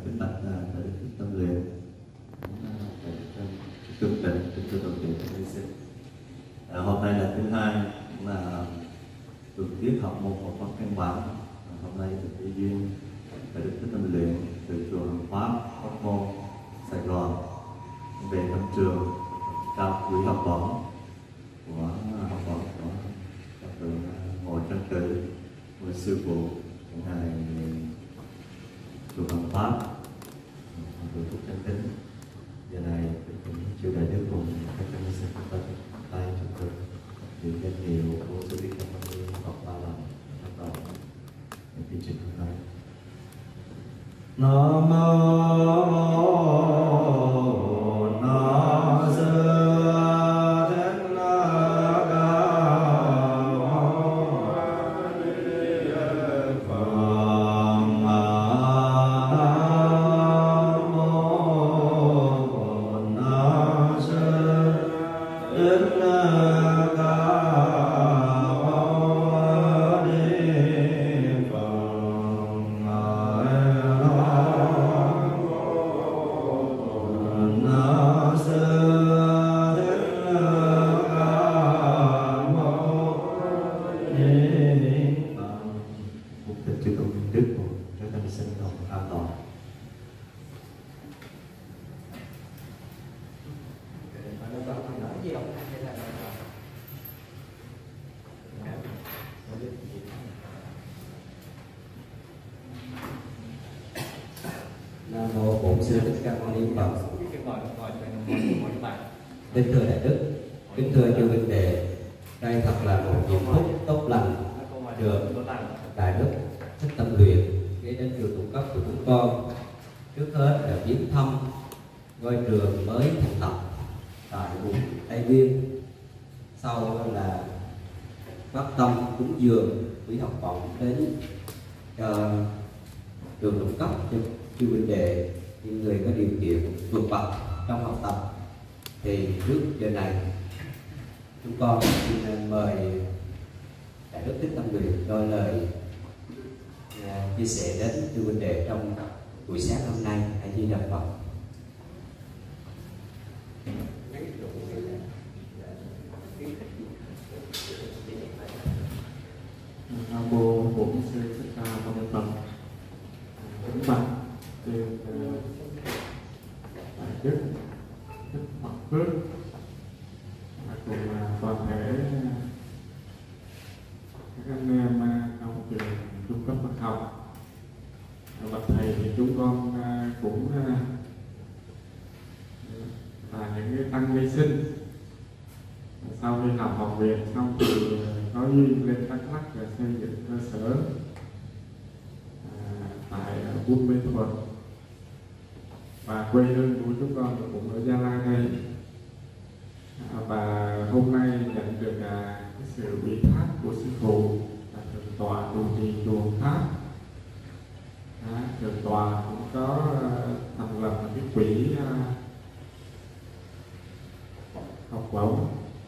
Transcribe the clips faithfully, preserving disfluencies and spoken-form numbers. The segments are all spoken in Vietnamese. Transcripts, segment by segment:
kính bạch Đại đức Tâm Luyện, chương trình trên thưa toàn thể các thí sinh. Hôm nay là thứ hai mà được tiếp học môn học pháp căn bản. Hôm nay được cái duyên Đại đức Tâm Luyện từ chùa Hằng Pháp Pháp Môn Sài Gòn về thăm trường trao quỹ học bổng của học bổng của Phật tử Ngồi Trân Cử của sư phụ của ngài chùa Hằng Pháp. Từ thúc chân kính giờ này cũng chịu đại đức cùng các chân sinh các tay chúng tôi những danh hiệu của sư biết trong văn chương học ba lần bắt đầu những chương trình hôm nay. Nam mô Na Sa Kính thưa đại đức, kính thưa chư huynh đệ, đây thật là một dịp phúc tốt lành được đại đức Thích Tâm Luyện ghé đến trường trung cấp của chúng con. Trước hết là viếng thăm ngôi trường mới thành lập tại vùng Tây Nguyên, sau là phát tâm cúng dường quỹ học bổng đến cho trường trung cấp cho chư huynh đệ, những người có điều kiện vượt bậc trong học tập. Thì trước giờ này chúng con xin mời đại đức Thích Tâm Luyện đôi lời uh, chia sẻ đến chư huynh đệ trong buổi sáng hôm nay. Hãy di đà Phật. Nam mô Bổn Sư Thích Ca Mâu Ni Phật. Kính bạch trên đại đức Thích Phật Phước cùng toàn thể các anh em trong trường trung cấp Phật học. Bạch thầy thì chúng con cũng là những cái tăng ni sinh sau khi học học viện xong thì có duyên lên Đắk Lắk và xây dựng cơ sở à, tại Buôn Mê Thuột, và quê hương của chúng con cũng ở Gia Lai đây. À, và hôm nay nhận được à, cái sự ủy thác của sư phụ là thượng tọa trụ trì chùa Pháp. À, thượng tọa cũng có à, thành lập cái quỹ à, học bổng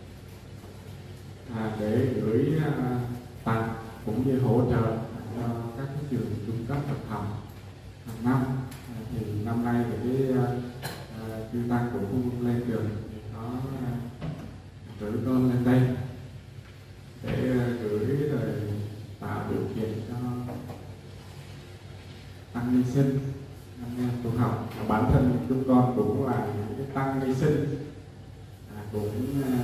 à, để gửi à, tặng cũng như hỗ trợ cho các cái trường trung cấp Phật học hàng năm. À, thì năm nay thì cái à, chư tăng cũng lên trường thì có à, gửi con lên đây để à, gửi rồi tạo điều kiện cho tăng ni sinh anh em tu học. À, bản thân chúng con cũng là những cái tăng ni sinh à, cũng à,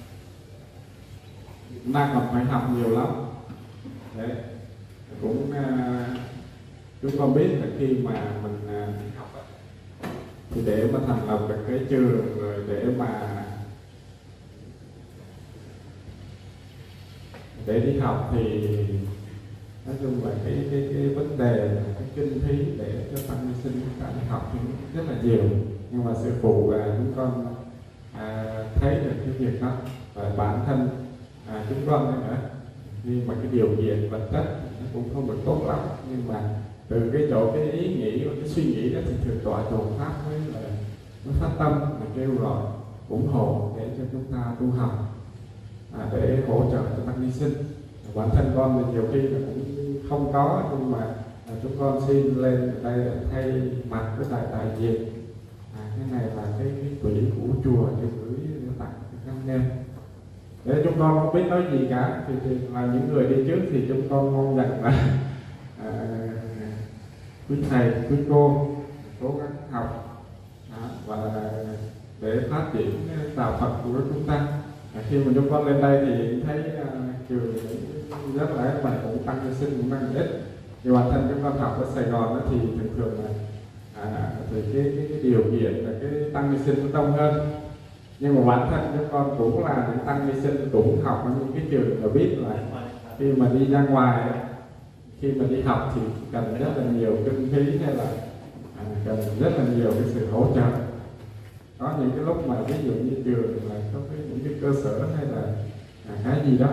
đang còn phải học nhiều lắm. Đấy, cũng uh, chúng con biết là khi mà mình uh, đi học ấy, thì để mà thành lập được cái trường rồi để mà để đi học thì nói chung là cái cái cái vấn đề cái kinh phí để cho tăng ni sinh chúng ta đi học thì rất là nhiều, nhưng mà sư phụ là uh, chúng con uh, thấy được cái việc đó, và bản thân À, chúng con nữa, nhưng mà cái điều kiện vật chất nó cũng không được tốt lắm, nhưng mà từ cái chỗ cái ý nghĩ và cái suy nghĩ đó thì thượng tọa chùa Pháp mới là mới phát tâm mà kêu gọi ủng hộ để cho chúng ta tu học, à, để hỗ trợ cho tăng ni sinh. Bản thân con thì nhiều khi là cũng không có, nhưng mà à, À, chúng con xin lên đây để thay mặt với đại đại diện. À, cái này là cái, cái quỹ của chùa để gửi tặng cho anh em. Để chúng con không biết nói gì cả, thì, thì là những người đi trước thì chúng con mong rằng là à, quý thầy, quý cô cố gắng học à, và để phát triển đạo Phật của chúng ta. À, khi mà chúng con lên đây thì thấy à, trường rất là bạn cũng tăng ni sinh cũng đang ít. Thì bản thân chúng con học ở Sài Gòn đó thì thường thường là à, thì cái, cái, cái điều kiện là cái tăng ni sinh nó đông hơn. Nhưng mà bản thân chúng con cũng là những tăng ni sinh cũng học ở những cái trường mà biết là khi mà đi ra ngoài, khi mà đi học thì cần rất là nhiều kinh phí hay là à, cần rất là nhiều cái sự hỗ trợ. Có những cái lúc mà ví dụ như trường là có cái, những cái cơ sở hay là à, cái gì đó,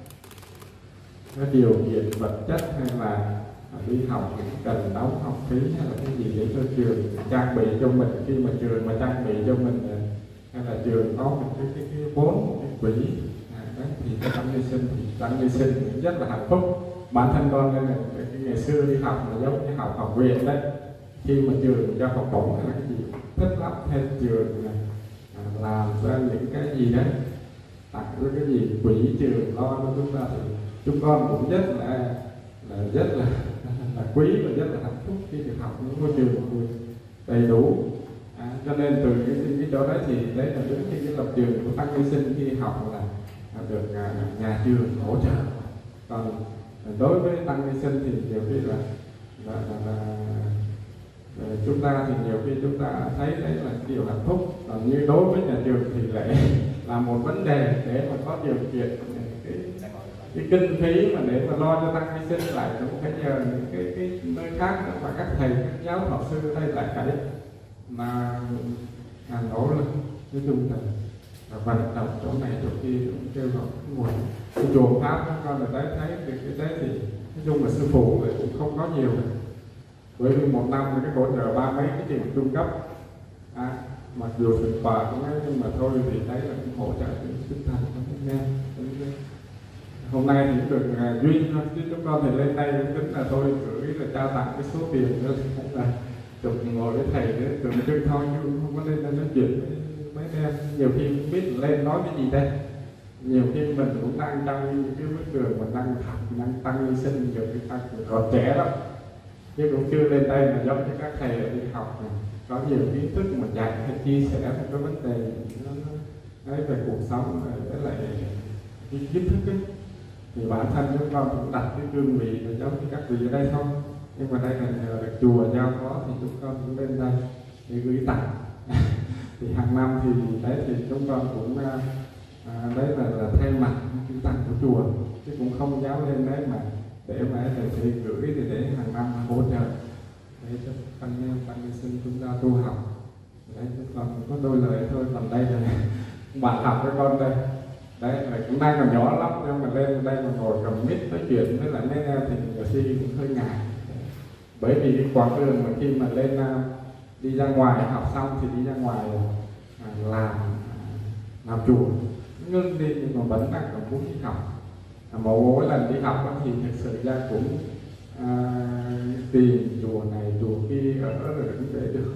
cái điều kiện vật chất hay là à, đi học cũng cần đóng học phí hay là cái gì để cho trường trang bị cho mình. Khi mà trường mà trang bị cho mình hay là trường có một cái cái, cái vốn, cái quỹ à, đấy, thì tăng ni sinh thì tăng ni sinh cũng rất là hạnh phúc. Bản thân con đây là cái ngày xưa đi học là giống như học học viện đấy, khi mà trường cho học bổng hay là cái gì thích lắm, theo trường này à, làm ra những cái gì đấy, tặng ra cái gì quỹ trường lo cho chúng ta thì chúng con cũng rất là là rất là, là quý và rất là hạnh phúc khi được học những ngôi trường đầy đủ. À, cho nên từ cái cái chỗ đấy thì đấy là những cái, cái lập trường của tăng ni sinh khi học là, là được à, nhà trường hỗ trợ. Còn đối với tăng ni sinh thì nhiều khi là, là, là, là, là chúng ta thì nhiều khi chúng ta thấy đấy là điều hạnh phúc. Còn như đối với nhà trường thì lại là một vấn đề để mà có điều kiện cái, cái kinh phí mà để mà lo cho tăng ni sinh lại cũng phải nhờ những cái, cái nơi khác nữa, và các thầy, các giáo pháp sư hay là cái mà à, nỗ lực nói chung là là vận động chỗ này chỗ kia cũng kêu gọi nguồn. Cái chùa Pháp các con là đấy thấy thì cái đấy thì nói chung là sư phụ thì cũng không có nhiều, bởi vì một năm thì cái hỗ trợ ba mấy cái trường trung cấp à, mặc dù thực quả cũng ấy, nhưng mà thôi thì đấy là cũng hỗ trợ những tinh thần của anh em. Hôm nay thì cũng được uh, duyên thôi, chứ chúng con thì lên đây cũng tính là thôi gửi là trao tặng cái số tiền nữa, cũng là chụp ngồi với thầy nữa tưởng chứ thôi, chứ không có lên đây nói chuyện với mấy em. Nhiều khi không biết lên nói cái gì đây, nhiều khi mình cũng đang trong cái bước đường mình đang học, đang tăng ni sinh, nhiều khi tăng còn trẻ lắm chứ cũng chưa lên đây mà giống như các thầy đi học này, có nhiều kiến thức mà dạy hay chia sẻ một cái vấn đề nó, nó về cuộc sống với lại cái kiến thức ấy. Thì bản thân chúng con cũng đặt cái cương vị là giống như các vị ở đây thôi, nhưng mà đây là nhờ được chùa giao có thì chúng con cũng lên đây để gửi tặng. Thì hàng năm thì đấy thì chúng con cũng à, đấy là, là thay mặt gửi tặng của chùa, chứ cũng không dám lên đấy mà để mà thầy thì gửi thì để hàng năm hỗ trợ để cho anh em tăng ni sinh chúng ta tu học. Đấy chúng con có đôi lời thôi, còn đây là bạn học với con đây. Đấy là cũng đang còn nhỏ lắm, nhưng mà lên đây mà ngồi cầm mic nói chuyện với lại mấy em thì nhiều khi cũng hơi ngại. Bởi vì cái quãng đường mà khi mà lên đi ra ngoài học xong thì đi ra ngoài à, làm à, làm chùa ngưng đi, nhưng mà vẫn đang còn muốn đi học. À, mỗi lần đi học thì thực sự ra cũng à, tìm chùa này chùa kia ở rồi cũng để được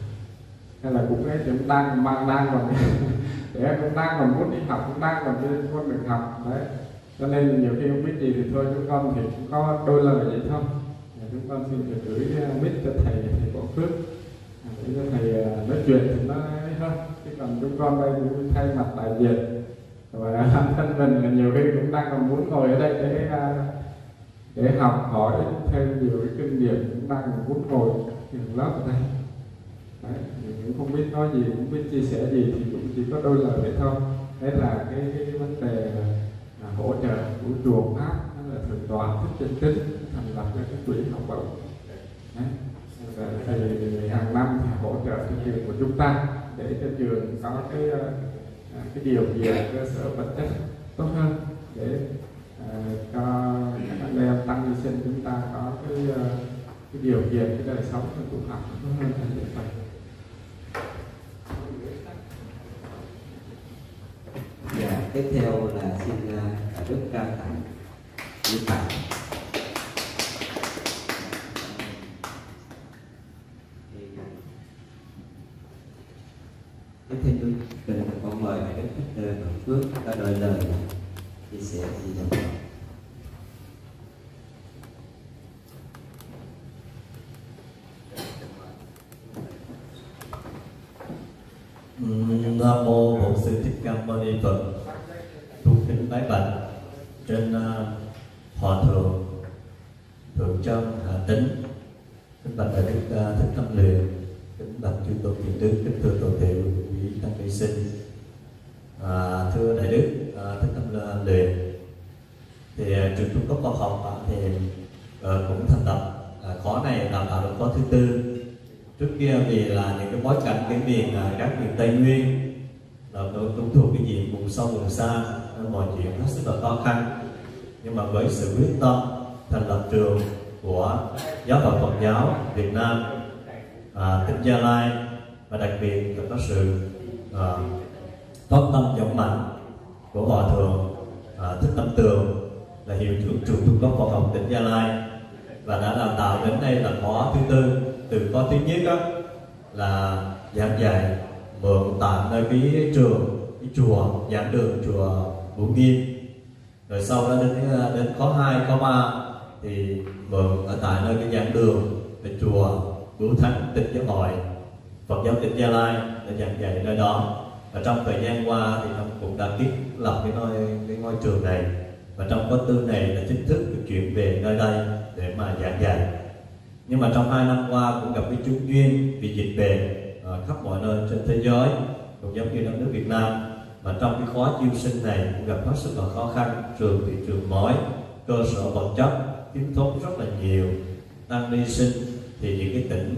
hay là cũng ấy thì cũng đang mang đang còn để cũng đang còn muốn đi học, cũng đang còn đi con đường học đấy. Cho nên nhiều khi không biết gì thì thôi chúng con thì cũng có đôi lời vậy thôi. Chúng con xin được gửi mic cho thầy, thầy Bảo Phước để cho thầy nói chuyện thì nó ấy hơn. Chứ còn chúng con đây cũng thay mặt đại diện và bản thân mình là nhiều khi cũng đang còn muốn ngồi ở đây để để học hỏi thêm nhiều cái kinh nghiệm, cũng đang còn muốn ngồi trường lớp ở đây. Đấy, cũng không biết nói gì, cũng biết chia sẻ gì thì cũng chỉ có đôi lời vậy thôi. Đấy là cái, cái vấn đề là, là hỗ trợ của chùa Pháp, đó là thượng tọa Thích Chân Tín thành lập ra cái quỹ học bổng. Thì hàng năm thì hỗ trợ cho trường của chúng ta để cho trường có cái cái điều kiện cơ sở vật chất tốt hơn, để uh, cho các anh em tăng ni sinh chúng ta có cái uh, cái điều kiện cái đời sống của tu học tốt hơn là như vậy. Dạ, tiếp theo là xin uh, Đức ca tặng Đức Phật. Tiếp theo tôi cần con mời Ngài Đức Thích Bằng Phước có đôi lời chia sẻ gì đó. Nam mô Bổn Sư Thích Ca Mâu Ni Phật. Cung kính bái bạch trên uh, Hòa thượng Thượng Trân Hà Tính, kính bạch Đại Đức uh, Thích Tâm Luyện, kính bạch chư tôn thiện đức, kính thưa tổ tiểu quý tăng ni sinh. À, thưa Đại Đức uh, Thích Tâm Luyện, thì uh, trường trung cấp khoa học uh, thì uh, cũng thành lập uh, khóa này đào tạo được khóa thứ tư. Trước kia vì là những cái bối cảnh cái miền các miền Tây Nguyên là cũng thuộc cái diện vùng sâu vùng xa nên mọi chuyện nó rất là khó khăn, nhưng mà với sự quyết tâm thành lập trường của Giáo phận Phật giáo Việt Nam à, tỉnh Gia Lai, và đặc biệt là có sự à, phát tâm dũng mạnh của Hòa thượng à, Thích Tâm Tường là hiệu trưởng trường trung cấp Phật học tỉnh Gia Lai, và đã đào tạo đến đây là khóa thứ tư. Từ khóa thứ nhất đó là giảng dạy mượn tạm nơi cái trường, cái chùa giảng đường chùa Vũ Nghiêm, rồi sau đó đến đến khóa hai, khóa ba thì mượn ở tại nơi cái giảng đường về chùa Bửu Thánh Tịnh Giáo Hội Phật giáo tỉnh Gia Lai để giảng dạy nơi đó. Và trong thời gian qua thì ông cũng đã thiết lập cái ngôi cái ngôi trường này, và trong khóa tư này là chính thức được chuyển về nơi đây để mà giảng dạy. Nhưng mà trong hai năm qua cũng gặp cái chung duyên vì dịch bệnh ở khắp mọi nơi trên thế giới, cũng giống như đất nước Việt Nam, mà trong cái khóa chiêu sinh này cũng gặp hết sức là khó khăn. Trường thị trường mới, cơ sở vật chất thiếu thốn rất là nhiều. Tăng ni sinh thì những cái tỉnh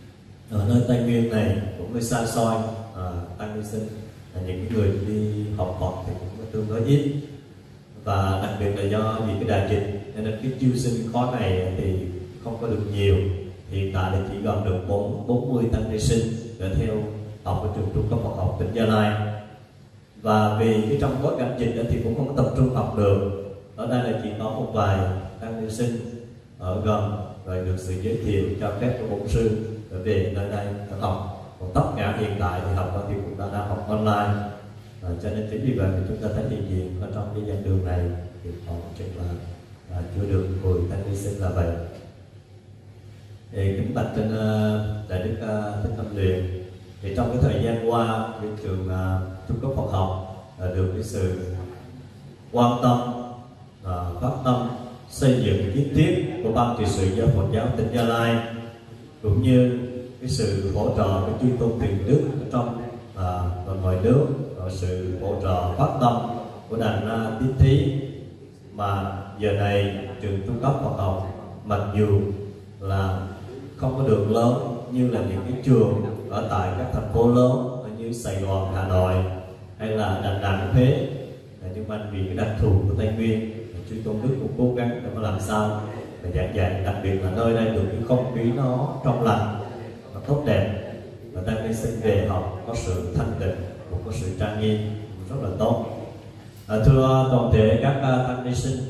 ở nơi Tây Nguyên này cũng hơi xa xôi, à, tăng ni sinh là những cái người đi học Phật thì cũng tương đối ít, và đặc biệt là do vì cái đại dịch nên cái chiêu sinh khóa này thì không có được nhiều. Hiện tại thì chỉ gần được bốn mươi tăng ni sinh để theo học ở trường trung cấp Phật học tỉnh Gia Lai. Và vì cái trong bối cảnh dịch thì cũng không có tập trung học được. Ở đây là chỉ có một vài tăng ni sinh ở gần rồi được sự giới thiệu cho phép của bổn sư để về nơi đây để học. Còn tất cả hiện tại thì học thì cũng đã đang học online. À, cho nên chính vì vậy thì chúng ta thấy hiện diện ở trong cái giảng đường này thì khoảng chừng là, là chưa được mười tăng ni sinh là vậy. Thì kính bạch trên uh, Đại Đức uh, Thích Tâm Luyện, thì trong cái thời gian qua cái trường uh, trung cấp Phật học uh, được cái sự quan tâm, uh, phát tâm xây dựng kiến thiết của ban trị sự giáo Phật giáo tỉnh Gia Lai, cũng như cái sự hỗ trợ của chư tôn thiện đức ở trong uh, và ngoài nước, và sự hỗ trợ phát tâm của đàn na tín thí, mà giờ này trường trung cấp Phật học mặc dù là không có được lớn như là những cái trường ở tại các thành phố lớn như Sài Gòn, Hà Nội hay là Đà Nẵng, Huế, nhưng mà vì cái đặc thù của Tây Nguyên, chư tôn đức cũng cố gắng để mà làm sao để giảng dạy, đặc biệt là nơi đây được cái không khí nó trong lành và tốt đẹp, và tăng ni sinh về học có sự thanh tịnh, cũng có sự trang nghiêm rất là tốt. À, thưa toàn thể các uh, tăng ni sinh,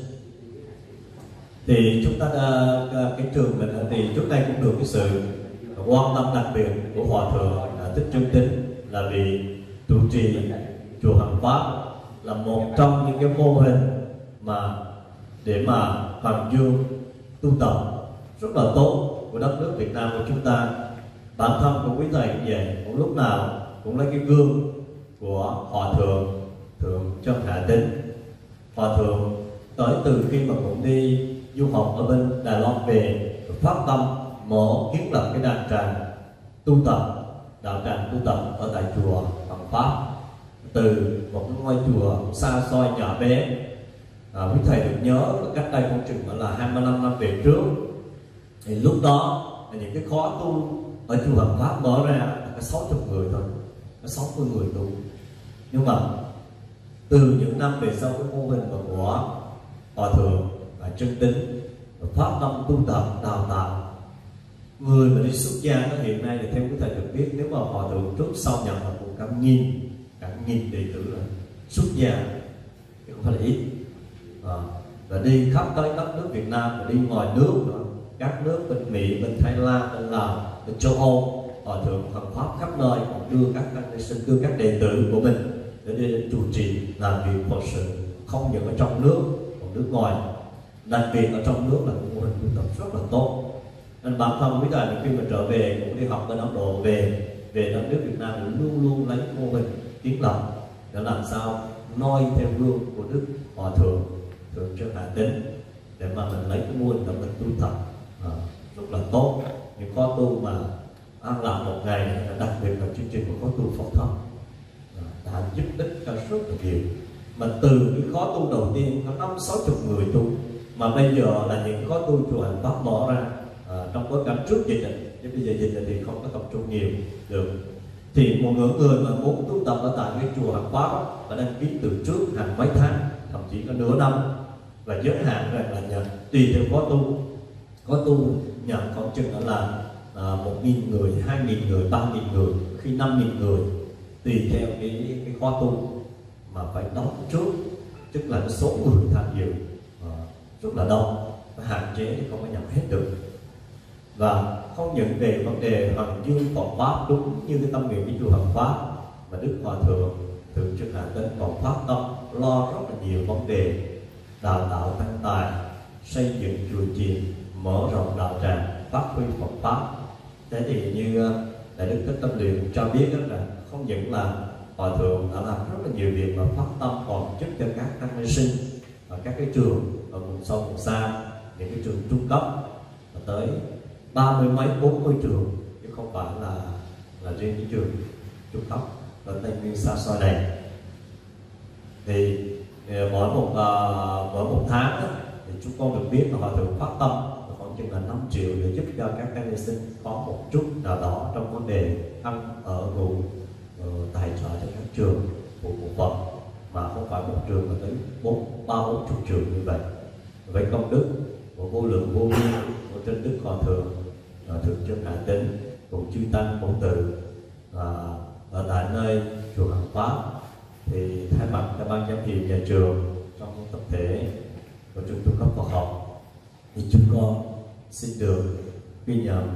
thì chúng ta uh, cái trường mình thì trước đây cũng được cái sự quan tâm đặc biệt của Hòa thượng uh, Thích Trương Tính, là vì trụ trì chùa Hằng Pháp là một trong những cái mô hình mà để mà hoàn dương tu tập rất là tốt của đất nước Việt Nam của chúng ta. Bản thân của quý thầy cũng vậy, cũng lúc nào cũng lấy cái gương của Hòa thượng Thượng Trân Hạ Tính. Hòa thượng tới từ khi mà cũng đi du học ở bên Đài Loan về, phát tâm mở kiến lập cái đàn tràng tu tập, đạo tràng tu tập ở tại chùa Hằng Pháp, từ một cái ngôi chùa xa xôi nhỏ bé. À, quý thầy được nhớ cách đây khoảng chừng là hai mươi lăm năm về trước, thì lúc đó là những cái khóa tu ở chùa Hằng Pháp mở ra là có sáu mươi người thôi, có sáu mươi người tu. Nhưng mà từ những năm về sau, cái mô hình của Hòa thượng và Trân Tính phát tâm tu tập đào tạo người mà đi xuất gia đó, hiện nay thì theo quý thầy được biết, nếu mà Hòa thượng trước sau nhận là một cả nghìn cả nghìn đệ tử là xuất gia thì không phải là ít. À, và đi khắp tới đất nước Việt Nam và đi ngoài nước nữa, các nước bên Mỹ, bên Thái Lan, bên Lào, bên châu Âu hòa thượng hành pháp khắp nơi, đưa các tăng ni sinh, đưa các đệ tử của mình để đi chủ trì làm việc Phật sự, không những ở trong nước còn nước ngoài. Đặc biệt ở trong nước là mô hình tu tập rất là tốt. Nên bản thân quý thầy khi mà trở về cũng đi học bên Ấn Độ về về đất nước Việt Nam thì luôn luôn lấy mô hình kiến lập để làm sao noi theo gương của Đức Hòa thượng Thượng Trân Hà Tín, để mà mình lấy cái mô hình để mình tu tập à, rất là tốt. Những khóa tu mà an lạc một ngày, đặc biệt là chương trình của khóa tu Phật Pháp à, đã giúp ích cho rất là nhiều. Mà từ cái khóa tu đầu tiên có năm sáu chục người tu, mà bây giờ là những khóa tu chùa Hạnh Pháp mở ra à, trong bối cảnh trước dịch này, chứ bây giờ dịch này thì không có tập trung nhiều được. Thì một người người mà muốn tu tập ở tại cái chùa Hạnh Pháp phải đăng ký từ trước hàng mấy tháng, thậm chí có nửa năm, và giới hạn rằng là nhận tùy theo khóa tu. Khóa tu nhận khoảng chừng là à, một nghìn người, hai nghìn người, ba nghìn người, khi năm nghìn người, tùy theo cái cái khóa tu mà phải đóng trước, tức là số người tham dự à, rất là đông, và hạn chế thì không có nhập hết được. Và không những về vấn đề hoàng dương Phật Pháp đúng như cái tâm nguyện của chùa Hạnh Pháp, mà Đức Hòa thượng Thượng Trân Hà Tín còn phát tâm lo rất là nhiều vấn đề đào tạo tăng tài, xây dựng chùa chiền, mở rộng đạo tràng, phát huy Phật Pháp. Thế thì như Đại Đức Thích Tâm Luyện cho biết là không những là Hòa thượng đã làm rất là nhiều việc mà phát tâm còn giúp cho các tăng ni sinh ở các cái trường ở vùng sâu vùng xa, những cái trường trung cấp và tới ba mươi mấy bốn mươi trường, chứ không phải là là riêng cái trường trung cấp ở Tây Nguyên xa xôi này. Thì mỗi một uh, mỗi một tháng đó, thì chúng con được biết là Hòa thượng phát tâm khoảng chừng là năm triệu để giúp cho các tăng ni sinh có một chút nào đó trong vấn đề ăn ở ngủ, uh, tài trợ cho các trường của bộ Phật, mà không phải một trường mà tới bốn ba bốn chục trường như vậy. Với công đức của vô lượng vô biên của trên Đức Hòa thượng uh, Thượng Trân Hà Tín cùng chư tăng bổn tự uh, ở tại nơi chùa Hạnh Pháp, thì thay mặt cho ban giám hiệu nhà trường trong tập thể của trường trung cấp Phật học, thì chúng con xin được ghi nhận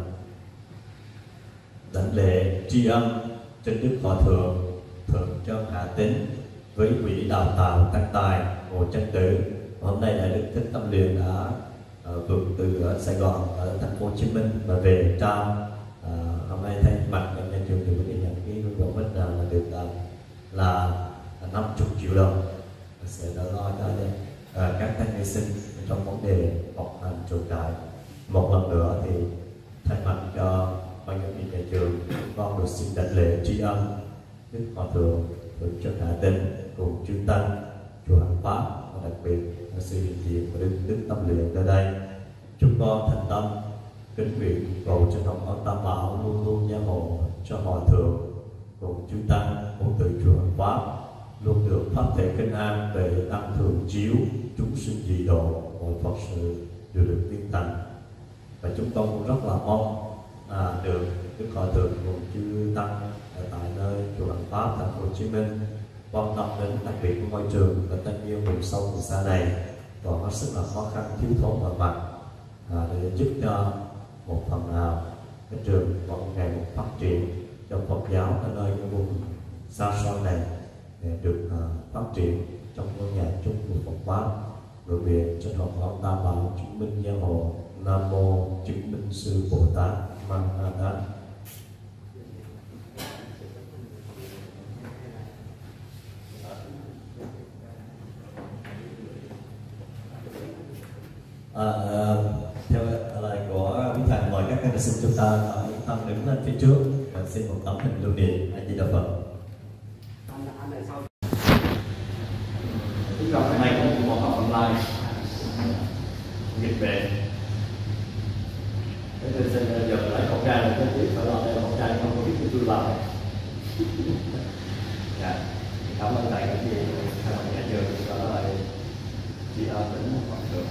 đảnh lễ tri ân trên Đức Hòa thượng Thượng Trân Hà Tín với quỹ đào tạo tăng tài Ngộ Chân Tử. Hôm nay Đại Đức Thích Tâm Luyện đã uh, vượt từ ở Sài Gòn ở thành phố Hồ Chí Minh và về trao. Uh, hôm nay thay mặt nhà trường thì mới nhận cái gương bích nào là được uh, là năm mươi triệu đồng sẽ đỡ lo cho uh, các thanh niên sinh trong vấn đề học hành trường trại. Một lần nữa thì thay mặt cho ban giám hiệu nhà trường, con được xin đảnh lễ tri ân Đức Hòa thượng Thượng Trân Hà Tín cùng chư tăng chùa Hạnh Pháp, và đặc biệt là sự hiện diện của Đức Đức Tâm Luyện tại đây. Chúng con thành tâm kính nguyện cầu cho Đồng Ân Tam Bảo luôn luôn gia hộ cho Hòa thượng cùng chư tăng bổn tự chùa Hạnh Pháp luôn được pháp thể kinh an về tăng thường chiếu chúng sinh dị độ, mọi Phật sự đều được viên thành. Và chúng con cũng rất là mong à, được Đức Hòa thượng cùng chư tăng ở tại nơi chùa Hạnh Pháp thành phố Hồ Chí Minh quan tâm đến đặc biệt của môi trường và tất nhiên vùng sâu vùng xa này còn có sức là khó khăn thiếu thốn mọi mặt, à, để giúp cho một phần nào cái trường có một ngày một phát triển cho Phật giáo ở nơi những vùng xa xôi này để được uh, phát triển trong ngôi nhà chung của Phật Pháp. Nguyện nguyện cho Phật ông Tam Bảo chứng minh gia hộ. Nam mô chứng minh sư Bồ Tát Ma Ha Tát. À, à, theo lời của quý thầy, mời các anh xin chúng ta ở thân đứng lên phía trước và xin một tấm hình lưu niệm. A Di Đà Phật. Hôm nay có một học online dịch về, thế nên xin giờ lấy khẩu trang là tiếp phải lo đeo khẩu trang, không có biết cái tôi làm. Dạ, cảm ơn thầy cũng như thay mặt nhà trường và đó là chị ơn đến Phật thượng.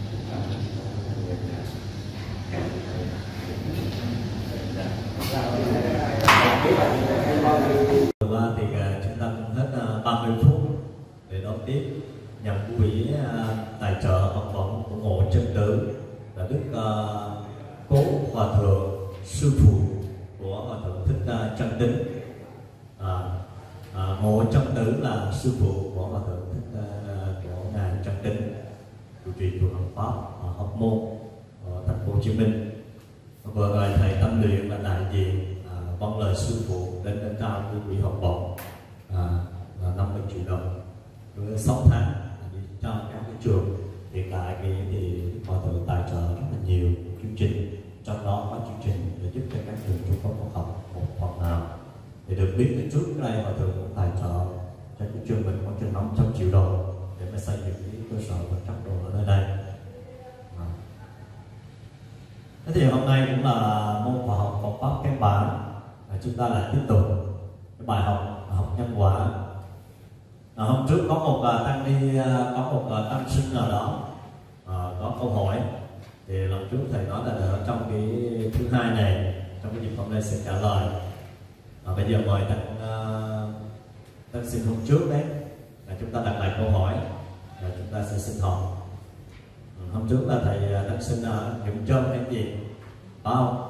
Vừa qua thì chúng ta cũng hết ba mươi phút để đón tiếp nhận quỹ tài trợ học bổng của Ngộ Chân Tử là Đức uh, Cố Hòa thượng Sư Phụ của Hòa Thượng Thích uh, Chân Tín. À, à, Ngộ Chân Tử là sư phụ của Hòa Thượng Thích uh, của ngài Chân Tín, chủ trì chùa Hồng Pháp ở Hóc Môn ở thành phố Hồ Chí Minh. Vừa rồi thầy Tâm Luyện là đại diện à, vâng lời sư phụ đến đến trao cái quỹ học bổng à, là năm mươi triệu đồng với sáu tháng đi cho các cái trường. Hiện tại thì, thì Hòa Thượng tài trợ rất là nhiều chương trình, trong đó có chương trình để giúp cho các trường trung cấp phật học một phần nào. Thì được biết từ trước cái này Hòa Thượng cũng tài trợ cho cái trường mình có trên năm trăm triệu đồng để mà xây dựng cái cơ sở vật chất đồ ở nơi đây. À. Thế thì hôm nay cũng là môn khoa học Phật pháp căn bản, à, chúng ta lại tiếp tục cái bài học học nhân quả. À, hôm trước có một uh, tăng đi uh, có một uh, tăng sinh nào đó uh, có câu hỏi, thì lần trước thầy nói là ở trong cái thứ hai này, trong cái dịp hôm nay sẽ trả lời. À, bây giờ mời tăng uh, tăng sinh hôm trước đấy, là chúng ta đặt lại câu hỏi và chúng ta sẽ xin hỏi. Ừ, hôm trước là thầy uh, tăng sinh uh, dụng chôm hay gì phải không?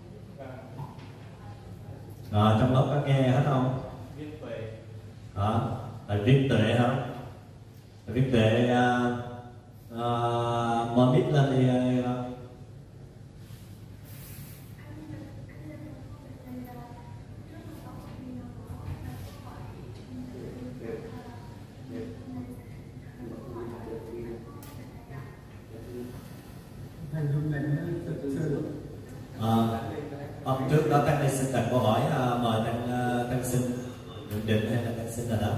À, trong lớp có nghe hết không? À, thầy viết tuệ hả? Thầy viết tuệ uh, uh, mở mic lên thì uh, à, hôm trước đó Tăng Ni xin đặt câu hỏi, uh, mời Tăng uh, Tăng Sinh nhận định hay là Tăng Sinh là đó.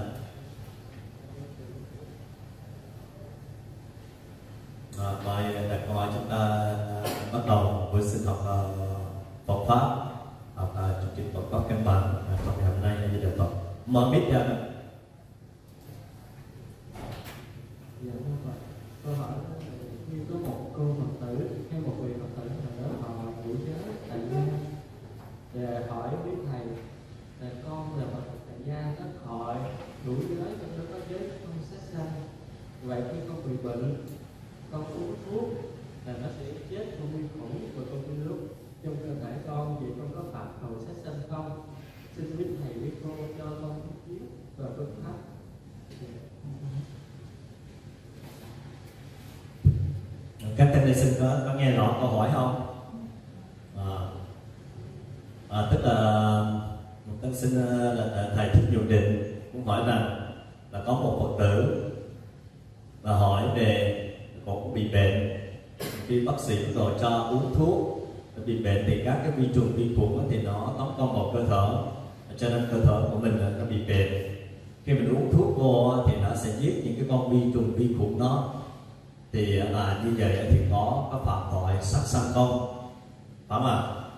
À, mời đặt câu hỏi, chúng ta uh, bắt đầu với sinh học uh, Phật pháp, học uh, chương trình Phật pháp căn bản uh, trong ngày hôm nay là Di Đà Phật. Mở mic ra. Câu hỏi như có một cô Phật tử hay một vị Phật tử nào đó họ giữ giới tại gia, và hỏi quý thầy là con là Phật tử tại gia rất hỏi đủ giới, trong đó có giới không sát sanh. Vậy khi con bị bệnh, con uống thuốc là nó sẽ chết con vi khuẩn và con virus trong cơ thể con, vậy con có phạm tội sát sanh không? Xin quý thầy quý cô cho con ý kiến và phương pháp. Các Tăng Ni sinh có, có nghe rõ câu hỏi không? À, à, tức là một Tăng sinh là, là thầy Thích Nhuận Định cũng hỏi rằng là có một Phật tử và hỏi về cô cũng bị bệnh, khi bác sĩ rồi cho uống thuốc, bị bệnh thì các cái vi trùng vi khuẩn thì nó tấn công vào cơ thể, cho nên cơ thể của mình nó bị bệnh. Khi mình uống thuốc vô thì nó sẽ giết những cái con vi trùng vi khuẩn đó. Thì là như vậy thì có có phạm tội sát sanh không? Phải không ạ?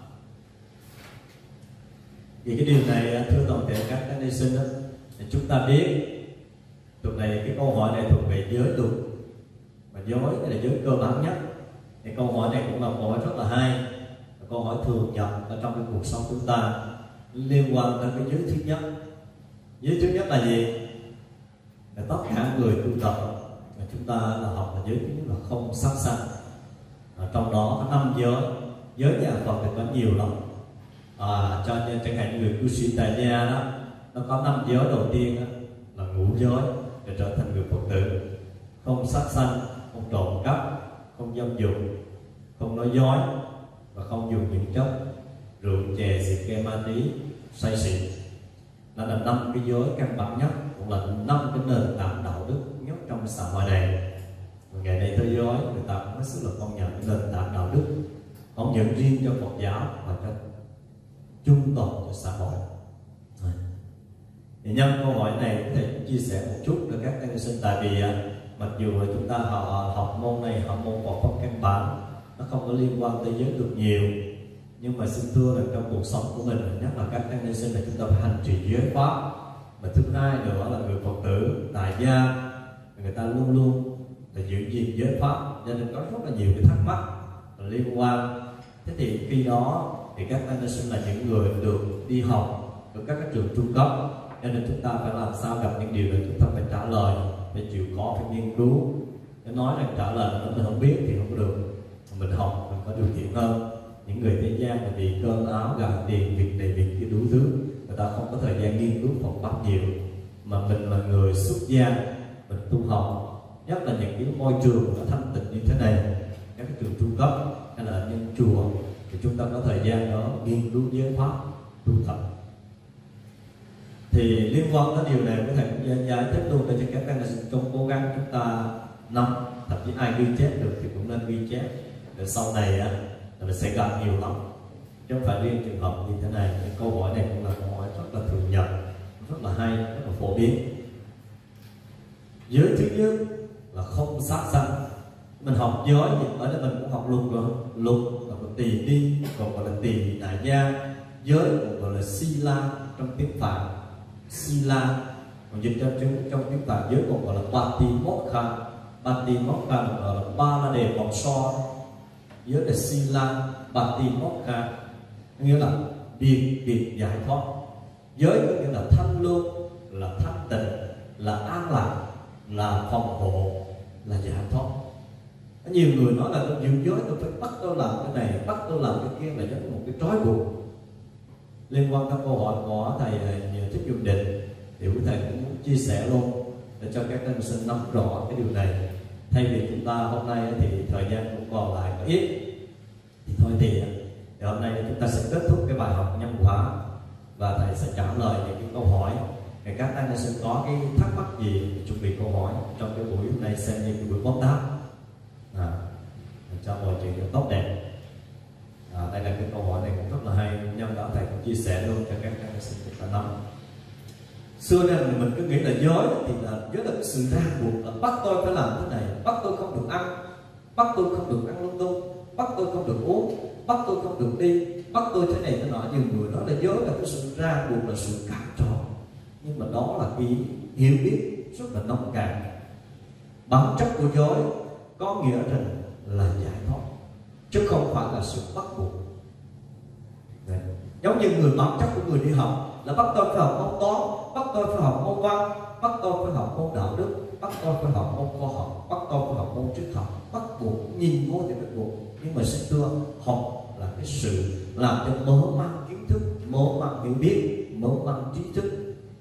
Vì cái điều này thưa toàn thể các Tăng Ni sinh đó, thì chúng ta biết tuần này cái câu hỏi này thuộc về giới luật, mà giới là giới cơ bản nhất. Thì câu hỏi này cũng là câu hỏi rất là hay, là câu hỏi thường gặp ở trong cái cuộc sống chúng ta, liên quan đến cái giới thứ nhất. Giới thứ nhất là gì? Là tất cả người tu tập, chúng ta là học là giới thứ nhất là không sát sanh. À, trong đó có năm giới, giới nhà Phật thì có nhiều lắm. À, cho nên chẳng hạn người cư sĩ tại gia đó, nó có năm giới đầu tiên đó, là ngũ giới để trở thành người Phật tử: không sát sanh, không trộm cắp, không dâm dục, không nói dối và không dùng những chất rượu chè xì ke ma túy say xỉn. Đó là năm cái giới căn bản nhất, cũng là năm cái nền tảng đạo đức nhất trong xã hội này. Ngày nay thế giới người ta cũng hết sức là công nhận cái nền tảng đạo đức, không những riêng cho Phật giáo mà cho chung toàn cho xã hội. Thì nhân câu hỏi này có thể chia sẻ một chút với các Tăng Ni sinh, tại vì mặc dù chúng ta họ học môn này, học môn Phật pháp căn bản, nó không có liên quan tới giới luật nhiều, nhưng mà xin thưa là trong cuộc sống của mình, nhất là các Tăng Ni sinh là chúng ta phải hành trì giới pháp. Và thứ hai nữa là người Phật tử tại gia, người ta luôn luôn là giữ gìn giới pháp, cho nên có rất là nhiều cái thắc mắc liên quan. Thế thì khi đó thì các Tăng Ni sinh là những người được đi học ở các cái trường trung cấp, cho nên chúng ta phải làm sao gặp những điều này chúng ta phải trả lời, phải chịu khó, phải nghiên cứu. Nếu nói rằng trả lời nó mình không biết thì không có được. Mình học mình có điều kiện hơn những người thế gian, vì cơm áo gạo tiền việc mà mình là người xuất gia, mình tu học, nhất là những cái môi trường nó thanh tịnh như thế này, các cái trường trung cấp hay là nhân chùa, thì chúng ta có thời gian đó nghiên cứu giới pháp tu tập. Thì liên quan đến điều này, có thể cũng giải thích luôn để cho các anh trong cố gắng chúng ta nắm, thậm chí ai ghi chép được thì cũng nên ghi chép, để sau này á là mình sẽ gặp nhiều lắm, chứ không phải riêng trường hợp như thế này. Cái câu hỏi này cũng là câu hỏi rất là thường nhật, rất là hay, rất là phổ biến. Giới thứ nhất là không sát sanh. Mình học giới ở đây mình cũng học luật rồi, luật là tỳ ni, còn gọi là tỳ đại gia. Giới còn gọi là sila trong tiếng Phạn, sila, còn dịch ra chúng trong tiếng Phạn giới còn gọi là patimokkha. Patimokkha gọi là ba la đề một so, giới là sila patimokkha, nghĩa là biệt biệt giải thoát. Giới có nghĩa là thanh lương, là thanh tịnh, là an lạc, là phòng hộ, là giải thoát. Có nhiều người nói là tôi giữ giới tôi phải bắt tôi làm cái này, bắt tôi làm cái kia, là giống như một cái trói buộc. Liên quan đến câu hỏi của thầy Thích Dụng Định thì quý thầy cũng muốn chia sẻ luôn để cho các em sinh nắm rõ cái điều này. Thay vì chúng ta hôm nay thì thời gian cũng còn lại có ít, thì thôi thì, thì hôm nay chúng ta sẽ kết thúc cái bài học nhân quả, và thầy sẽ trả lời những cái câu hỏi. Thì các anh sẽ có cái thắc mắc gì thì chuẩn bị câu hỏi trong cái buổi hôm nay, xem như cái buổi vấn đáp, à, cho mọi chuyện được tốt đẹp. À, đây là cái câu hỏi này cũng rất là hay, nhân đó thầy cũng chia sẻ luôn cho các anh sinh chúng ta nắm. Xưa nay mình cứ nghĩ là giới thì là giới là sự ràng buộc, là bắt tôi phải làm thế này, bắt tôi không được ăn, bắt tôi không được ăn lung tung, bắt tôi không được uống, bắt tôi không được đi, bắt tôi thế này thế nọ. Nhiều người nói là giới là cái sự ràng buộc, là sự cám dỗ, nhưng mà đó là cái hiểu biết rất là nông cạn. Bản chất của giới có nghĩa rằng là giải thoát, chứ không phải là sự bắt buộc. Đấy. Giống như người bản chất của người đi học là bắt tôi phải học môn toán, bắt tôi phải học môn văn, bắt tôi phải học môn đạo đức, bắt tôi phải học môn khoa học, bắt tôi phải học môn triết học, bắt buộc, nhìn vô thì bắt buộc. Nhưng mà sẽ thưa, học là cái sự làm cho mở mang kiến thức, mở mang hiểu biết, mở mang trí thức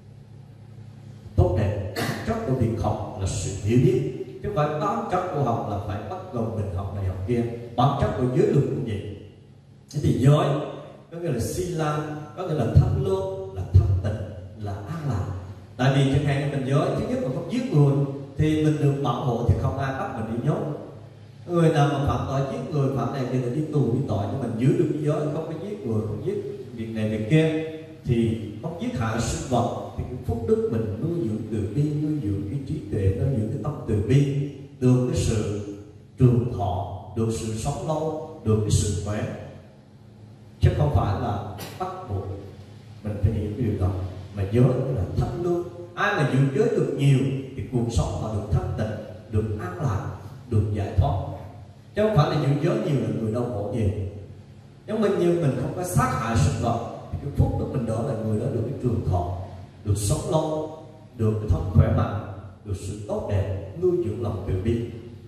tốt đẹp. Bản chất của việc học là sự hiểu biết, chứ không phải bản chất của học là phải bắt đầu mình học này học kia. Bản chất của giới luật cũng vậy. Thế thì giới có nghĩa là sila, có nghĩa là thanh lương, là thanh tịnh, là an lạc. Tại vì chẳng hạn như mình giới, thứ nhất là không giết người thì mình được bảo hộ, thì không ai bắt mình đi nhốt. Người nào mà phạm tội giết người, phạm này thì là đi tù đi tội, nhưng mình giữ được cái giới, không có giết người, không giết việc này việc kia, thì không giết hại sinh vật, thì cái phúc đức mình nuôi dưỡng từ bi, nuôi dưỡng cái trí tuệ, nuôi dưỡng cái tâm từ bi, được cái sự trường thọ, được sự sống lâu, được cái sự khỏe, chứ không phải là bắt buộc. Mình phải hiểu điều đó. Mà giới là thanh lương. Ai mà giữ giới được nhiều thì cuộc sống họ được thanh tịnh, được an lạc, được giải thoát, chứ không phải là giữ giới nhiều là người đau khổ nhiều. Nếu mình như mình không có sát hại sinh vật thì cái phúc của mình đó là người đó được cái trường thọ, được sống lâu, được cái thân khỏe mạnh, được sự tốt đẹp, nuôi dưỡng lòng từ bi.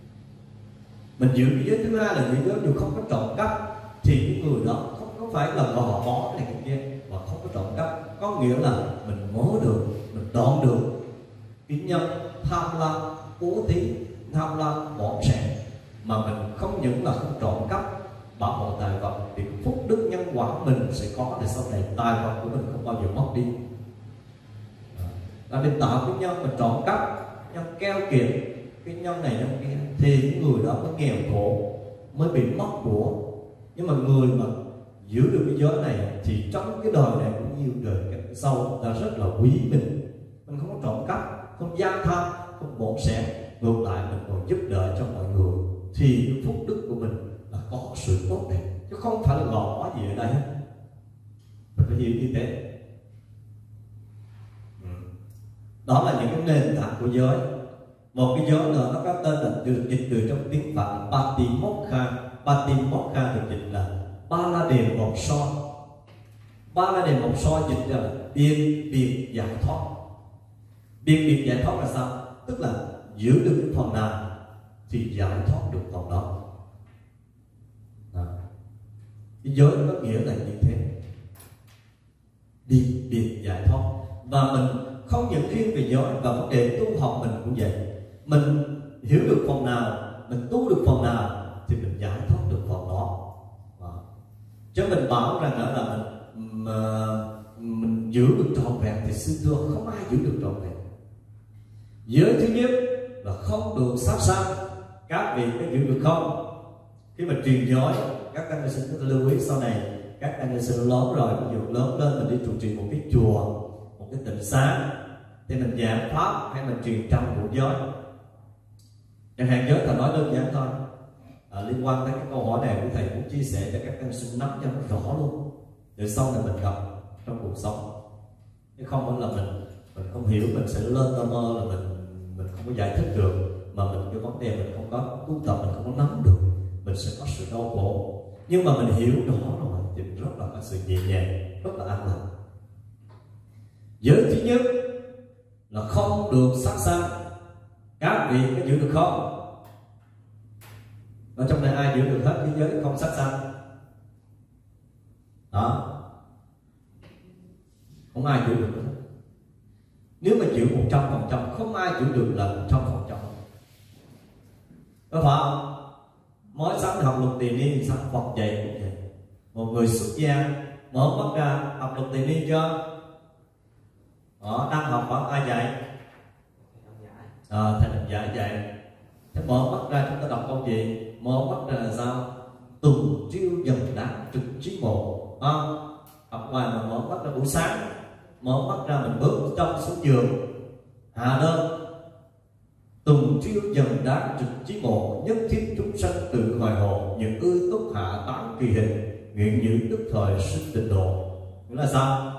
Mình giữ cái giới thứ hai là giữ giới dù không có trộm cắp, thì cái người đó không có phải là gò bó này cái kia, mà không có trộm cắp, có nghĩa là mình mố được, mình đoạn được cái nhân tham lam, bố thí, tham lam, bỏng sẻ, mà mình không những là không trộm cắp, bảo hộ tài vật, thì phúc đức nhân quả mình sẽ có, để sau này tài vật của mình không bao giờ mất đi. Là mình tạo cái nhân mình trộm cắp, nhân keo kiệt, cái nhân này nhân kia, thì người đó mới nghèo khổ, mới bị mất của. Nhưng mà người mà giữ được cái giới này thì trong cái đời này cũng như đời sau là rất là quý mình. Mình không có trộm cắp, không gian tham, không bổn sẻ, ngược lại mình còn giúp đỡ cho mọi người, thì cái phúc đức của mình là có sự tốt đẹp, chứ không phải là gò bó gì ở đây hết. Mình phải hiểu như thế. Đó là những cái nền tảng của giới. Một cái giới nữa nó có tên là được dịch từ trong tiếng Phạn Patimokkha. Patimokkha được dịch là ba la đề một so. Ba la đề một so dịch ra là biên biệt giải thoát. Biên biệt giải thoát là sao? Tức là giữ được cái phần nào thì giải thoát được phần đó. Đó. Cái giới có nghĩa là như thế, biệt biệt giải thoát. Và mình không những khi thiên về giới, và vấn đề tu học mình cũng vậy. Mình hiểu được phần nào, mình tu được phần nào thì mình giải thoát được phần đó. Đó. Chứ mình bảo rằng là mình mà mình giữ được trọn vẹn thì xin thưa không ai giữ được trọn vẹn. Giới thứ nhất là không được sát sanh. Các vị có giữ được không? Khi mà truyền giới, các anh xin chúng ta lưu ý sau này, các anh sinh lớn rồi, ví dụ lớn lên mình đi trụ trì một cái chùa, một cái tịnh xá, thì mình giảng pháp hay mình truyền trăm bộ giới. Chẳng hạn giới thầy nói đơn giản thôi, à, liên quan tới cái câu hỏi này của thầy muốn chia sẻ cho các anh sinh nắm cho nó rõ luôn, để sau này mình gặp trong cuộc sống. Chứ không phải là mình mình không hiểu, mình sẽ lên tâm mơ là mình mình không có giải thích được, mà mình cái vấn đề mình không có tu tập, mình không có nắm được, mình sẽ có sự đau khổ. Nhưng mà mình hiểu rõ rồi thì rất là có sự nhẹ nhàng, rất là an lành. Giới thứ nhất là không được sát sanh. Các vị có giữ được không? Ở trong này ai giữ được hết cái giới không sát sanh? Đó, không ai giữ được hết. Nếu mà giữ một trăm phần trăm, không ai giữ được là một trăm phần trăm. Có phải không? Mới sáng học luật tiền niên, sáng Phật dạy cũng vậy. Một người xuất gia mở mắt ra học luật tiền niên chưa? Đó, đang học phải ai dạy? À, thầy đồng dạy dạy. Thế mở mắt ra chúng ta đọc câu gì? Mở mắt ra là sao? Tùng chiêu dần đáng trực chí ngộ. À, học ngoài mà mở mắt ra buổi sáng, mở mắt ra mình bước trong xuống giường, hạ đơn. Tùng chiêu dần đáng trực chí ngộ, nhất thiết chúng sanh tự hồi hộ, những ư túc hạ tán kỳ hình, nguyện giữ tức thời sinh tịnh độ. Nghĩa là sao?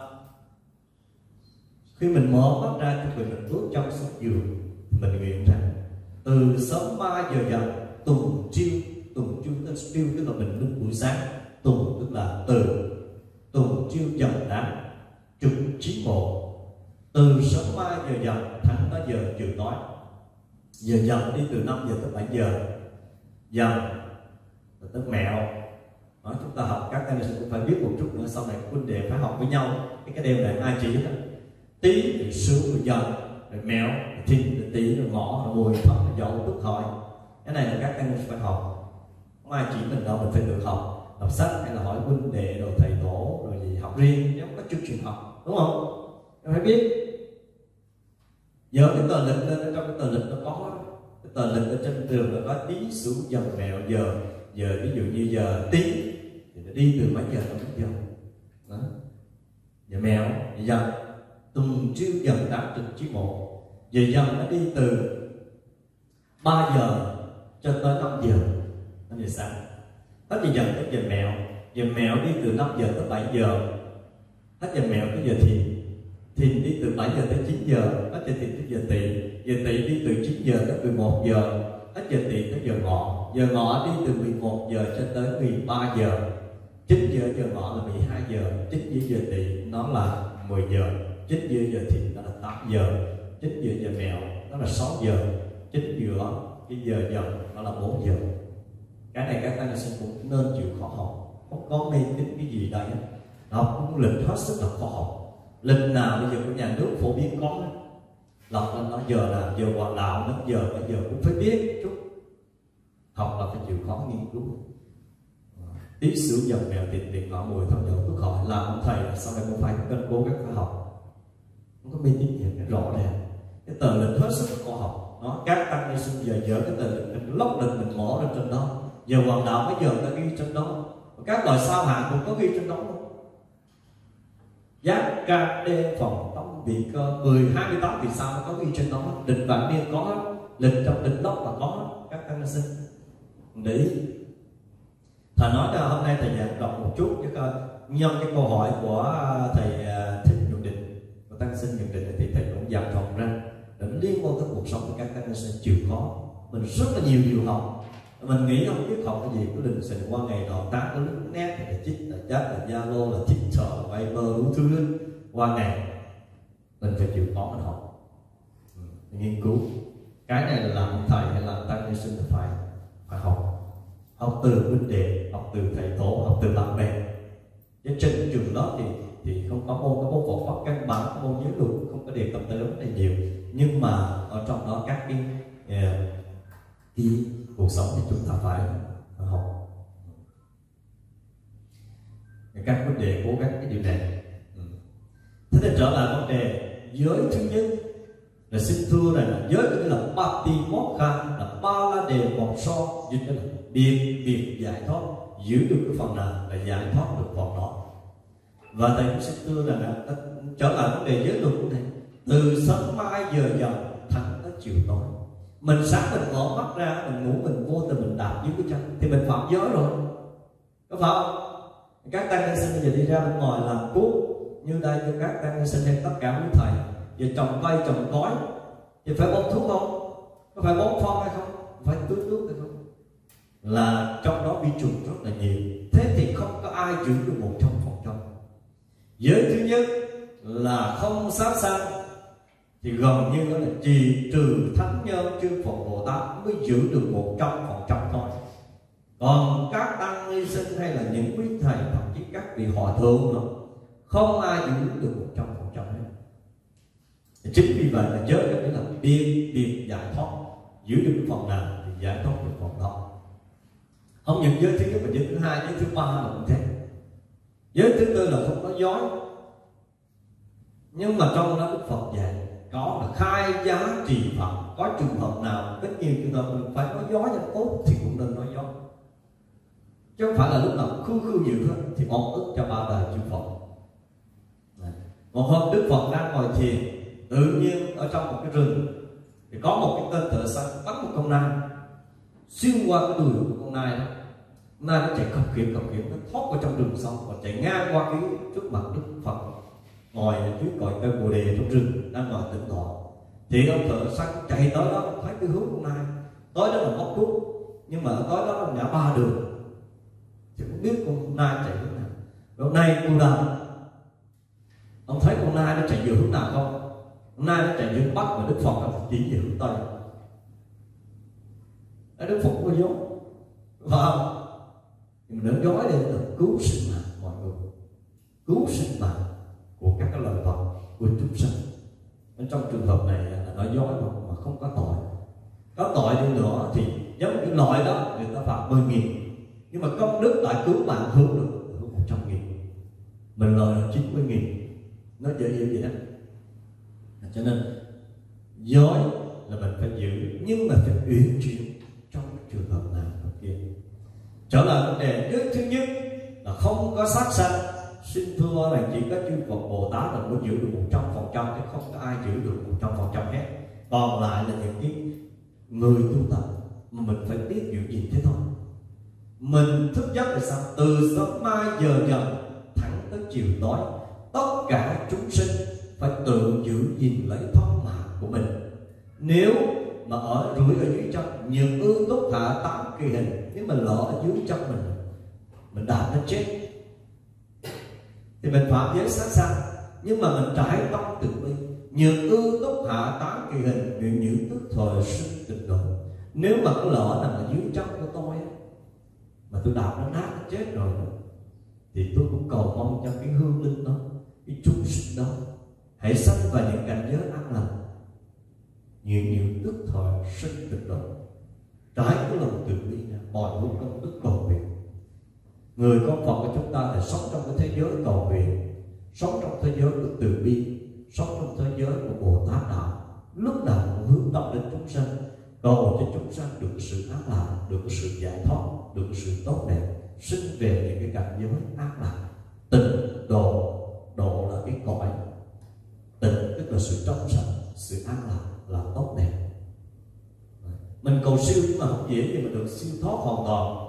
Khi mình mở mắt ra thì mình bước trong xuống giường, mình nguyện rằng từ sớm ba giờ dần tùng chiêu. Tùng chiêu tức chiêu tức là mình lúc buổi sáng, tùng tức là từ, tùng chiêu dần đáng trực chí ngộ. Từ sớm ba giờ dần thẳng tới giờ chiều tối. Giờ dần đi từ năm giờ tới bảy giờ. Dần là tới mẹo. Đó, chúng ta học các anh cũng phải biết một chút nữa, sau này huynh đệ phải học với nhau cái cái đêm này ai chỉ đó. Tí thì sướng rồi dần, rồi mẹo, rồi thiên, rồi tí, rồi ngõ, rồi mùi, thấp, rồi dậu, tức thời. Cái này là các anh phải học. Không ai chỉ mình đâu, mình phải tự học. Đọc sách hay là hỏi huynh đệ, rồi thầy tổ, rồi gì học riêng, nếu không có chương trình học, đúng không? Em phải biết. Giờ cái tờ lịch lên, trong cái tờ lịch nó có cái tờ lịch ở trên trường nó có tí sửu dần mẹo giờ. Giờ ví dụ như giờ tí thì nó đi từ mấy giờ tới mấy giờ. Đó. Giờ mẹo, giờ dần tùng chiêu dần đáng trực chí ngộ. Giờ dần nó đi từ ba giờ cho tới năm giờ, năm giờ sáng. Hết giờ dần tới giờ mẹo. Giờ mẹo đi từ năm giờ tới bảy giờ. Hết giờ mẹo tới giờ thìn. Thìn đi từ bảy giờ tới chín giờ. Hết giờ thìn tới giờ tỵ. Giờ tỵ đi từ chín giờ tới mười một giờ. Hết giờ tỵ tới giờ ngọ. Giờ ngọ đi từ mười một giờ cho tới mười ba giờ. chín giờ giờ ngọ là mười hai giờ. chín giờ giờ tỵ nó là mười giờ. chín giờ giờ thìn nó là tám giờ. chín giờ giờ mẹo nó là sáu giờ. chín giờ cái giờ dần nó là bốn giờ. Cái này các anh sinh cũng nên chịu khó học. Không có mê tín cái gì đây. Học cũng lịch hết sức là khó học. Lịch nào bây giờ của nhà nước phổ biến có, lọc lên nói giờ là giờ hoạt đạo, đến giờ bây giờ cũng phải biết chút. Học là phải chịu khó nghiên cứu. Tí sửu dần mèo tiền tiền ngọ mùi thăm dầu tức hỏi là ông thầy là sau này cũng phải cần cố gắng phải học. Không có mê tín gì cái rõ ràng. Cái tờ lịch hết sức là khó học. Nó các tăng ni sinh giờ dở cái tờ lịch, mình lóc lịch mình mở lên trên đó. Giờ hoạt đạo bây giờ ta ghi trên đó. Các loại sao hạn cũng có ghi trên đó luôn. Giác ca đê phòng tâm vị cơ mười hai mươi tám vì sao nó có ghi trên đó. Lịch vạn niên có, lịch trong lịch lóc là có. Các tăng ni sinh để ý. Thầy nói là hôm nay thầy giảng đọc một chút chứ coi nhân cái câu hỏi của thầy Thích Nhuận Định, của tăng sinh Nhuận Định thì thầy cũng dặn rộng ra để liên quan tới cuộc sống của các tăng sinh chịu khó. Mình rất là nhiều điều học, mình nghĩ không biết học cái gì cứ định sình qua ngày đoạn tác có lúc nét là chích là chat là Zalo là Twitter là Viber đủ thứ lên qua ngày mình phải chịu khó mình học, mình nghiên cứu. Cái này là làm thầy hay làm tăng sinh là phải phải học. Học từ huynh đệ, học từ thầy tổ, học từ bạn bè. Chứ trên trường đó thì thì không có môn cái môn Phật pháp căn bản, cái môn giới luật không có đề cập tới vấn đề nhiều, nhưng mà ở trong đó các cái uh, cái cuộc sống thì chúng ta phải học. Các vấn đề cố gắng cái điều này. Ừ. Thế nên trở lại vấn đề giới thứ nhất là xin thưa này là giới tức là Patimokha, là ba la đề vòng son, dịch là biệt biệt giải thoát, giữ được cái phần nào là giải thoát được phần đó. Và thầy cũng xin thưa rằng là trở lại vấn đề giới luật của thầy, từ sớm mai giờ dần thẳng tới chiều tối, mình sáng mình mở mắt ra, mình ngủ mình vô tình mình đạp dưới cái chân thì mình phạm giới rồi, có phải không? Các tăng ni sinh bây giờ đi ra bên ngoài làm thuốc như đây cho các tăng ni sinh hay tất cả quý thầy về trồng cây trồng cối thì phải bón thuốc không? Có phải bón phân hay không? Phải tưới nước hay không? Là trong đó vi trùng rất là nhiều. Thế thì không có ai giữ được một trăm phần trăm. Giới thứ nhất là không sát sanh, thì gần như là trì trừ thánh nhân chư Phật Bồ Tát mới giữ được một trăm phần trăm thôi. Còn các tăng ni sinh hay là những quý thầy, thậm chí các vị hòa thượng nữa, không ai giữ được một trăm phần trăm hết. Chính vì vậy là giới đó là biệt biệt giải thoát, giữ được cái phần nào thì giải thoát được phần đó. Không những giới thứ nhất mà giới thứ hai, giới thứ ba là cũng thế. Giới thứ tư là không có dối, nhưng mà trong đó Đức Phật dạy có là khai giá trì Phật. Có trường hợp nào tất nhiên trường hợp mình phải nói dối cho tốt thì cũng nên nói dối, chứ không phải là lúc nào khư khư nhiều thôi thì oan ức cho ba đời chư Phật. Một hôm Đức Phật đang ngồi thiền, tự nhiên ở trong một cái rừng thì có một cái tên thợ săn bắn một con nai xuyên qua cái đùi của con nai đó. Con nai nó chạy khập khiễng khập khiễng, nó thoát vào trong rừng sâu và chạy ngang qua cái trước mặt Đức Phật ngồi ở dưới cội cây bồ đề trong rừng đang ngồi tĩnh tọa. Thì ông thợ săn chạy tới đó thấy cái hướng con nai, tới đó là móc thuốc, nhưng mà tới đó là ngã ba đường thì không biết con nai chạy hướng nào. Hôm nay cô đàm, ông thấy con nai nó chạy về hướng nào không? Con nai nó chạy về hướng bắc và Đức Phật nó chỉ về hướng tây. Ở Đức Phật có dối, phải không? Nhưng mà đừng dối đây là cứu sinh mạng mọi người, cứu sinh mạng của các cái loài vật, của chúng sinh. Nên trong trường hợp này là nói dối mà không có tội. Có tội đi nữa thì giống như loại đó người ta phạt mười nghìn, nhưng mà công đức lại cứu mạng hướng được hướng một trăm nghìn, mình lời là chín mươi nghìn, nó dễ hiểu vậy đó. Cho nên dối là mình phải giữ, nhưng mà phải uyển chuyển trong cái trường hợp nào đó kia. Trở lại vấn đề giới thứ nhất là không có sát sanh. Xin thưa là chỉ có chư Phật Bồ Tát là mới giữ được một trăm phần trăm, chứ không có ai giữ được một trăm phần trăm hết. Còn lại là những cái người tu tập mà mình phải biết giữ gìn thế thôi. Mình thức giấc là sao? Từ sớm mai giờ dần thẳng tới chiều tối, tất cả chúng sinh phải tự giữ gìn lấy thoát mạng của mình. Nếu mà ở rủi ở dưới chân, những ương túc hạ tám kỳ hình, nếu mà lỡ ở dưới chân mình, mình đạp nó chết thì mình phạm giới sát sanh. Nhưng mà mình trải tâm từ bi, nhược ư túc hạ tám kỳ hình, nguyện những tức thời sinh tịnh độ. Nếu mà cái lỡ nằm ở dưới chân của tôi mà tôi đạp nó nát nó chết rồi thì tôi cũng cầu mong cho cái hương linh đó, cái chúng sinh đó hãy sanh vào những cảnh giới an lành, nhiều nhiều tức thời sinh tịnh độ. Trái cái lòng từ bi này, mọi lúc công đức cầu nguyện. Người con Phật của chúng ta là sống trong cái thế giới cầu nguyện, sống trong thế giới của từ bi, sống trong thế giới của Bồ Tát đạo, lúc nào cũng hướng tâm đến chúng sanh, cầu cho chúng sanh được sự an lạc, được sự giải thoát, được sự tốt đẹp, sinh về những cái cảnh giới an lạc. Tịnh độ, độ là cái cõi tịnh, tức là sự trong sạch, sự an lạc, là tốt đẹp. Mình cầu siêu nhưng mà không dễ gì mà được siêu thoát hoàn toàn.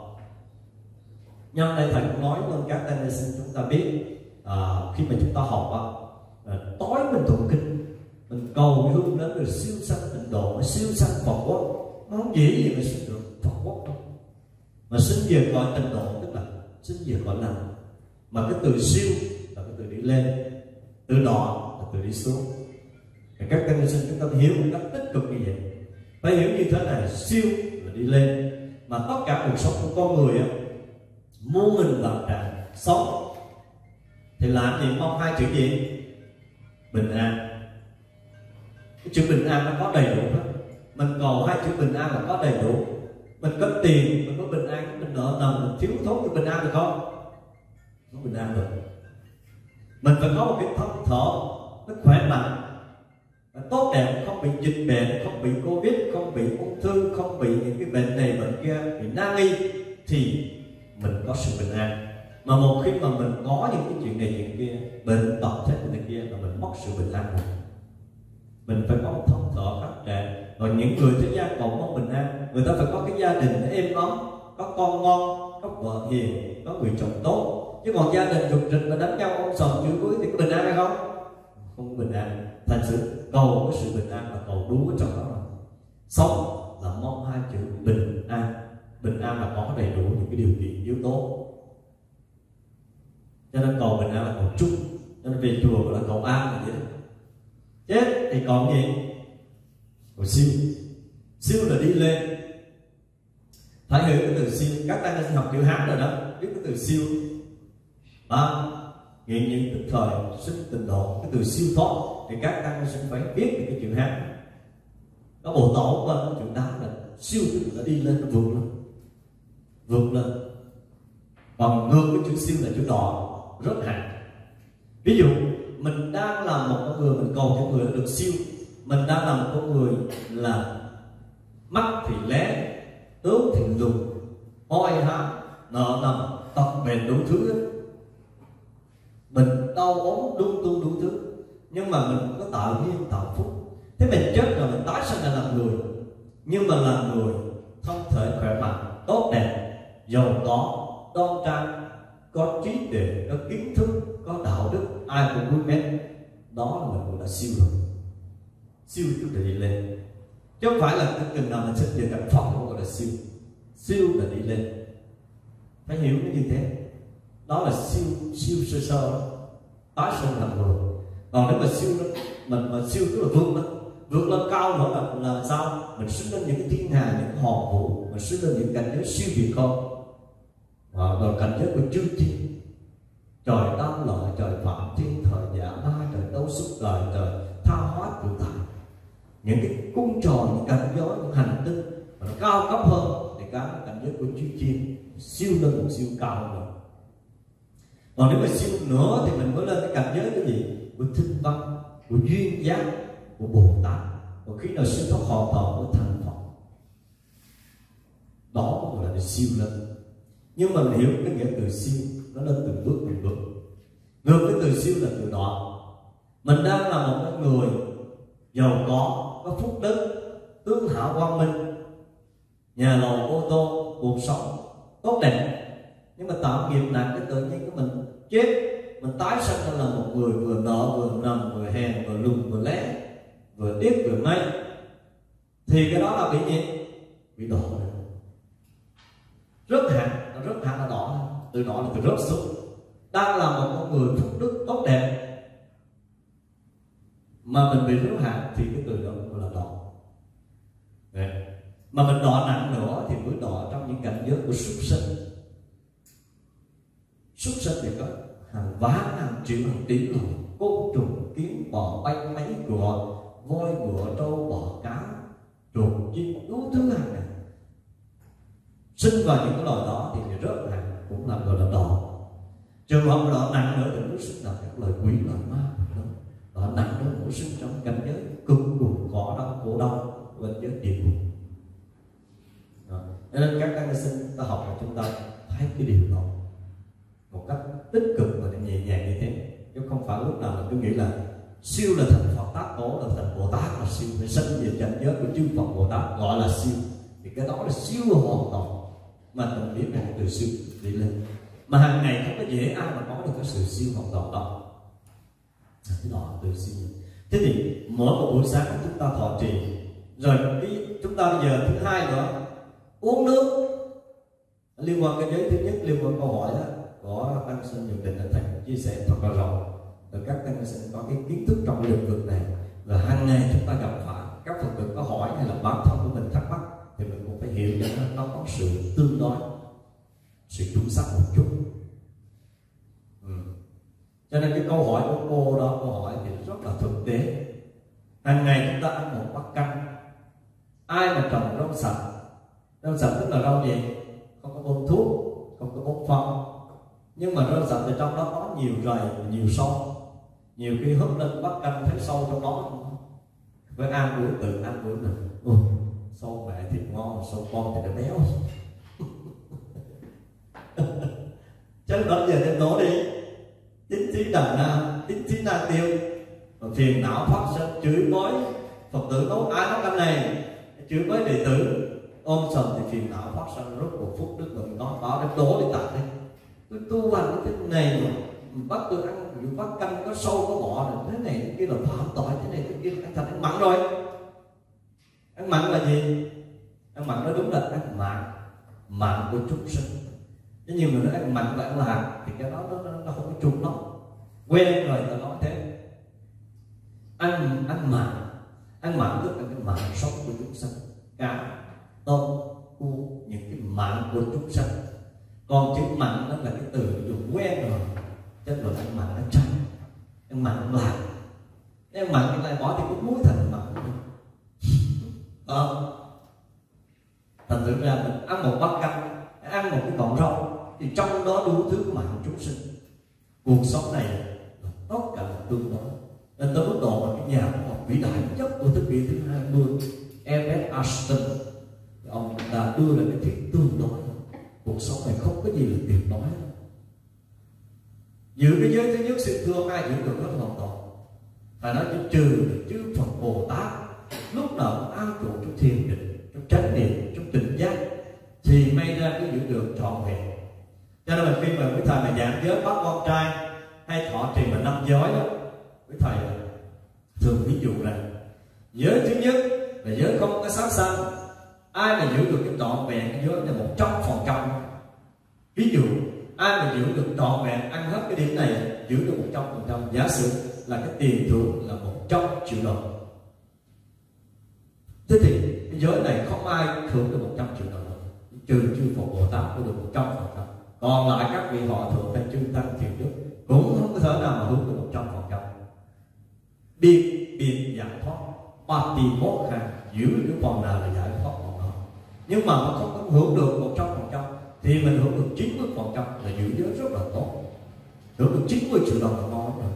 Nhân đây thầy cũng nói lên các tăng ni sinh chúng ta biết, à, khi mà chúng ta học á, à, tối mình tụng kinh, mình cầu hương đến được siêu sanh tịnh độ, siêu sanh Phật quốc, nó không dễ gì mà sinh được Phật quốc đâu. Mà sinh về cõi tịnh độ tức là sinh về cõi lành. Mà cái từ siêu là cái từ đi lên, từ đoạn là từ đi xuống. Thì các tăng ni sinh chúng ta hiểu một cách tích cực như vậy. Phải hiểu như thế này, siêu là đi lên, mà tất cả cuộc sống của con người á, muôn nghìn vạn trạng sống thì làm gì mong hai chữ gì? Bình an. Cái chữ bình an nó có đầy đủ hết. Mình cầu hai chữ bình an là có đầy đủ. Mình có tiền, mình có bình an, mình nợ nần, mình thiếu thốn thì bình an được không? Không bình an được. Mình phải có một cái thân thở nó khỏe mạnh, và tốt đẹp, không bị dịch bệnh, không bị Covid, không bị ung thư, không bị những cái bệnh này bệnh kia, bị nan y, thì mình có sự bình an. Mà một khi mà mình có những cái chuyện này chuyện kia, bệnh tật chết này kia, là mình mất sự bình an rồi. Mình phải có một thân thở phát trẻ. Rồi những người thế gian còn mong bình an, người ta phải có cái gia đình êm ấm, có con ngon, có vợ hiền, có người chồng tốt. Chứ còn gia đình rục rịch mà đánh nhau ông sòm chửi cuối thì có bình an hay không? Không bình an. Thành sự cầu cái sự bình an là cầu đúng ở trong đó rồi. Sống là mong hai chữ bình an. Bình an là có đầy đủ những cái điều kiện yếu tố. Cho nên cầu bình an là cầu chung. Cho nên về chùa gọi là cầu an là vậy đó. Chết thì còn gì? Cầu siêu. Siêu là đi lên. Phải hiểu cái từ siêu. Các ta đã học chữ Hán rồi đó, biết cái từ siêu. À, hiện những tức thời sinh tịnh độ, cái từ siêu thoát thì các tăng sinh phải biết được cái chữ Hán. Có bộ tổ của anh chữ Đá là siêu, tức là đi lên, nó vượt lên, vượt lên. Còn ngược với chữ siêu là chữ đỏ, rất hạn. Ví dụ mình đang là một con người, mình cầu cho người là được siêu. Mình đang là một con người là mắt thì lé, tướng thì lùn, oi hám, nợ nần, tật bền đủ thứ đó. Mình đau ốm lung tung đủ thứ, nhưng mà mình có tạo duyên tạo phúc. Thế mình chết rồi mình tái sinh ra làm người, nhưng mà làm người thân thể khỏe mạnh, tốt đẹp, giàu có, đoan trang, có trí tuệ, có kiến thức, có đạo đức, ai cũng vui mến. Đó là mình gọi là siêu rồi. Siêu tức là đi lên, chứ không phải là cái chừng nào mình sinh về cảnh Phật không gọi là siêu. Siêu là đi lên, phải hiểu nó như thế. Đó là siêu siêu sơ sơ đó, tái sinh làm người. Còn nếu mà siêu đó, mình mà siêu tức là vượt lên, vượt lên cao nữa là là sao? Mình sinh lên những cái thiên hà, những hòn vũ, mình sinh lên những cảnh giới siêu việt không? Rồi cảnh giới của chư thiên, trời tam lợi, trời phạm thiên, thời dạ ma, trời đấu xúc đời, trời tha hóa tự tại. Những cái cung tròn, những cảnh giới, những hành tinh mà nó cao cấp hơn thì cái cảnh giới của chư thiên siêu lên một siêu cao hơn. Còn nếu mà siêu nữa thì mình mới lên cái cảnh giới cái gì? Của tinh văn, của duyên giác, của Bồ Tát. Còn khi nào siêu thoát hoàn toàn của thành Phật, đó gọi là siêu lên. Nhưng mà mình hiểu cái nghĩa từ siêu, nó lên từng bước từng bước. Ngược cái từ siêu là từ đoạn. Mình đang là một người giàu có, có phúc đức, tướng hảo quang minh, nhà lầu ô tô, cuộc sống tốt đẹp. Nhưng mà tạo nghiệp nặng cái tự nhiên của mình chết, mình tái sinh ra là một người vừa nợ vừa nằm, vừa hèn vừa lùn vừa lé, vừa điếc vừa mây, thì cái đó là bị gì? Bị đỏ. Rớt hạng, nó rớt hạng là đỏ, từ đỏ là từ rớt xuống. Đang là một con người phúc đức tốt đẹp mà mình bị rớt hạng thì cái từ đó gọi là đỏ. Đấy. Mà mình đỏ nặng nữa thì mới đỏ trong những cảnh giới của súc sinh. Súc sinh thì có hàng vá, hàng triệu, hàng tỷ rồi, côn trùng, kiến, bò, bay, máy, cựa, voi, ngựa, trâu, bò, cá, chuột, chim, đủ thứ hàng này. Sinh vào những cái loài đó thì rớt hàng cũng là gọi là đỏ. Trường hợp đỏ nặng nữa thì nó sinh là các loài quỷ, loài ma. Đỏ nặng nữa nó sinh trong cảnh giới cực cùng cỏ đau, khổ đau, bên giới địa ngục. Nên các tăng sinh ta học là chúng ta thấy cái điều đó một cách tích cực và nhẹ nhàng như thế, chứ không phải lúc nào mình cứ nghĩ là siêu là thành Phật Tát Tổ, là thành Bồ Tát là siêu, phải sinh về cảnh giới của chư Phật Bồ Tát gọi là siêu, thì cái đó là siêu hoàn toàn. Mà mình biết là từ siêu đi lên, mà hàng ngày không có dễ ai mà có được cái sự siêu hoàn toàn đó. Cái đó từ siêu. Thế thì mỗi một buổi sáng chúng ta thọ trì, rồi cái chúng ta bây giờ thứ hai nữa uống nước. Liên quan cái giới thứ nhất, liên quan câu hỏi đó có tăng sinh nhận định là thầy chia sẻ thật là rộng, rồi các tăng sinh có cái kiến thức trong lĩnh vực này, và hàng ngày chúng ta gặp phải các Phật tử có hỏi hay là bản thân của mình thắc mắc thì mình cũng phải hiểu cho nó, nó có sự tương đối, sự chuẩn xác một chút. Ừ. Cho nên cái câu hỏi của cô đó, câu hỏi thì rất là thực tế. Hàng ngày chúng ta ăn một bát canh. Ai mà trồng rau sạch, rau sạch tức là rau gì? Không có bón thuốc, không có bón phân, nhưng mà rau sạch thì trong đó có nhiều rầy, nhiều sâu. Nhiều khi húp lên bát canh thấy sâu trong đó, với ăn bữa tự ăn bữa mình. Ôi, sâu mẹ thịt ngon, sâu con thì nó béo. Chứ đó giờ nên nói đi, tính trí đàn nam, tính trí nam tiêu, phiền não phát sinh, chửi bới Phật tử nói ai nói canh này, chửi bới đệ tử ôm sầm thì phiền não phát sinh. Rất một phút đức mình nói bảo đến đố đi tặng đi, tôi tu hành cái này mà bắt tôi ăn những bát canh có sâu có bọ này, thế này thế kia là phạm tội, thế này thế kia anh thành ăn mặn rồi. Ăn mặn là gì? Ăn mặn nó đúng là ăn mặn, mặn của chúng sinh. Chứ nhiều người nói ăn mặn và ăn lạc thì cái đó nó, nó, nó không có chung lắm. Quen rồi ta nói thế. Ăn ăn mặn, ăn mặn tức là cái mặn sống của chúng sinh, cá, tôm, cua, những cái mặn của chúng sinh. Còn chữ mặn đó là cái từ dùng quen rồi, chứ là ăn mặn ăn chay, ăn mặn ăn lạc. Nếu mặn cái này bỏ thì cũng muối thành mặn. Ờ, thành thử ra mình ăn một bát canh, ăn một cái cọng rau thì trong đó đủ thứ mặn chúng sinh. Cuộc sống này là tất cả là tương đối. Nên tới mức độ mà cái nhà khoa học vĩ đại nhất của thế kỷ thứ hai mươi, Albert Einstein, ông ta đưa ra cái thuyết tương đối. Cuộc sống này không có gì là tuyệt đối. Giữ cái giới thứ nhất sự thương ai giữ được rất hoàn toàn. Phải nói chứ trừ chư Phật Bồ Tát lúc nào cũng an trụ trong thiền định, trong chánh niệm, trong tỉnh giác thì may ra cứ giữ được trọn vẹn. Cho nên là khi mà quý thầy mà giảng giới bắt con trai hay thọ trì mà năm giới đó, quý thầy thường ví dụ là giới thứ nhất là giới không có sát sanh. Ai mà giữ được cái trọn vẹn cái giới là một trăm phần trăm. Ví dụ ai mà giữ được trọn vẹn ăn hết cái điểm này, giữ được một trăm phần trăm, giả sử là cái tiền thưởng là một trăm triệu đồng. Thế thì cái giới này không ai thưởng được một trăm triệu đồng, trừ chư Phật Bồ Tát có được một trăm phần trăm. Còn lại các vị họ thượng hay chư tăng thiện đức cũng không có thể nào mà hướng được một trăm phần trăm. Biết biệt giải thoát, ba tì mốt hàng giữ được phần nào là giải thoát phần đó. Nhưng mà nó không có hưởng được một trăm phần trăm thì mình hưởng được chín mươi phần trăm là giữ giới rất là tốt. Hưởng được chín mươi triệu đồng là ngon rồi.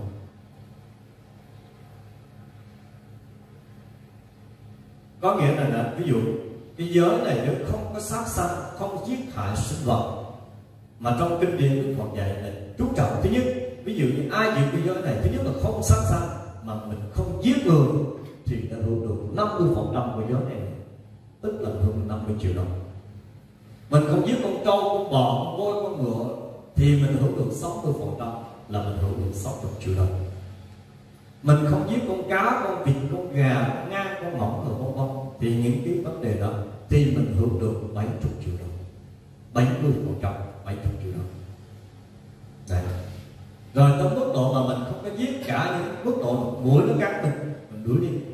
Có nghĩa là, là ví dụ cái giới này nếu không có sát sanh, không giết hại sinh vật, mà trong kinh điển Đức Phật dạy là chú trọng thứ nhất, ví dụ như ai giữ cái giới này, thứ nhất là không sát sanh mà mình không giết người thì ta hưởng được năm mươi phần trăm của giới này, tức là hưởng năm mươi triệu đồng. Mình không giết con trâu, con bò, con voi, con ngựa thì mình hưởng được sáu mươi phần trăm, là mình hưởng được sáu mươi triệu đồng. Mình không giết con cá, con vịt, con gà, con ngan, con ngỗng rồi vân vân thì những cái vấn đề đó thì mình hưởng được bảy mươi triệu đồng, bảy mươi phần trăm, bảy mươi triệu đồng. Đấy. Rồi tới mức độ mà mình không có giết cả những mức độ mũi nó cắn mình, mình đuổi đi.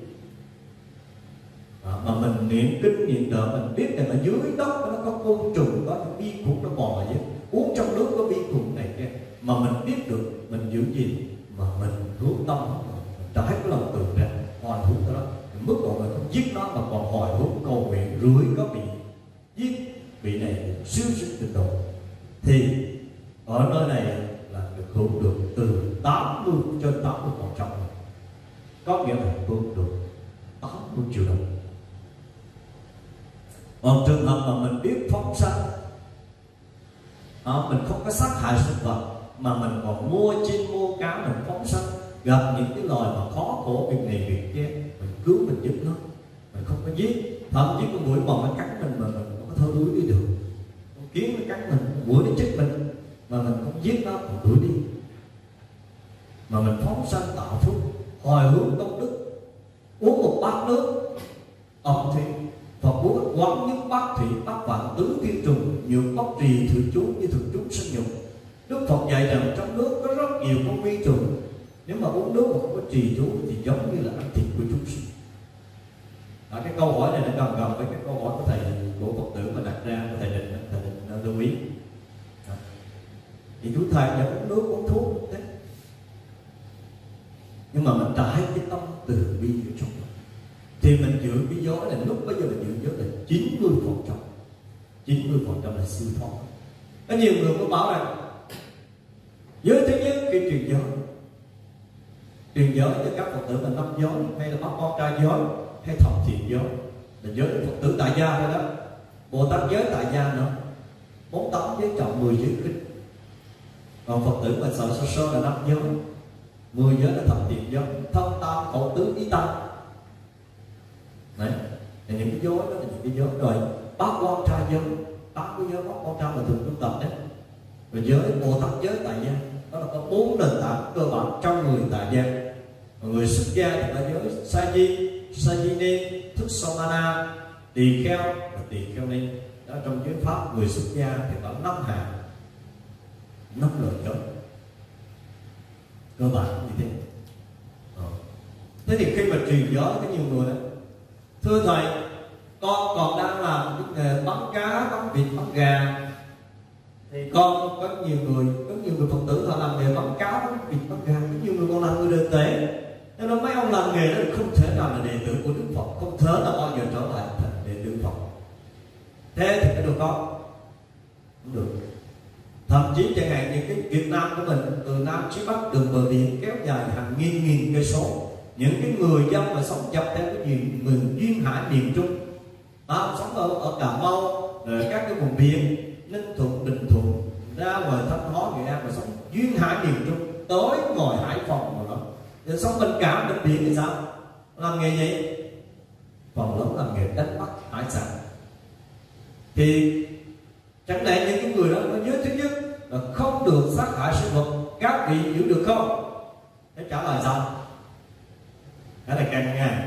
À, mà mình niệm kinh niệm đợi mình biết rằng là dưới đất nó có côn trùng, có những vi khuẩn nó bò vậy, uống trong nước có vi khuẩn này kia, mà mình biết được mình giữ gì mà mình hướng tâm, mình trái cái lòng từ ra hoàn hướng tới đó. Mức độ mình không giết nó mà còn hồi hướng cầu nguyện rưỡi có bị giết bị này siêu sinh trình độ thì ở nơi này là được hưởng được từ tám mươi cho tám mươi phần trăm, có nghĩa là hưởng được tám mươi triệu đồng. Còn trường hợp mà mình biết phóng sanh, à, mình không có sát hại sinh vật mà mình còn mua chim mua cá mình phóng sanh, gặp những cái loài mà khó khổ việc này việc kia mình cứu mình giúp nó, mình không có giết. Thậm chí con muỗi bò nó cắn mình mà mình không có thơ đuổi đi được, con kiến nó cắn mình, con muỗi nó chích mình mà mình không giết nó, mình đuổi đi, mà mình phóng sanh tạo phúc, hồi hướng công đức. Uống một bát nước ẩm thì Phật muốn quán những bát thủy bát vạn tứ thiên trùng, nhược bất trì thử chú như thực chúng sinh nhục. Đức Phật dạy rằng trong nước có rất nhiều con vi trùng, nếu mà uống nước mà không có trì chú thì giống như là ăn thịt của chúng sinh. À, cái câu hỏi này nó gần gần với cái câu hỏi của thầy của Phật tử mà đặt ra của thầy Định, thầy Định lưu ý. À, thì chú thầy đã uống nước uống thuốc thế, nhưng mà mình trải cái tâm từ bi ở trong đó, thì mình giữ cái giới là lúc bây giờ mình giữ giới là chín mươi phần trăm, chín mươi phần trăm là siêu thoát. Có nhiều người có bảo rằng giới thứ nhất khi truyền giới, truyền giới cho các Phật tử là năm giới, hay là bắt con trai giới, hay thập thiện giới, là giới Phật tử tại gia thôi đó. Bồ Tát giới tại gia nữa, bốn tám giới trọng, mười giới khích. Còn Phật tử mà sợ sơ sơ là năm giới, mười giới là thập thiện giới, thân tam khẩu tứ ý tâm. Đấy, thì những cái giới đó là những cái giới rồi bác quan trai giới, tám cái giới bác quan trai là thường tu tập đấy. Rồi giới Bồ Tát giới tại gia, đó là có bốn nền tảng cơ bản trong người tại gia. Còn người xuất gia thì là giới sa di, sa di ni, thức samana, tỳ kheo và tỳ kheo ni. Đó, trong giới pháp người xuất gia thì có năm hạng, năm loại giới cơ bản như thế. Ờ. Thế thì khi mà truyền giới có nhiều người đó, thưa thầy, con còn đang làm cái nghề bắn cá, bắn vịt, bắn gà, thì con có nhiều người, có nhiều người Phật tử họ làm nghề bắn cá, bắn vịt, bắn gà, có nhiều người còn làm người đời tế. Cho nên mấy ông làm nghề đó không thể nào là đệ tử của Đức Phật, không thể nào bao giờ trở lại thành đệ tử Phật. Thế thì cái được không? Không được. Thậm chí chẳng hạn như cái Việt Nam của mình, từ Nam chí Bắc đường bờ biển kéo dài hàng nghìn nghìn cây số, những cái người dân mà sống dọc theo cái miền miền duyên hải miền Trung, à, sống ở, ở Cà Mau, rồi các cái vùng biển Ninh Thuận, Bình Thuận, ra ngoài Thanh Hóa, Nghệ An mà sống duyên hải miền Trung, tới ngoài Hải Phòng rồi đó, rồi sống bên cả bên biển thì sao? Làm nghề gì? Phần lớn làm nghề đánh bắt hải sản. Thì chẳng lẽ những cái người đó có giới thứ nhất là không được sát hại sinh vật, các vị giữ được không? Thế trả lời sao? Cái này càng nghe.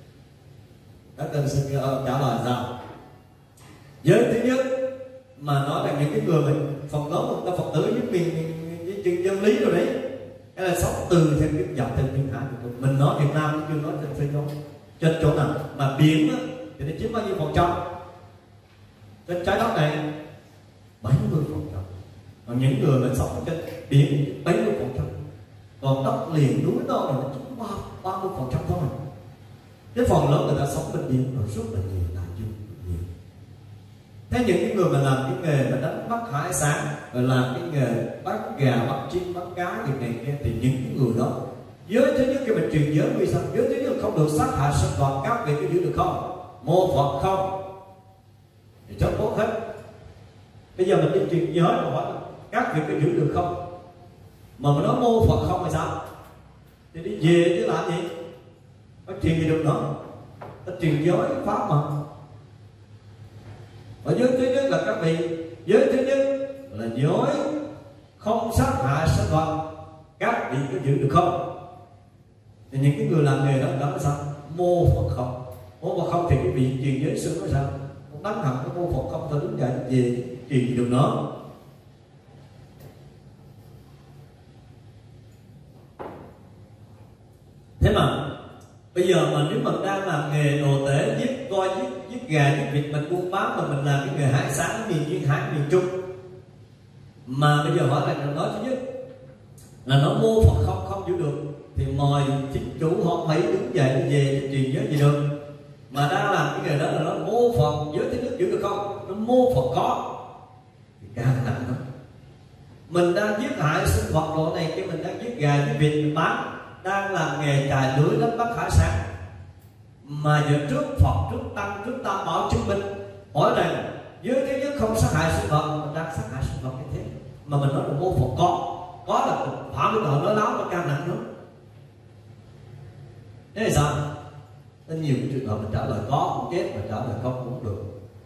Các tân sư trả lời sao? Giới thứ nhất mà nói là những cái người mình phần lớn một Phật tử với miền với chừng dân lý rồi đấy, hay là sống từ theo cái dọc theo duyên hải mình nói Việt Nam chưa nói trên phi đâu, trên chỗ nào mà biển á thì nó chiếm bao nhiêu phần trăm trên trái đất này? bảy mươi phần trăm. Còn những người mình sống trên biển bảy mươi phần trăm, còn đất liền núi đó là nó chỉ ba mươi phần trăm thôi. Cái phần lớn người ta sống bên biển rồi rất là nhiều, đại dương nhiều. Thế những cái người mà làm cái nghề mà đánh bắt hải sản, rồi làm cái nghề bắt gà, bắt chim, bắt cá việc này kia, thì những cái người đó giới thứ nhất khi mình truyền giới vì sao? Giới thứ nhất không được sát hại sinh vật, các vị có giữ được không? Mô Phật không? Thì chốt tốt hết. Bây giờ mình đi truyền giới mà hỏi các vị có giữ được không? Mà mình nói mô Phật không thì sao? Thì đi về chứ làm gì? Có truyền gì được nữa? Ta truyền giới pháp mà. Ở giới thứ nhất là các vị, giới thứ nhất là giới không sát hại sinh vật, các vị có giữ được không? Thì những cái người làm nghề đó đó là sao? Mô Phật không. Mô Phật không thì cái vị truyền giới sư nói sao? Đánh hẳn cái mô Phật không ta đứng dậy về truyền gì được nữa. Thế mà bây giờ mà nếu mình đang làm nghề đồ tể, giết voi, giết, giết gà, giết vịt, mình buôn bán, mà mình làm cái nghề hải sản miền duyên hải miền Trung, mà bây giờ hỏi là nói thứ nhất là nó mô Phật không không giữ được, thì mời chính chủ họ phải đứng dậy về truyền giới gì được. Mà đang làm cái nghề đó là nó mô Phật, giới thứ nhất giữ được không? Nó mô Phật có thì càng nặng hơn. Mình đang giết hại sinh vật độ này, chứ mình đang giết gà, giết vịt mình bán, đang làm nghề chài lưới đánh bắt hải sản, mà giờ trước Phật, trước Tăng, trước Tam Bảo chứng minh hỏi rằng giới thứ nhất không sát hại sinh vật, mình đang sát hại sinh vật như thế, mà mình nói là mô Phật có, có là phạm cái tội nói láo nó càng nặng nữa. Thế thì sao? Nên nhiều cái trường hợp mình trả lời có cũng chết, mà trả lời không cũng được.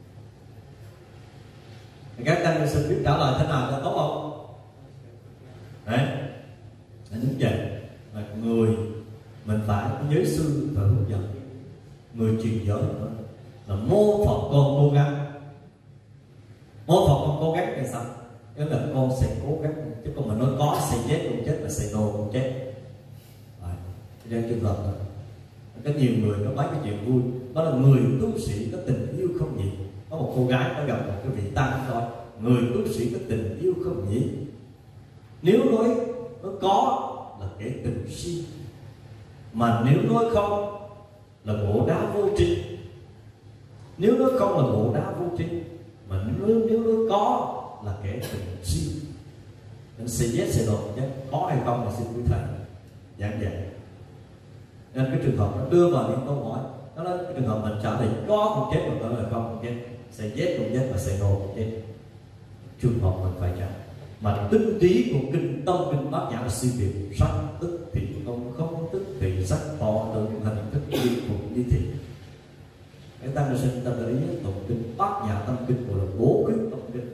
Thì các anh xin biết trả lời thế nào cho tốt không? Đấy, anh đứng dậy mà người mình phải giới sư và hướng dẫn, người truyền giới là mô Phật con cố gắng. Mô Phật con cố gắng thì sao? Tức là con sẽ cố gắng, chứ còn mình nói có sẽ chết cũng chết, mà sẽ no cũng chết. Đấy, trong trường hợp đó có nhiều người có mấy cái chuyện vui, đó là người tu sĩ có tình yêu không nhỉ? Có một cô gái có gặp một cái vị tăng nói người tu sĩ có tình yêu không nhỉ? Nếu nói nó có là kẻ tình si, Mà nếu nói không là bộ đá vô tri. Nếu nói không là bộ đá vô tri. Mà nếu, nếu nói có là kẻ tình si. Nên say yes say no nhé. Có hay không là xin quý thầy giảng dạy. Nên cái trường hợp nó đưa vào những câu hỏi, đó là cái trường hợp mình trả lời có cũng chết, mà có là không cũng chết, say yes cũng chết, và say no cũng chết. Trường hợp mình phải trả. Mà tinh trí của kinh Tông kinh Bát Nhã là siêu việt. Sắc tức thì không, không tức thì sắc, thọ tượng hình thức liên phục như thị. Cái tăng sinh ta để ý tụng kinh Bát Nhã Tâm Kinh gọi là bố quyết tâm kinh.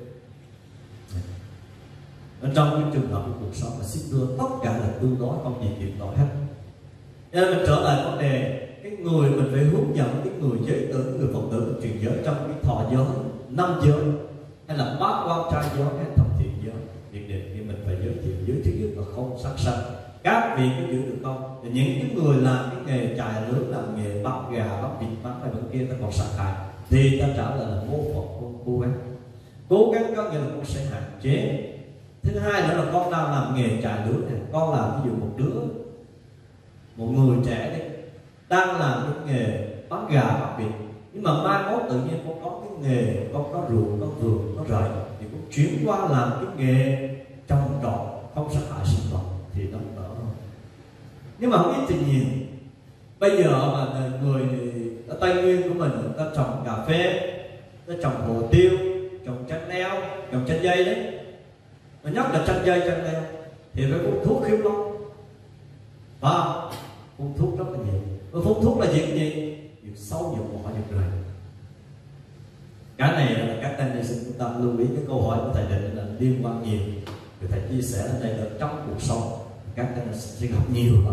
Ở trong cái trường hợp của cuộc sống là xin đưa tất cả là tương đối, không gì chuyện nổi hết. Cho nên mình trở lại vấn đề cái người mình phải hướng dẫn cái người giới tử, người Phật tử mình truyền giới trong cái thọ giới, năm giới hay là bát quan trai giới hay thập thiện giới. Việc định thì mình phải giới thiệu giới thứ nhất là không sát sanh. Các vị có giữ được không? Thì những cái người làm cái nghề chài lưới, làm nghề bắt gà, bắt vịt, bắt này bên kia ta còn sát hại, thì ta trả lời là mô Phật con cố gắng. Cố gắng có nghĩa là con sẽ hạn chế. Thứ hai nữa là con đang làm nghề chài lưới này, con làm ví dụ một đứa, một người trẻ đấy, đang làm cái nghề bắt gà, bắt vịt, nhưng mà mai mốt tự nhiên con có cái nghề, con có ruộng, có vườn, có rẫy, thì con chuyển qua làm cái nghề trồng trọt, không sát hại sinh vật thì nó đỡ hơn. Nhưng mà không ít thì nhiều. Bây giờ mà người ở Tây Nguyên của mình, người ta trồng cà phê, người ta trồng hồ tiêu, trồng chanh leo, trồng chanh dây đấy, mà nhất là chanh dây, chanh leo thì phải phun thuốc khiếu lắm, phải không? Phun thuốc rất là nhiều. Và phun thuốc là việc gì? Việc sâu, việc bỏ, việc rầy. Cái này là các anh chị xin chúng ta lưu ý cái câu hỏi của thầy Định là liên quan nhiều. Thì thầy chia sẻ ở đây là trong cuộc sống các anh sẽ gặp nhiều lắm.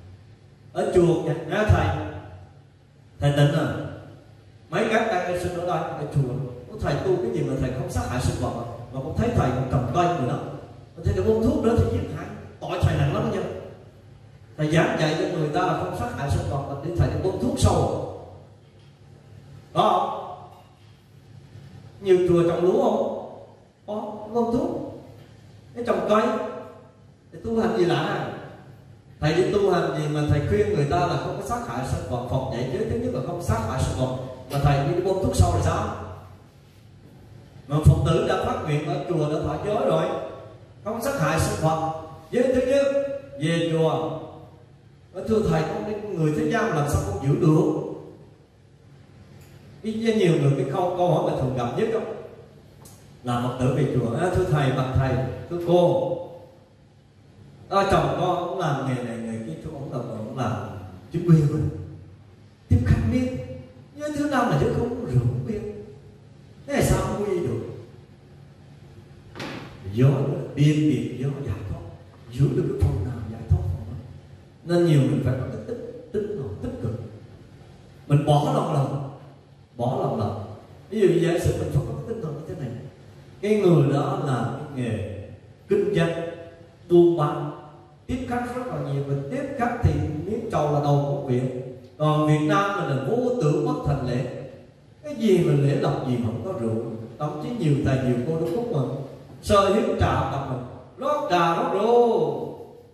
Ở chùa nha thầy, thầy Định à, mấy các anh sinh ở đây ở chùa, thầy tu cái gì mà thầy không sát hại sinh vật mà, mà con thấy thầy còn trồng cây người đó, thầy đừng uống thuốc nữa thì giết hại, tội thầy nặng lắm nha. Thầy giảng dạy cho người ta là không sát hại sinh vật, mà để thầy đi uống thuốc sâu, có không? Nhiều chùa trồng lúa không? Có, uống thuốc. Cái trồng cây để tu hành gì lạ. Thầy đi tu hành gì mà thầy khuyên người ta là không có sát hại sinh vật. Phật dạy giới thứ nhất là không sát hại sinh vật, mà thầy đi bơm thuốc sâu là sao? Mà Phật tử đã phát nguyện ở chùa đã thọ giới rồi, không sát hại sinh vật. Giới thứ nhất về chùa, thưa thầy, con người thế gian làm sao con giữ được? Với nhiều người cái câu câu hỏi mà thường gặp nhất đó là Phật tử về chùa, à, thưa thầy, bạch thầy, thưa cô, à, chồng con cũng làm nghề này nghề kia, chú ông là cũng làm chứng quyền rồi, tiếp khách biết, nhưng thứ năm là chứ không rượu biết, thế là sao không quy được? Do biên biệt do giải thoát, giữ được cái phần nào giải thoát phần đó. Nên nhiều mình phải có cái tích tích tích cực, mình bỏ lòng lòng, bỏ lòng lòng. Ví dụ giả sử mình phải có cái tinh thần như thế này, cái người đó là cái nghề kinh doanh buôn bán, tiếp khách rất là nhiều, mình tiếp khách thì miếng trầu là đầu công việc. Còn Việt Nam mình là vô tưởng bất thành lễ, cái gì mình lễ lộc gì mà không có rượu. Thậm chí nhiều thầy nhiều cô Đức Phúc mà sơ hiến trà bằng mình rót trà rót rượu,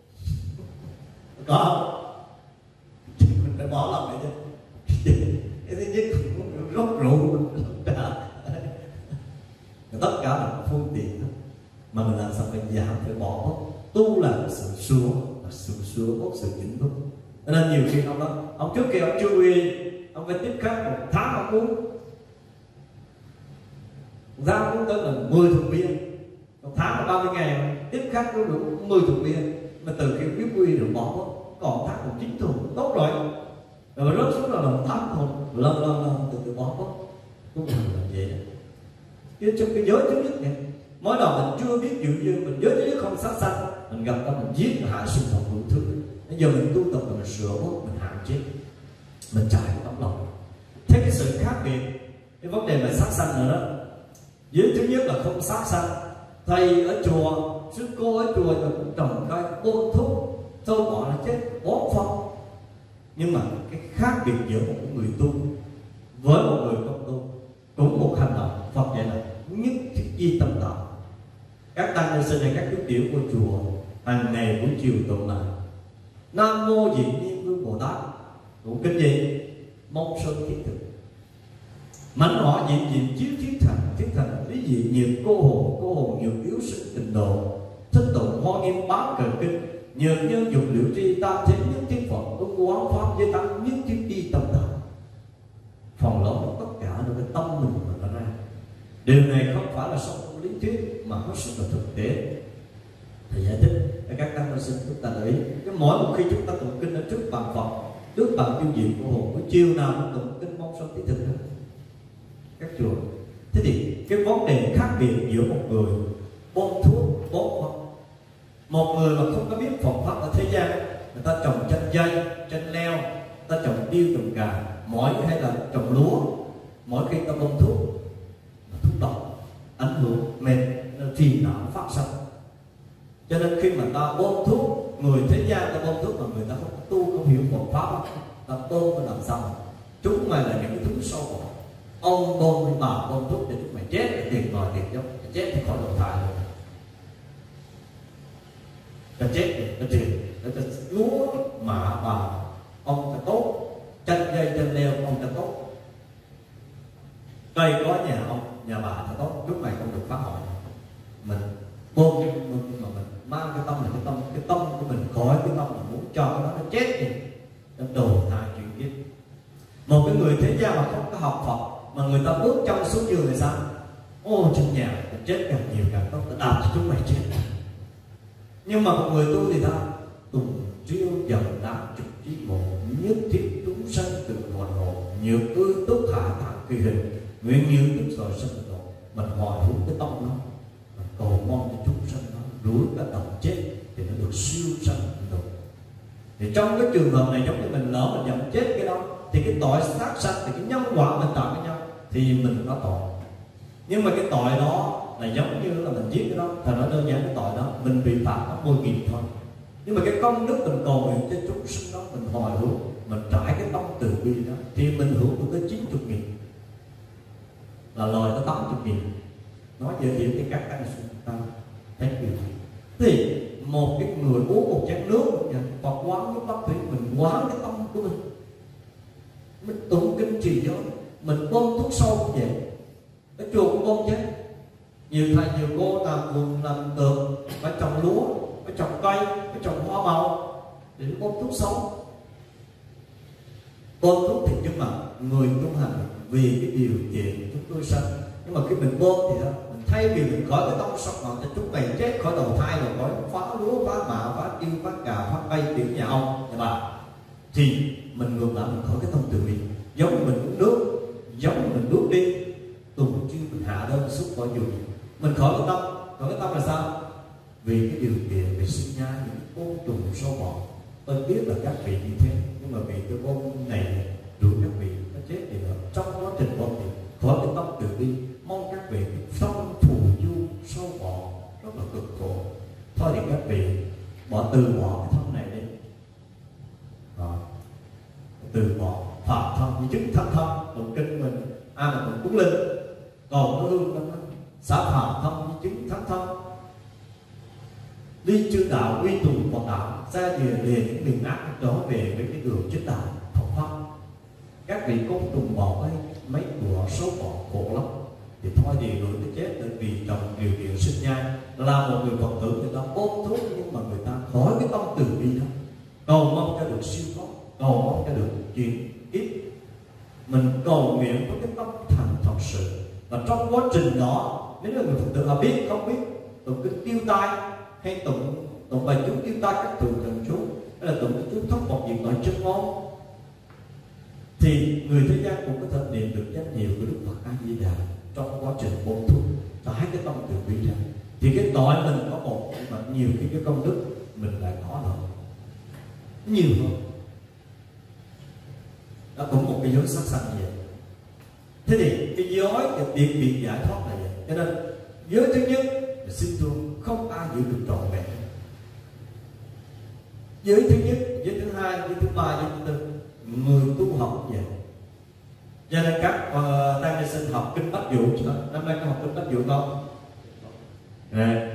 có mình phải bỏ lòng này chứ. Cái thứ nhất rót rượu, rót trà, tất cả là phương tiện mà mình làm sao phải giảm, phải bỏ bớt. Tu là sự sửa, là sự sửa bớt sự chỉnh bớt. Nên nhiều khi ông đó, ông trước kia ông chưa uy, ông phải tiếp khách một tháng ông uống, một tháng ông uống tới là mười thùng bia, một tháng là ba mươi ngày tiếp khách có đủ mười thùng bia. Mà từ khi biết uy rồi bỏ bớt, còn tháng còn chín thùng tốt rồi, rồi rớt xuống là một tám thùng, lần lần lần từ từ bỏ bớt. Cũng là vậy. Chứ trong cái giới thứ nhất này, mới đầu mình chưa biết dự dư, mình giới thứ nhất không sát sanh, mình gặp ta mình giết, mình hại sinh vật đủ thứ. Bây giờ mình tu tập mình sửa bớt, mình hạn chế, mình trải cái tấm lòng. Thế cái sự khác biệt, cái vấn đề mà sát sanh nữa đó. Giới thứ nhất là không sát sanh. Thầy ở chùa, sư cô ở chùa rồi cũng trồng cây, bơm thuốc, sâu bọ là chết, bón phân. Nhưng mà cái khác biệt giữa một người tu với một người không tu, cũng một hành động Phật dạy là nhất thiết di tâm tạo. Các tăng nhân sinh hay các chú tiểu của chùa hàng ngày buổi chiều tụng lại Nam mô Diện Nhiên Vương Bồ Bồ Tát tụng kinh gì? Mong sơn thiết thực. Mảnh hỏa diệm diệm chiếu thiết thành, thiết thành lý dị nhiệt cô hồn, cô hồn nhược yếu sinh tịnh độ. Thích tụng hoa nghiêm bám cờ kinh, nhờ nhân dục liệu tri tam thế nhất thiết Phật, đúng quán pháp với tăng nhất thiết đi tâm đạo. Phần lớn tất cả là cái tâm mình mà nó ra. Điều này không phải là sống lý thuyết mà nó rất là thực tế. Thầy giải thích để các tăng sinh chúng ta để ý. Cái mỗi một khi chúng ta tụng kinh ở trước bàn Phật, trước bàn tiêu diệu của hồn, của chiều nào cũng tụng kinh mong sanh thiết thực đó các chùa. Thế thì cái vấn đề khác biệt giữa một người bón thuốc, bón phân, một người mà không có biết Phật pháp ở thế gian, người ta trồng chanh dây, chanh leo, người ta trồng tiêu, trồng cà, mỗi hay là trồng lúa, mỗi khi ta bón thuốc, thuốc độc, ảnh hưởng mệt, phiền não phát sinh. Cho nên khi mà ta bón thuốc, người thế gian ta bón thuốc mà người ta không tu, không hiểu Phật pháp, ta bón nó làm sao? Chúng mày là những cái thứ sâu bọ. Ông bom với bà bom thuốc để chúng mày chết để tiền ngồi tiền giống, chết thì khỏi đầu thai luôn. Ta chết thì ta tiền, ta lúa mạ bà ông ta tốt, chanh dây chanh leo ông ta tốt, cây có nhà ông nhà bà ta tốt, chúng mày không được phá hoại. Mình bom mình mà mình mang cái tâm này, cái tâm cái tâm của mình khỏi cái tâm mình muốn cho nó nó chết đi, nó đầu thai chuyển kiếp. Một cái người thế gian mà không có học Phật mà người ta bước trong xuống giường thì sao? Ô trong nhà chết càng nhiều càng tốt, ta đạp cho chúng mày chết. Nhưng mà một người tu thì ta tùng triêu dần đám trực trí một, nhất thiết chúng sanh từ hoàn hồn, nhược ư túc hạ thẳng kỳ hình, nguyện như tức rồi sanh độ. Mình hồi hướng cái tâm nó, mình cầu mong cho chúng sanh nó đuổi cả đồng chết thì nó được siêu sanh độ. Thì trong cái trường hợp này giống như mình lỡ mình nhận chết cái đó, thì cái tội sát sanh, thì cái nhân quả mình tạo với nhau thì mình có tội. Nhưng mà cái tội đó là giống như là mình giết cái đó, thật nói đơn giản cái tội đó mình bị phạt nó mười nghìn thôi. Nhưng mà cái công đức mình cầu nguyện cho chúng sinh đó, mình hồi hướng, mình trải cái tâm từ bi đó, thì mình hưởng được tới chín mươi nghìn, là lời tới tám mươi nghìn. Nói dễ hiểu cái các tăng sinh ta thấy điều gì. Thì một cái người uống một chén nước Phật quán nước Bắc Thủy, mình quán cái tâm của mình, mình tụng kinh trì giới, mình bơm thuốc sâu cũng vậy. Ở chùa cũng bơm chứ. Nhiều thầy nhiều cô làm vườn làm tược, phải trồng lúa, phải trồng cây, phải trồng hoa màu để bơm thuốc sâu. Bơm thuốc thì nhưng mà người tu hành vì cái điều kiện chúng tôi sanh. Nhưng mà khi mình bơm thì đó, mình thay vì mình khỏi cái tâm sọc mà cho chúng mày chết khỏi đầu thai rồi khỏi phá lúa, phá mạ, phá tiêu, phá cà, phá cây tiểu nhà ông, nhà bà, thì mình ngược lại mình khỏi cái tâm từ bi. Giống như mình uống nước, giống như mình nuốt đi, tùng chuyên mình hạ đơn xúc khỏi dùng, mình khỏi cái tâm. Khỏi cái tâm là sao? Vì cái điều kiện về sinh ra những côn trùng sâu bọ. Tôi biết là các vị như thế, nhưng mà vì cái bom này đuổi các vị nó chết thì nó trong quá trình bom thì khỏi cái tâm từ bi. Mong các vị phong phù du sâu bọ rất là cực khổ. Thôi thì các vị bỏ từ bỏ cái thân này đi, à, từ bỏ phạm thân như chứng thân thân. Tụng kinh mình ai mà tụng cúng linh còn nó hương lắm, xả phạm thân như chứng thân thân, đi chư đạo uy tùng Phật đạo, ra về về những miền ác trở về với cái đường chính đạo Phật pháp. Các vị côn trùng bọ ấy, mấy của số bọ khổ lắm. Thì thôi thì người ta chết bởi vì trong điều kiện sinh nhai. Là một người Phật tử người ta bón thuốc, nhưng mà người ta khỏi cái tâm từ bi đó, cầu mong cho được siêu thoát, cầu mong cho được chuyện ít. Mình cầu nguyện với cái tâm thành thật sự. Và trong quá trình đó, nếu là người Phật tử họ biết không biết tụng kinh tiêu tai, hay tụng tụng bài chú tiêu tai các thường thần chú, hay là tụng cái chú thất Phật diện nội chân ngôn, thì người thế gian cũng có thể niệm được danh hiệu của Đức Phật A Di Đà trong quá trình bón thuốc, tải cái tâm từ bi ra. Thì cái tội mình có một, nhưng mà nhiều khi cái công đức mình lại có hơn, nhiều hơn. Đó cũng một cái giới sát sanh vậy. Thế thì cái giới cái biệt biệt giải thoát là vậy. Cho nên giới thứ nhất là xin thương, không ai giữ được trọn vẹn. Giới thứ nhất, giới thứ hai, giới thứ ba, giới thứ tư, người tu học vậy. Cho nên các uh, tăng ni sinh học kinh Bách Dụ, năm nay có học kinh Bách Dụ không? À,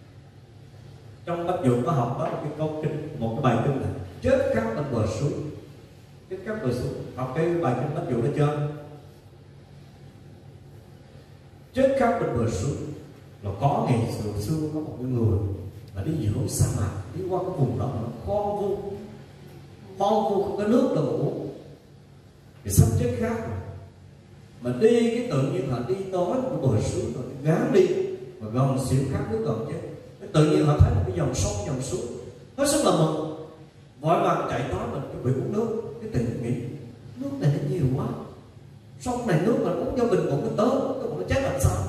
trong Bách Dụ có học đó một cái câu kinh, một cái bài kinh này: chết khắp bên bờ suối, chết khắp bờ suối. Học cái bài kinh Bách Dụ đó chưa? Chết khắp bên bờ suối là có ngày xưa xưa có một cái người là đi giữa sa mạc, đi qua cái vùng đó nó hoang vu, hoang vu không có nước đâu mà uống, thì sắp chết khát rồi. Mà đi cái tự nhiên họ đi tới cái bờ suối rồi gán đi mà gần xỉu khát nước gần chết. Cái tự nhiên họ thấy một cái dòng sông dòng suối, hết sức là mừng, vội vàng chạy tới mình chuẩn bị uống nước. Cái tự nhiên nghĩ nước này nó nhiều quá, sông này nước mà uống cho bình bụng nó tớ, cái bụng nó chết làm sao?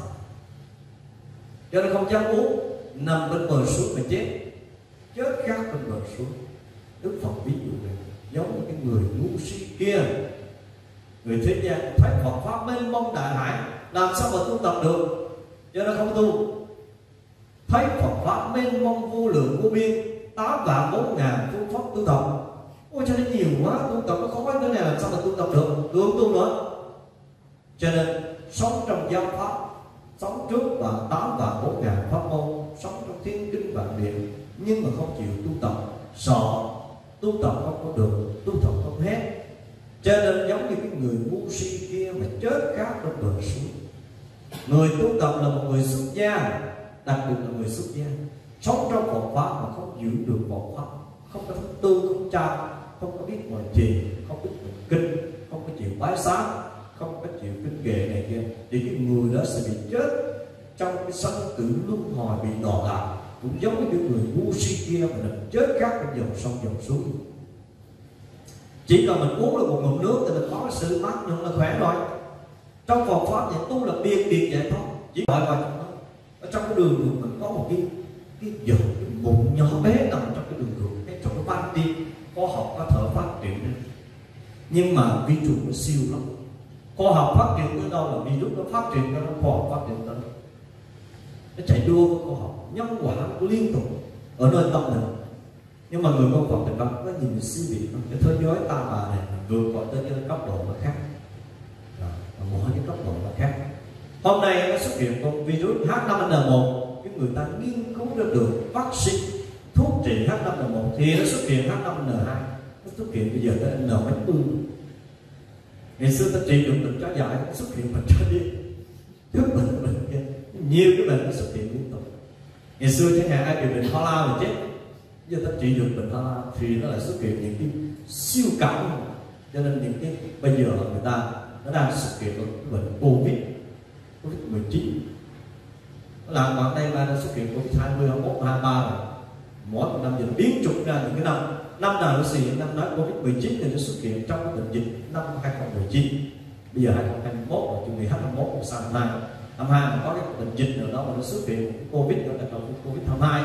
Cho nên không dám uống, nằm bên bờ suối mà chết, chết khát bên bờ suối. Đức Phật ví dụ này giống như cái người ngu si kia, người thế gian thấy Phật pháp mênh mông đại hải, làm sao mà tu tập được? Cho nên không tu. Thấy Phật pháp mênh mông vô lượng vô biên, tám vạn bốn ngàn phương pháp tu tập, ôi cho nên nhiều quá, tu tập nó khó thế này làm sao mà tu tập được? Được tu nữa. Cho nên sống trong giáo pháp, sống trước vạn tám vạn bốn ngàn pháp môn, sống trong thiên kinh vạn điện, nhưng mà không chịu tu tập, sợ tu tập không có được, tu tập không hết. Cho nên giống như cái người ngu si kia mà chết khát bên bờ suối. Người tu tập là một người xuất gia, đặc biệt là người xuất gia, sống trong Phật pháp mà không giữ được Phật pháp, không có thứ tư, không cha, không có biết ngồi trì, không biết ngồi kinh, không có chịu bái sám, không có chịu kinh kệ này kia, thì cái người đó sẽ bị chết trong cái sanh tử luân hồi, bị đọa lạc. Cũng giống như cái người ngu si kia mà mình chết khát trong dòng sông dòng suối. Chỉ cần mình uống được một ngụm nước thì mình có cái sự mát nhuận là khỏe rồi. Trong Phật pháp thì tu là biệt biệt giải thoát, chỉ gọi vào trong đó. Ở trong cái đường ruột mình có một cái cái giọt, cái bụng nhỏ bé nằm trong cái đường ruột, cái trong cái van tim, khoa học có thể phát triển lên. Nhưng mà vi trùng nó siêu lắm. Khoa học phát triển tới đâu là virus nó phát triển tới đó, khoa học phát triển tới đó. Nó chạy đua với khoa học, nhân quả nó liên tục ở nơi tâm mình. Nhưng mà người con Phật thì bạn có nhìn siêu việt không? Cái thế giới ta bà này vượt qua tới cái cấp độ mà khác, mỗi cái cấp độ mà khác. Hôm nay nó xuất hiện con virus H năm N một, cái người ta nghiên cứu ra được vaccine, thuốc trị H năm N một thì nó xuất hiện H năm N hai, nó xuất hiện bây giờ tới N mấy mươi. Ngày xưa ta trị được bệnh chó dại, nó xuất hiện bệnh chó điên, thức bệnh bệnh kia, nhiều cái bệnh nó xuất hiện liên tục. Ngày xưa chẳng hạn ai bị bệnh ho la mà chết, giờ ta trị được bệnh ho la thì nó lại xuất hiện những cái siêu cảm. Cho nên những cái bây giờ người ta nó đang xuất hiện cái bệnh Covid Covid mười chín, nó làm vào đây mà nó xuất hiện Covid hai mươi, hai mươi mốt, hai mươi ba rồi. Mỗi một năm giờ biến chủng ra những cái năm năm nào nó xì năm nói Covid mười chín thì nó xuất hiện trong cái bệnh dịch năm hai không một chín. Bây giờ hai không hai mốt rồi, chuẩn bị H năm mốt sang năm hai năm hai mà có cái bệnh dịch nào đó mà nó xuất hiện cái Covid nữa là Covid hai mươi hai,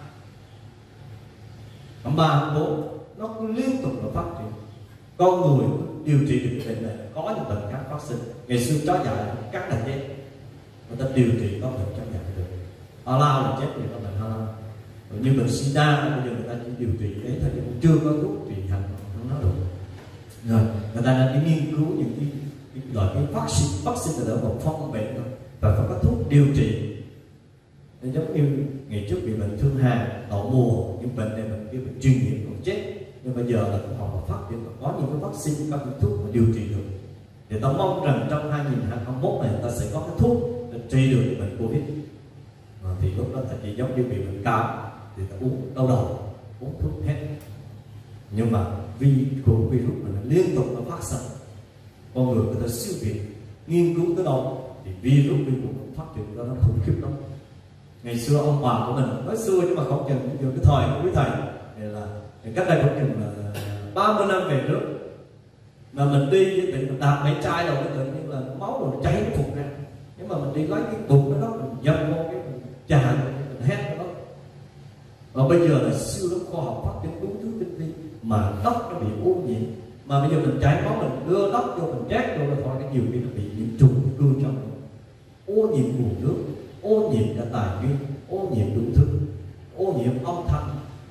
hai mươi ba, hai mươi bốn, nó liên tục là phát triển. Con người điều trị được cái bệnh này, có những bệnh khác phát sinh. Ngày xưa chó dại cắt là chết, người ta điều trị có bệnh chó dại được. Ho lao là chết vì có bệnh ho lao. Như bệnh sida bây giờ người ta chỉ điều trị đấy thôi, cũng chưa có thuốc trị hành không nó được. Rồi người ta đang đi nghiên cứu những cái, cái loại cái vaccine vaccine là đỡ một phong bệnh thôi, và phải có thuốc điều trị. Nó giống như ngày trước bị bệnh thương hàn, đậu mùa, những bệnh này mình kia bệnh truyền nhiễm còn chết. Nhưng bây giờ là họ phát triển có những cái vaccine, có những thuốc mà điều trị được. Thì ta mong rằng trong hai nghìn hai mươi mốt này ta sẽ có cái thuốc để trị được bệnh Covid. À, thì lúc đó ta chỉ giống như bị bệnh cao thì ta uống đau đầu, uống thuốc hết. Nhưng mà vì của virus này liên tục nó phát sinh, con người người ta siêu việt, nghiên cứu tới đâu thì virus virus cũng phát triển ra nó khủng khiếp lắm. Ngày xưa ông bà của mình nói xưa nhưng mà không chừng giờ cái thời của quý thầy thì là thì cách đây cũng chừng là ba mươi năm về trước mà mình đi thì mình đạp mấy chai rồi cái tự nhiên là máu rồi cháy nó phụt ra. Nhưng mà mình đi lấy cái bụng đó, đó mình dập vô cái mình chà mình hét nó. Và bây giờ là siêu lắm, khoa học phát triển đúng thứ tinh vi mà đất nó bị ô nhiễm, mà bây giờ mình chảy máu mình đưa đất vô mình chét vô là thôi, cái nhiều khi nó bị nhiễm trùng cưa trong mình, ô nhiễm nguồn nước, ô nhiễm cả tài nguyên, ô nhiễm đủ thứ, ô nhiễm âm thanh.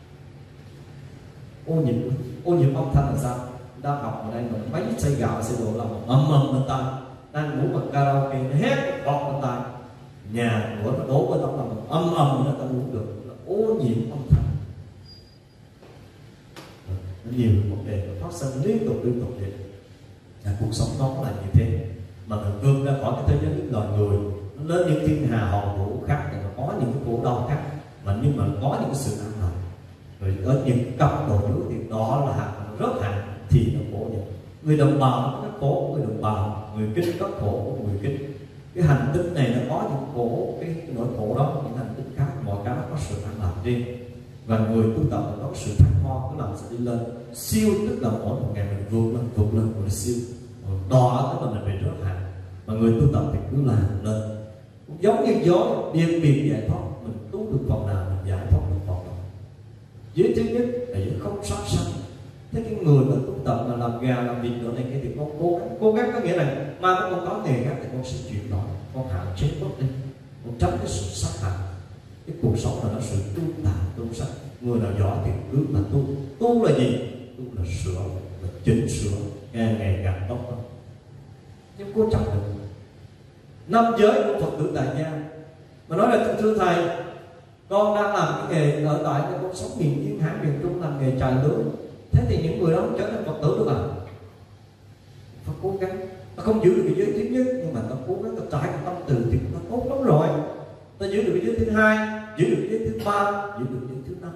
Ô nhiễm ô nhiễm âm thanh là sao? Đang học ở đây mà mấy xây gạo xây đồ làm ầm ầm bên tai, đang ngủ bằng karaoke nó hét bọt bên tai, nhà của nó đổ với tấm làm âm ầm nó ta uống được, là ô nhiễm âm thanh. nó nhiều vấn đề nó phát sinh liên tục liên tục vậy. Là cuộc sống nó là như thế, mà mình vươn ra khỏi cái thế giới những loài người, nó lên những thiên hà hòn vũ khác thì nó có những cái khổ đau khác, mà nhưng mà có những cái sự an lạc. Rồi ở những cấp độ nước thì đó là hạng rất hạng thì nó khổ vậy. Người đồng bào nó có khổ, người đồng bào, người kinh có khổ, người kinh. Cái hành tinh này nó có những khổ, cái nỗi khổ đó, những hành tinh khác, mọi cái nó có sự an lạc riêng. Và người tu tập nó có sự thăng hoa, cứ làm sẽ đi lên. Siêu tức là mỗi một ngày mình vượt lên, vượt lên rồi siêu. Đỏ tức là mình bị rớt hạng. Mà người tu tập thì cứ làm lên. Cũng giống như gió điên biệt giải thoát, mình tu được phần nào mình giải thoát được phần nào. Giới thứ nhất là giới không sát sanh. Thế cái người mà tu tập mà làm gà làm vịt nữa này kia thì con cố gắng, cố gắng có nghĩa là mai con có nghề khác thì con sẽ chuyển đổi, con hạn chế bớt đi, con tránh cái sự sát hại. Cái cuộc sống là nó sự tu tà tu sắc. Người nào giỏi thì cứ mà tu. Tu là gì? Tu là sửa, là chỉnh sửa, càng ngày càng tốt hơn. Nhưng cố chấp được. Năm giới của Phật tử tại gia mà nói là thưa thầy, con đang làm cái nghề ở tại cái con sống miền Duyên Hải miền Trung làm nghề trà lưới. Thế thì những người đó không trở thành Phật tử được à? Phải cố gắng. Ta không giữ được cái giới thứ nhất, nhưng mà ta cố gắng ta trải cái tâm từ thì ta tốt lắm rồi. Ta giữ được cái giới thứ hai, giữ được cái giới thứ ba, giữ được cái giới thứ năm.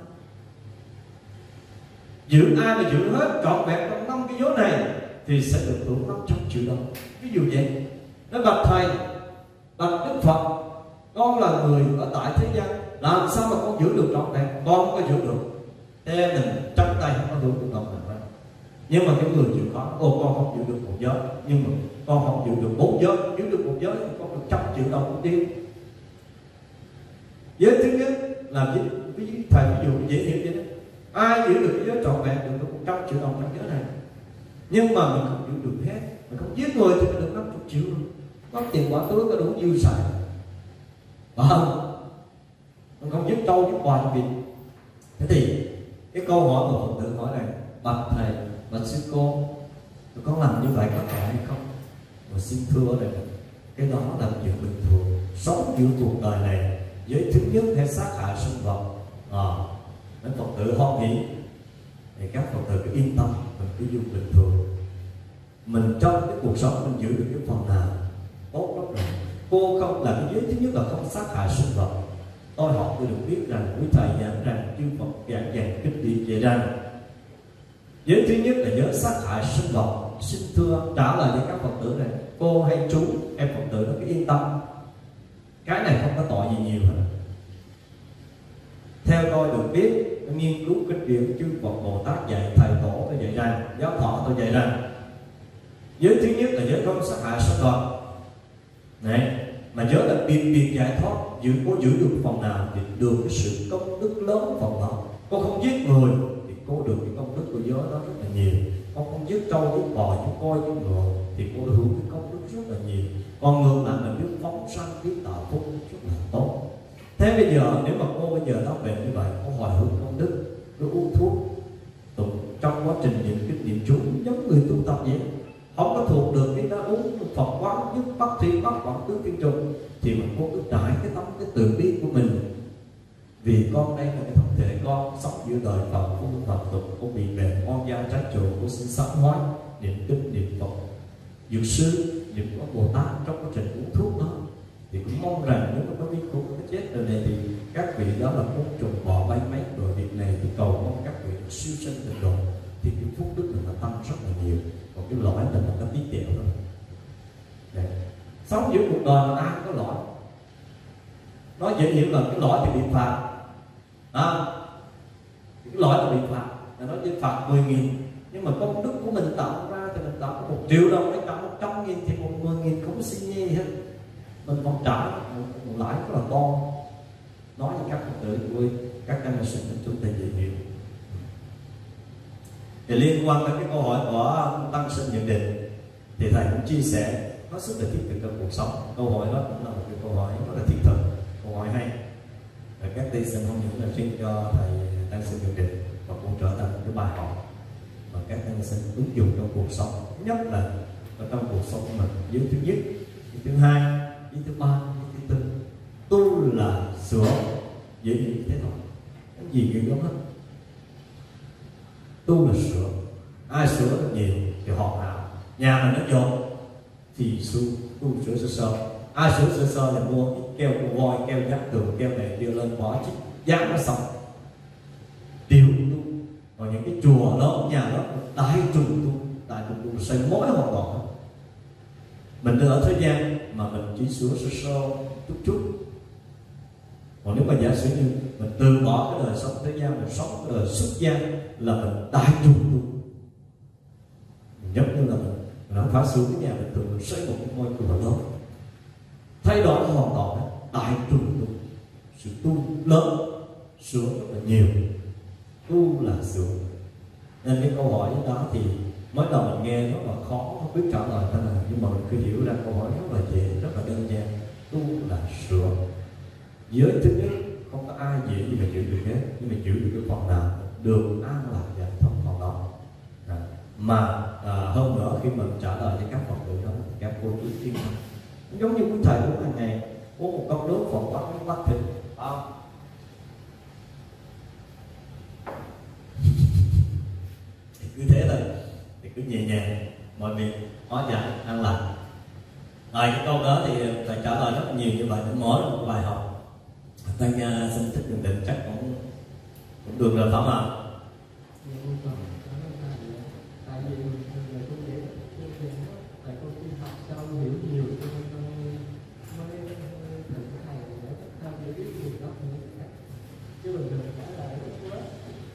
Giữ ai mà giữ hết trọn vẹn trong năm cái giới này thì sẽ được hưởng năm trăm triệu đồng. Ví dụ vậy. Nói bạch thầy, bạch Đức Phật, con là người ở tại thế gian, làm sao mà con giữ được trọn vẹn? Con không có giữ được. Thế mình trắng tay không có hưởng được đồng nào. Nhưng mà cái người chịu khó, ô con không giữ được một giới, nhưng mà con không giữ được bốn giới, giữ được một giới thì con được trăm triệu đồng một tiêu. Giới thứ nhất là ví dụ thầy ví dụ dễ hiểu vậy đó. Ai giữ được cái giới trọn vẹn được một trăm triệu đồng trong giới này. Nhưng mà mình không giữ được hết, mình không giết người thì mình được năm mươi triệu rồi. Có tiền quả túi có đủ dư xài. Phải không? Mình không giết trâu giết bò cho việc. Thế thì cái câu hỏi của Phật tử hỏi này, bạch thầy, bạch sư cô, con làm như vậy có phải hay không? Mà xin thưa này, cái đó là chuyện bình thường. Sống giữa cuộc đời này, giới thứ nhất hay sát hại sinh vật, à, nên Phật tử hoan hỷ, thì các Phật tử cứ yên tâm, mình cứ dùng bình thường. Mình trong cái cuộc sống mình giữ được cái phần nào tốt lắm rồi. Cô không là cái giới thứ nhất là không sát hại sinh vật. Tôi học tôi được biết rằng quý thầy giảng rằng chư Phật giảng dạy kinh điển dạy rằng giới thứ nhất là giới sát hại sinh vật. Xin thưa trả lời cho các Phật tử này, cô hay chú em Phật tử nó cứ yên tâm, cái này không có tội gì nhiều hết. Theo tôi được biết, tôi nghiên cứu kinh điển chư Phật Bồ Tát dạy, thầy tổ tôi dạy rằng, giáo thọ tôi dạy rằng giới thứ nhất là giới không sát hại sinh vật. Này, mà giới là biệt biệt giải thoát, giữ cô giữ được phần nào thì được cái sự công đức lớn phần đó. Cô không giết người thì cô được cái công đức của giới đó rất là nhiều. Cô không giết trâu, giết bò, giết coi, giết ngựa thì cô được hưởng cái công đức rất là nhiều. Còn ngược lại mình biết phóng sanh, biết tạo phúc rất là tốt. Thế bây giờ nếu mà cô bây giờ nó về như vậy, cô hồi hướng công đức, cứ uống thuốc tụng trong quá trình niệm kinh niệm chú giống người tu tập vậy. Không có thuộc được cái đó uống Phật quán giúp bắt thiên bắt quảng tứ thiên trùng thì mình cô cứ trải cái tấm cái từ bi của mình. Vì con đây là cái thân thể con sống giữa đời Phật của Phật tục, cô bị bệnh con gia trái chủ, cô xin sám hối niệm kinh niệm Phật dược sư niệm có Bồ Tát trong quá trình uống thuốc đó. Thì cũng mong rằng nếu mà có biết cô có chết rồi này thì các vị đó là côn trùng bò bay mấy rồi việc này thì cầu mong các vị siêu sinh tịnh độ thì cái phúc đức mình nó tăng rất là nhiều. Còn cái lõi mình là nó tí tẹo thôi. Đấy. Sống giữa cuộc đời mà ai có lõi, nói dễ hiểu là cái lõi thì bị phạt à, cái lõi là bị phạt là nó chỉ phạt mười nghìn, nhưng mà công đức của mình tạo ra thì mình tạo một triệu đồng hay tạo một trăm nghìn thì một mười nghìn không có xin nhê gì hết, mình còn trả một lãi rất là to. Nói với các Phật tử vui, các anh sinh chúng ta dễ hiểu. Thì liên quan đến cái câu hỏi của tăng sinh nhận định thì thầy cũng chia sẻ nó rất là thiết thực trong cuộc sống. Câu hỏi đó cũng là một cái câu hỏi rất là thiết thực, câu hỏi hay. Và các thí sinh không những là riêng cho thầy tăng sinh nhận định mà cũng trở thành một cái bài học mà các tăng sinh ứng dụng trong cuộc sống, nhất là ở trong cuộc sống của mình. Giới thứ nhất, giới thứ hai, giới thứ ba, giới thứ tư. Tu là sửa, dễ hiểu thế thôi, cái gì kiểu đó hết. Tu là sửa, sửa được nhiều thì họ nào nhà mình nó vô thì su tu sửa sơ sơ, ai sửa sơ sơ thì mua keo của voi, keo dắt tường, keo này keo lên bỏ chiếc dán nó xong tiêu tu. Còn những cái chùa lớn, nhà lớn đại trùng tu, đại trùng tu xây mối hoàn toàn. Mình ở thế gian mà mình chỉ sửa sơ sơ chút chút. Còn nếu mà giả sử như mình từ bỏ cái đời sống thế gian, mình sống cái đời xuất gia là mình đại trùng tu. Giống như là mình, mình không phải sửa cái nhà mình thường mình xây một cái ngôi chùa lớn, thay đổi hoàn toàn đại trùng tu, sự tu lớn, sửa rất là nhiều. Tu là sửa. Nên cái câu hỏi đó thì mới đầu mình nghe rất là khó, không biết trả lời thế nào, nhưng mà mình cứ hiểu ra câu hỏi rất là dễ, rất là đơn giản. Tu là sửa. Giới thứ nhất không có ai dễ gì mà chịu được hết, nhưng mà chịu được cái phần nào được an lạc và thông phần đó. À, mà à, hơn nữa khi mình trả lời cho các Phật tử đó, các cô chú tiên giống như quý thầy uống hàng ngày uống một cốc nước phần quát nước quát thịt, không? Thì cứ thế thôi, thì cứ nhẹ nhàng mọi việc hóa giải an lạc. Ngoài cái câu đó thì thầy trả lời rất là nhiều như vậy, để mỗi một bài học Tăng uh, xin thích nhận định chắc cũng cũng được rồi phải không ạ? Tại vì người tôi nghĩ tại con tin học sâu hiểu nhiều cho nên mới thử thầy để thầy để biết nhiều đó chứ bình thường trả lời rất quá.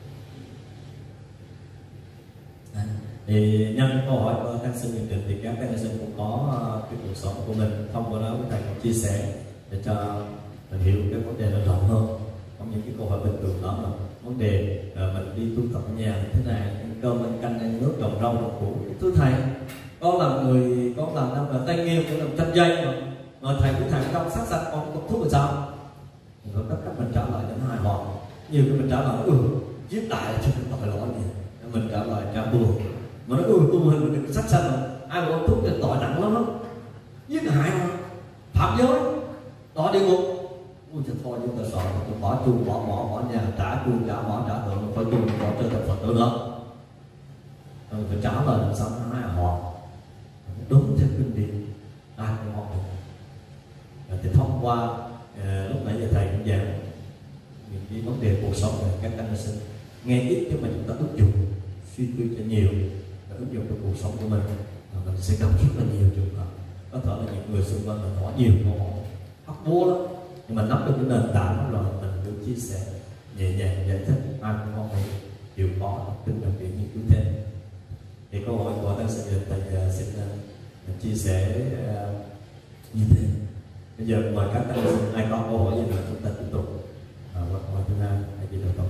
À, thì nhân câu hỏi của các sinh nhận định thì các các sinh cũng có uh, cái cuộc sống của mình, thông qua đó với thầy cũng chia sẻ để cho mình hiểu cái vấn đề nó rộng hơn. Không những cái câu hỏi bình thường đó mà vấn đề uh, mình đi tu tập ở nhà như thế này, ăn cơm ăn canh ăn nước trồng rau trồng củ. Thưa thầy, con là người con làm năm là tay nghiêng, con làm chanh dây mà mà thầy của thầy trong sát sạch con có thuốc là sao? Rồi các cách mình trả lời cho nó hài hòa. Nhiều khi mình trả lời ừ giết đại chứ không phải lỗi gì, mình trả lời trả bừa mà nó ừ tu hình mình sát sạch mà ai mà có thuốc thì tội nặng lắm đó, giết hại mà phạm giới đó địa ngục. Ui trời thôi chúng ta sợ tôi bỏ chuông bỏ mỏ bỏ nhà trả chuông trả mỏ trả tượng phải chuông bỏ chơi thành Phật tử nữa. Rồi phải trả lời làm sao nó hài hòa đúng theo kinh điển ai cũng mong được. Thì thông qua uh, lúc nãy giờ thầy cũng giảng những cái vấn đề cuộc sống này, các anh sinh nghe ít nhưng mà chúng ta ứng dụng suy tư cho nhiều và ứng dụng trong cuộc sống của mình, mình sẽ gặp rất là nhiều trường hợp. Có thể là những người xung quanh mình hỏi nhiều câu hỏi hóc búa lắm, nhưng mà nắm được cái nền tảng đó rồi mình cứ chia sẻ nhẹ nhàng giải thích ai cũng mong hiểu chịu khó tin vào việc nghiên cứu thêm. Thì câu hỏi của tăng sinh thầy xin uh, chia sẻ uh, như thế. Bây giờ mời các tăng sinh ai có câu hỏi gì nữa chúng ta tiếp tục qua uh, câu hỏi thứ hai hay gì được không?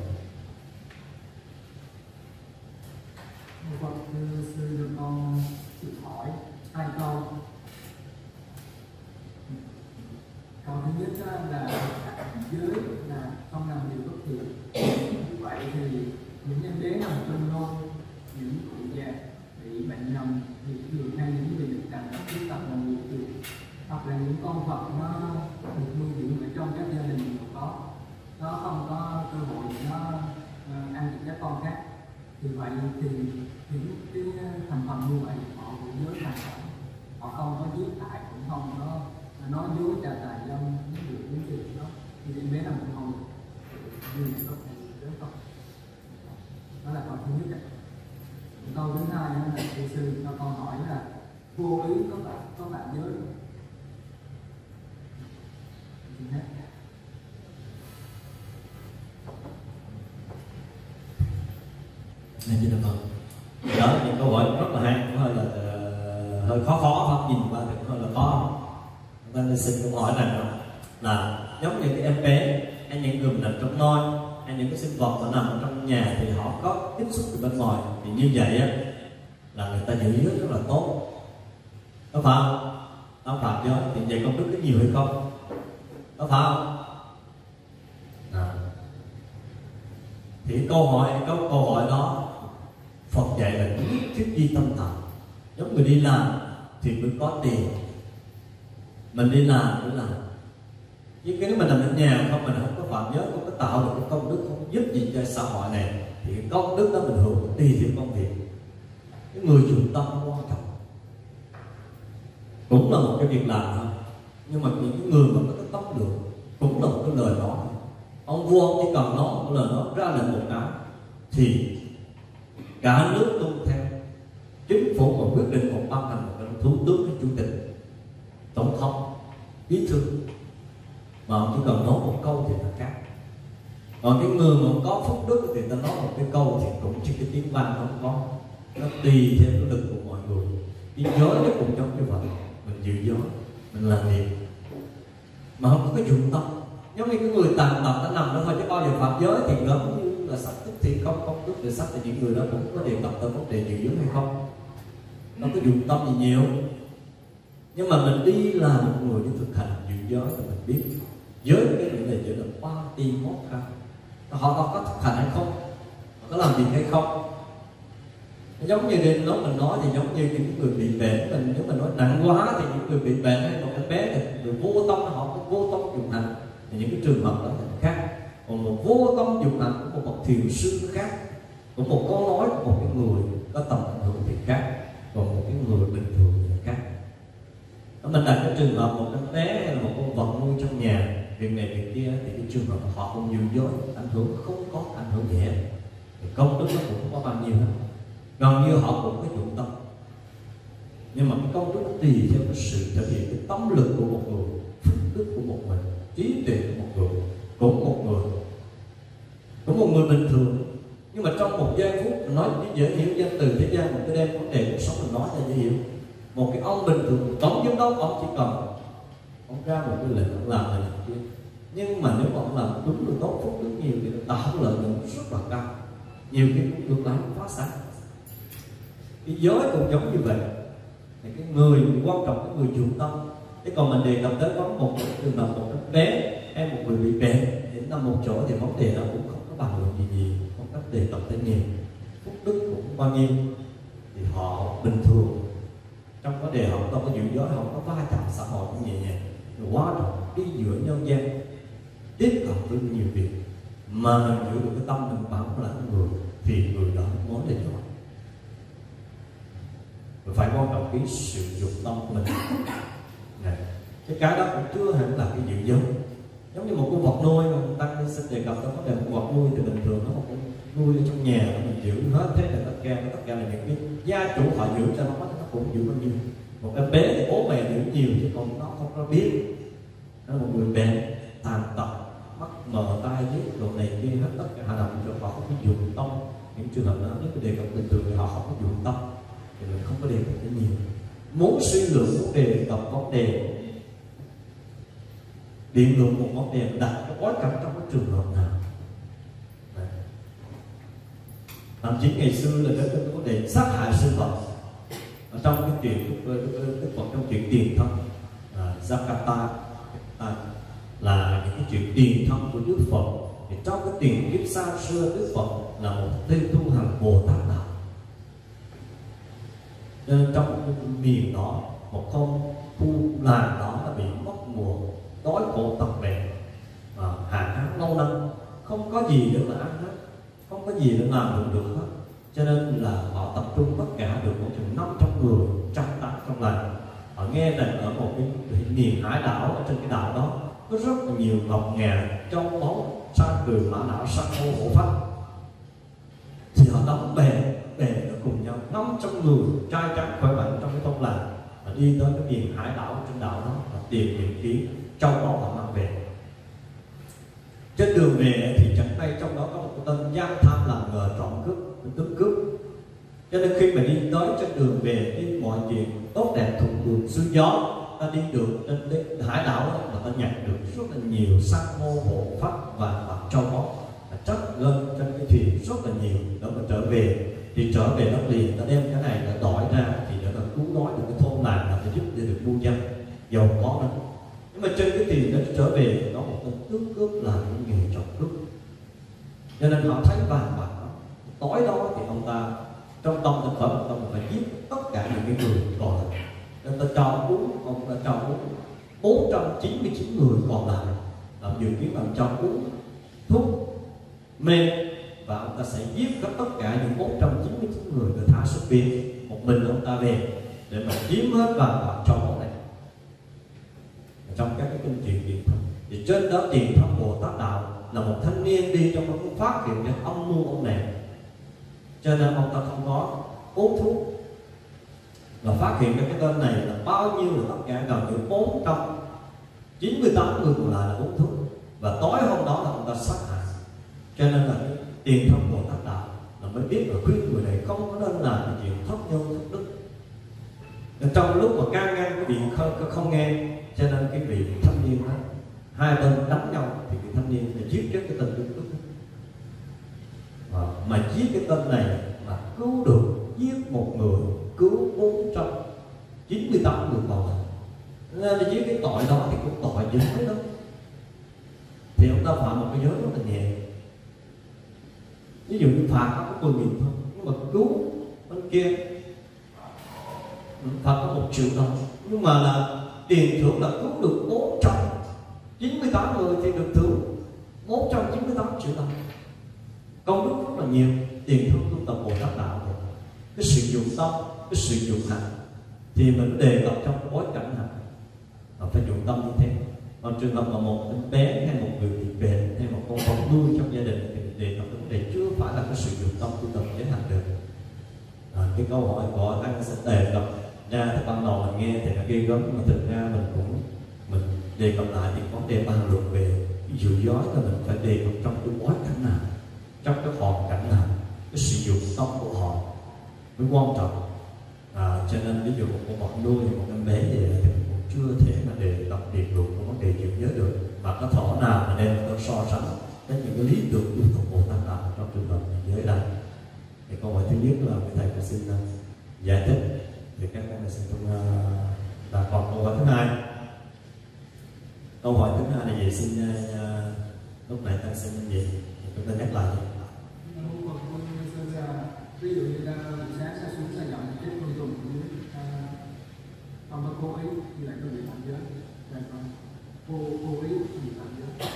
Phật sư được con tự hỏi hai câu. Câu thứ nhất là dưới là không làm điều bất thiện. Như vậy thì những em bé nằm trong nôi, những cụ già bị bệnh nằm, bị thường hay những người được cảnh khuyết tật là người thường, hoặc là những con vật nó được nuôi dưỡng ở trong các gia đình có, nó không có cơ hội để nó uh, ăn thịt các con khác. Thì vậy thì những cái thành phần như vậy họ cũng giới hoàn toàn, họ không có giết hại, cũng không có nói dối trà tài dâm những điều những điều đó, thì em bé nằm trong hồn như này có thể đến không? Đó là câu thứ nhất. Câu thứ hai là sư sư cho con hỏi là vô ý có bạn có bạn giới Nên chỉ được không? Đó là những câu hỏi rất là hay, cũng hơi là uh, hơi khó khó không nhìn qua thì cũng hơi là khó. Nên xin câu hỏi này là giống như cái em bé hay những người nằm trong nôi hay những cái sinh vật mà nằm trong nhà thì họ có tiếp xúc từ bên ngoài, thì như vậy á là người ta giữ giới rất là tốt, có phải không? Nó phạm giới thì vậy công đức có nhiều hay không? Có phải không? À. Thì câu hỏi câu câu hỏi đó Phật dạy là nhất thiết di tâm thần. Giống người đi làm thì mới có tiền, mình đi làm mới làm. Nhưng cái nếu mình nằm ở nhà không, mình không có phạm giới, không có tạo được công đức, không có giúp gì cho xã hội này, thì công đức đó mình hưởng tùy theo công việc. cái người dụng tâm quan trọng, cũng là một cái việc làm thôi. Nhưng mà những cái người mà có cái tốc lượng cũng là một cái lời nói. Ông vua ông chỉ cần nói một lời nói ra lệnh một cái thì cả nước tuân theo. Chính phủ mà quyết định một ban hành một cái thủ tướng, chủ tịch, tổng thống, bí thư, mà ông chỉ cần nói một câu thì là khác. Còn cái người mà có phúc đức thì ta nói một cái câu thì cũng chỉ cái tiếng vang không có, nó tùy theo cái lực của mọi người. Cái giới nó cũng trong cái vậy, mình giữ giới, mình làm việc mà không có cái dụng tâm. Giống như cái người tàn tật đã nằm đó thôi, chứ bao giờ phạm giới thì giống như là sách thì không không tức để sách thì những người đó cũng có đề cập tới vấn đề giữ giới hay không, nó có dụng tâm gì nhiều. Nhưng mà mình đi là một người đi thực hành giữ giới thì mình biết giới cái nghĩa là chỉ là ba ti mốt ra họ có, có thực hành hay không, họ có làm việc hay không. Giống như đến lúc mình nói thì giống như những người bị bệnh, mình nếu mình nói nặng quá thì những người bị bệnh hay một em bé thì người vô tâm họ có vô tâm dụng hành thì những cái trường hợp đó thì khác. Còn một vô tâm dụng hành của một bậc thiền sư khác, của một câu nói của một cái người có tầm ảnh hưởng thì khác, còn một cái người bình thường thì khác. Đó, mình đặt cái trường hợp một em bé hay là một con vật nuôi trong nhà, việc này việc kia thì cái trường hợp họ không nhiều giới ảnh hưởng, không có ảnh hưởng nhẹ thì công đức nó cũng không có bao nhiêu hết, gần như họ cũng có dụng tâm. Nhưng mà cái công đức nó tùy theo cái sự thể hiện cái tâm lực của một người, phúc đức của một mình, trí tuệ của một người, cũng một người, cũng một người bình thường. Nhưng mà trong một giây phút mình nói dễ hiểu, danh từ thế gian mình cứ đem vấn đề cuộc sống mình nói cho dễ hiểu. Một cái ông bình thường, một tổng giám đốc, ông chỉ cần ông ra một cái lệnh ông làm này làm kia, nhưng mà nếu mà ông làm đúng được tốt, phúc đức nhiều thì tạo lợi nhuận rất là cao, nhiều khi cũng được làm phá sản. Cái giới cũng giống như vậy, thì cái người quan trọng cái người dụng tâm. Thế còn mình đề cập tới có một trường hợp một em bé hay một người bị bệnh đến nằm một chỗ thì vấn đề đó cũng không có bằng luận gì gì, không có đề cập tới nhiều, phúc đức cũng bao nhiêu thì họ bình thường. Trong vấn đề họ không có giữ giới, họ không có va chạm xã hội cũng nhẹ nhàng, rồi quá trọng đi giữa nhân gian, tiếp cận với nhiều việc mà mình giữ được cái tâm mình bảo là người thì người đó mới là giỏi. Rồi phải quan trọng cái sự dụng tâm của mình này. Cái cái đó cũng chưa hẳn là cái giữ giới. Giống như một con vật nuôi mà người ta sẽ đề cập tới vấn đề một vật nuôi thì bình thường nó một con nuôi ở trong nhà mình giữ hết thế là tất cả tất cả là những cái gia chủ họ giữ cho nó nó cũng giữ bao nhiêu. Một em bé thì bố mẹ giữ nhiều chứ còn nó không có biết. Nó một người bệnh tàn tật, mắt mờ tai biết đồ này kia hết, tất cả họ làm cho họ không có dụng tâm. Những trường hợp đó nếu cái đề cập bình thường thì họ không có dụng tâm thì mình không có đề cập tới nhiều. Muốn suy luận muốn đề cập vấn đề biện luận một vấn đề đặt cái bối cảnh trong cái trường hợp nào. Đấy. Thậm chí ngày xưa là cái vấn đề sát hại sinh vật ở trong cái chuyện cái, cái, cái, cái trong chuyện tiền thân à, Jakarta à, là những cái chuyện tiền thân của Đức Phật. Thì trong cái tiền kiếp xa xưa Đức Phật là một tên tu hành Bồ Tát đạo. Nên trong cái miền đó một con khu làng đó đã bị mất mùa, đói khổ tật bệnh và hạn hán lâu năm, không có gì để mà ăn hết, không có gì để làm được được hết. Cho nên là họ tập trung tất cả được một chừng năm trăm người trăm tám trong làng. Họ nghe rằng ở một cái miền hải đảo, ở trên cái đảo đó có rất là nhiều ngọc ngà, châu báu, sa cừ, mã não, sa hô, hổ phách. Thì họ đóng bè, bè ở cùng nhau năm trăm người trai trắng khỏe mạnh trong cái thôn làng, và đi tới cái miền hải đảo trên đảo đó và tìm những cái châu báu họ mang về. Trên đường về thì chẳng may trong đó có một tên gian tham làm ngờ trộm cướp, tướng cướp. Cho nên khi mà đi tới trên đường về đi mọi chuyện tốt đẹp thuận buồm xuôi gió, ta đi được trên cái hải đảo đó mà ta nhặt được rất là nhiều san hô, hộ phách và bạc châu báu, chất lên trên cái thuyền rất là nhiều. Đó mà trở về thì trở về đất liền, ta đem cái này ta đổi ra thì để ta cứu đói được cái thôn làng, là giúp để được mua dân giàu có đó. Nhưng mà trên cái tiền đó trở về có một tên tướng cướp làm cái nghề trộm cướp, cho nên họ thấy vàng bạc đó. Tối đó thì ông ta trong tâm thực phẩm ông ta phải giết tất cả những cái người còn lại, nên ta cho uống, ông ta cho uống bốn trăm chín mươi chín người còn lại, làm dự kiến làm cho uống thuốc mê và ông ta sẽ giết hết tất cả những bốn trăm chín mươi chín người được thả xuất biên. Một mình ông ta về để mà chiếm hết vàng bạc châu báu này. Trong các cái kinh truyền truyền thống thì trên đó truyền thống Bồ Tát Đạo là một thanh niên đi trong đó cũng phát hiện ra âm mưu ông này, cho nên ông ta không có uống thuốc và phát hiện ra cái tên này là bao nhiêu là tất cả gần như bốn trăm chín mươi tám người còn lại là uống thuốc, và tối hôm đó là ông ta sát hại. Cho nên là tiền thông Bồ Tát Đạo là mới biết và khuyên người này không có nên làm cái chuyện thất nhân thất đức. Trong lúc mà can ngăn cái vị không, không nghe, cho nên cái vị thanh niên đó hai bên đánh nhau thì vị thanh niên là giết chết cái tên đức đức à, mà giết cái tên này mà cứu được, giết một người cứu bốn trăm chín mươi tám người còn lại, nên là giết cái tội đó thì cũng tội dính đó, thì ông ta phạm một cái giới rất là nhẹ. Ví dụ như phạt nó có mười nghìn thôi, nhưng mà cứu bên kia phạt có một triệu đồng, nhưng mà là tiền thưởng là cứu được bốn trăm chín mươi tám người thì được thưởng bốn trăm chín mươi tám triệu đồng, công đức rất là nhiều. Tiền thưởng tu tập Bồ Tát Đạo này, cái sự dụng tâm, cái sự dụng hành thì mình đề cập trong bối cảnh này là phải dụng tâm như thế. Còn trường hợp mà một em bé hay một người bị bệnh hay một con vật nuôi trong gia đình thì mình đề cập vấn đề chưa phải là cái sự dụng tâm tu tập để hành được. À, cái câu hỏi của anh sẽ đề cập ra thì ban đầu mình nghe thì nó ghê gớm, nhưng mà thực ra mình cũng mình đề cập lại thì vấn đề bàn luận về dụ dõi là mình phải đề cập trong cái bối cảnh nào, trong cái hoàn cảnh nào, cái sử dụng tâm của họ mới quan trọng. À, cho nên ví dụ một con vật nuôi hay một em bé gì thì mình cũng chưa thể mà đề cập điện luận của vấn đề chịu nhớ được, mà có thỏ nào mà đem nó so sánh với những cái lý tưởng tu tập Bồ Tát Đạo trong trường hợp này giới đây. Thì câu hỏi thứ nhất là cái thầy phải xin uh, giải thích, thì các con xin không và còn câu hỏi thứ hai. Câu hỏi thứ hai là gì? Xin uh, lúc nãy ta xin gì chúng ta nhắc lại. Ví dụ như sáng sa xuống sa dọn cái phương tùng không có cố ý như lại có bị phạm giới, rồi còn vô cố ý bị phạm giới.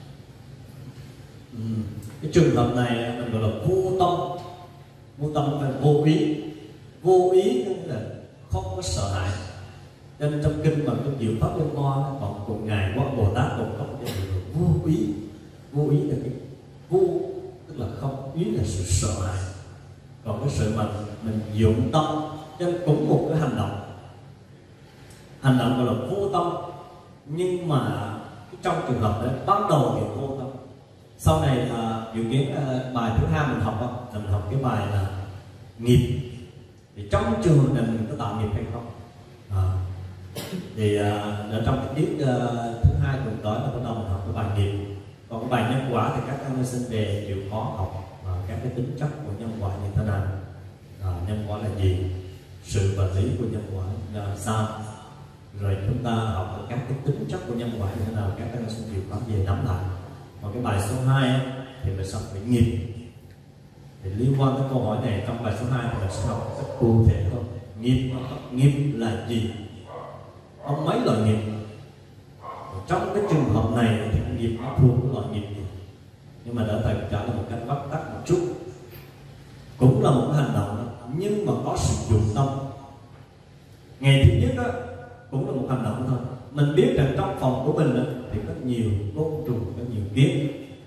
Ừ. Cái trường hợp này mình gọi là vô tâm. Vô tâm phải vô ý. Vô ý tức là không có sợ hãi. Nên trong kinh mà trong diệu pháp Liên Hoa còn cùng ngài Quán Bồ Tát còn có một cái điều vô ý. Vô ý là cái vô tức là không, ý là sự sợ hãi. Còn cái sự mà mình dụng tâm, nên cũng một cái hành động, hành động gọi là vô tâm, nhưng mà trong trường hợp đấy ban đầu thì vô tâm. Sau này là dự kiến uh, bài thứ hai mình học đó, là mình học cái bài là nghiệp. Thì trong trường này mình có tạo nghiệp hay không? À, thì uh, ở trong cái tiết uh, thứ hai tuần tới là bắt đầu mình học cái bài nghiệp. Còn cái bài nhân quả thì các em sinh về chịu khó học uh, các cái tính chất của nhân quả như thế nào, uh, nhân quả là gì, sự vật lý của nhân quả là sao, rồi chúng ta học được các cái tính chất của nhân quả như thế nào, các em sinh chịu khó về nắm lại. Còn cái bài số hai ấy, thì mình sẽ học về nghiệp. Thì liên quan tới câu hỏi này, trong bài số hai thì mình sẽ học rất cụ thể hơn. Nghiệp, nghiệp là gì? Có mấy loại nghiệp? Trong cái trường hợp này thì nghiệp nó thuộc cái loại nghiệp gì? Nhưng mà đã thầy trả lời một cách vắt tắt một chút. Cũng là một hành động đó, nhưng mà có sự dụng tâm. Ngày thứ nhất đó, cũng là một hành động thôi. Mình biết rằng trong phòng của mình đó, thì có nhiều côn trùng, có nhiều kiến.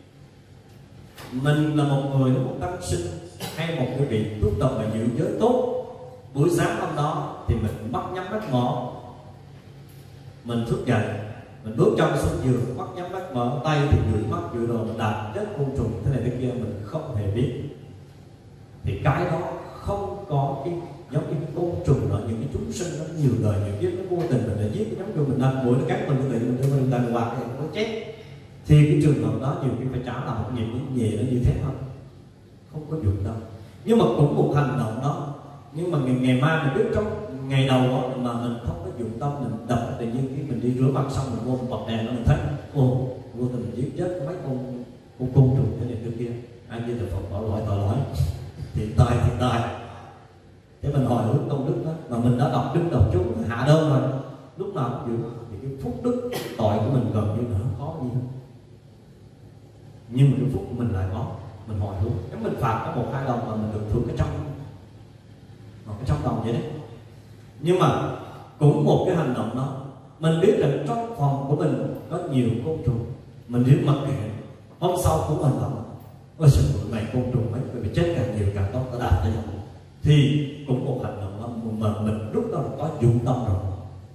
Mình là một người, một tăng sinh hay một cái vị tu tập và giữ giới tốt, buổi sáng hôm đó thì mình bắt nhắm mắt mở, mình thức dậy, mình bước trong xuống giường, bắt nhắm mắt mở, tay thì gửi mắt gửi đồ, mình đạp chết côn trùng thế này thế kia, mình không hề biết. Thì cái đó không có cái giống như cái côn trùng đó, những cái chúng sinh nó nhiều đời nhiều kiếp nó vô tình mình đã giết cái giống như mình đâm mũi nó cắn mình, cái mình mình đành hoạt thì nó chết. Thì cái trường hợp đó nhiều khi phải trả lại một nghiệp nhẹ nó như thế không, không có dụng đâu. Nhưng mà cũng một hành động đó, nhưng mà ngày, ngày mai mình biết trong ngày đầu đó, mà mình không có dụng tâm, mình đập tự nhiên khi mình đi rửa mặt xong mình vô một bật đèn nó mình thấy ô vô tình mình giết chết mấy con con côn trùng thế này thế kia, ai như là Phật bảo lỗi tội lỗi thì tai thì tai. Thế mình hỏi hướng công đức đó, mà mình đã đọc đức đọc chúng hạ đơn rồi, lúc nào cũng giữ thì cái phúc đức tội của mình gần như là không có gì hết. Nhưng mà cái phúc của mình lại có, mình hồi hướng. Nếu mình phạt có một hai đồng mà mình được thưởng cái trăm, một cái trăm đồng vậy đấy. Nhưng mà cũng một cái hành động đó, mình biết rằng trong phòng của mình có nhiều côn trùng, mình nếu mặc kệ, hôm sau cũng hành động, ôi trời ơi, mày côn trùng mấy người bị chết càng nhiều càng tốt, đã đạt tới rồi, thì cũng một hành động đó mà mình lúc đó là có dụng tâm rồi,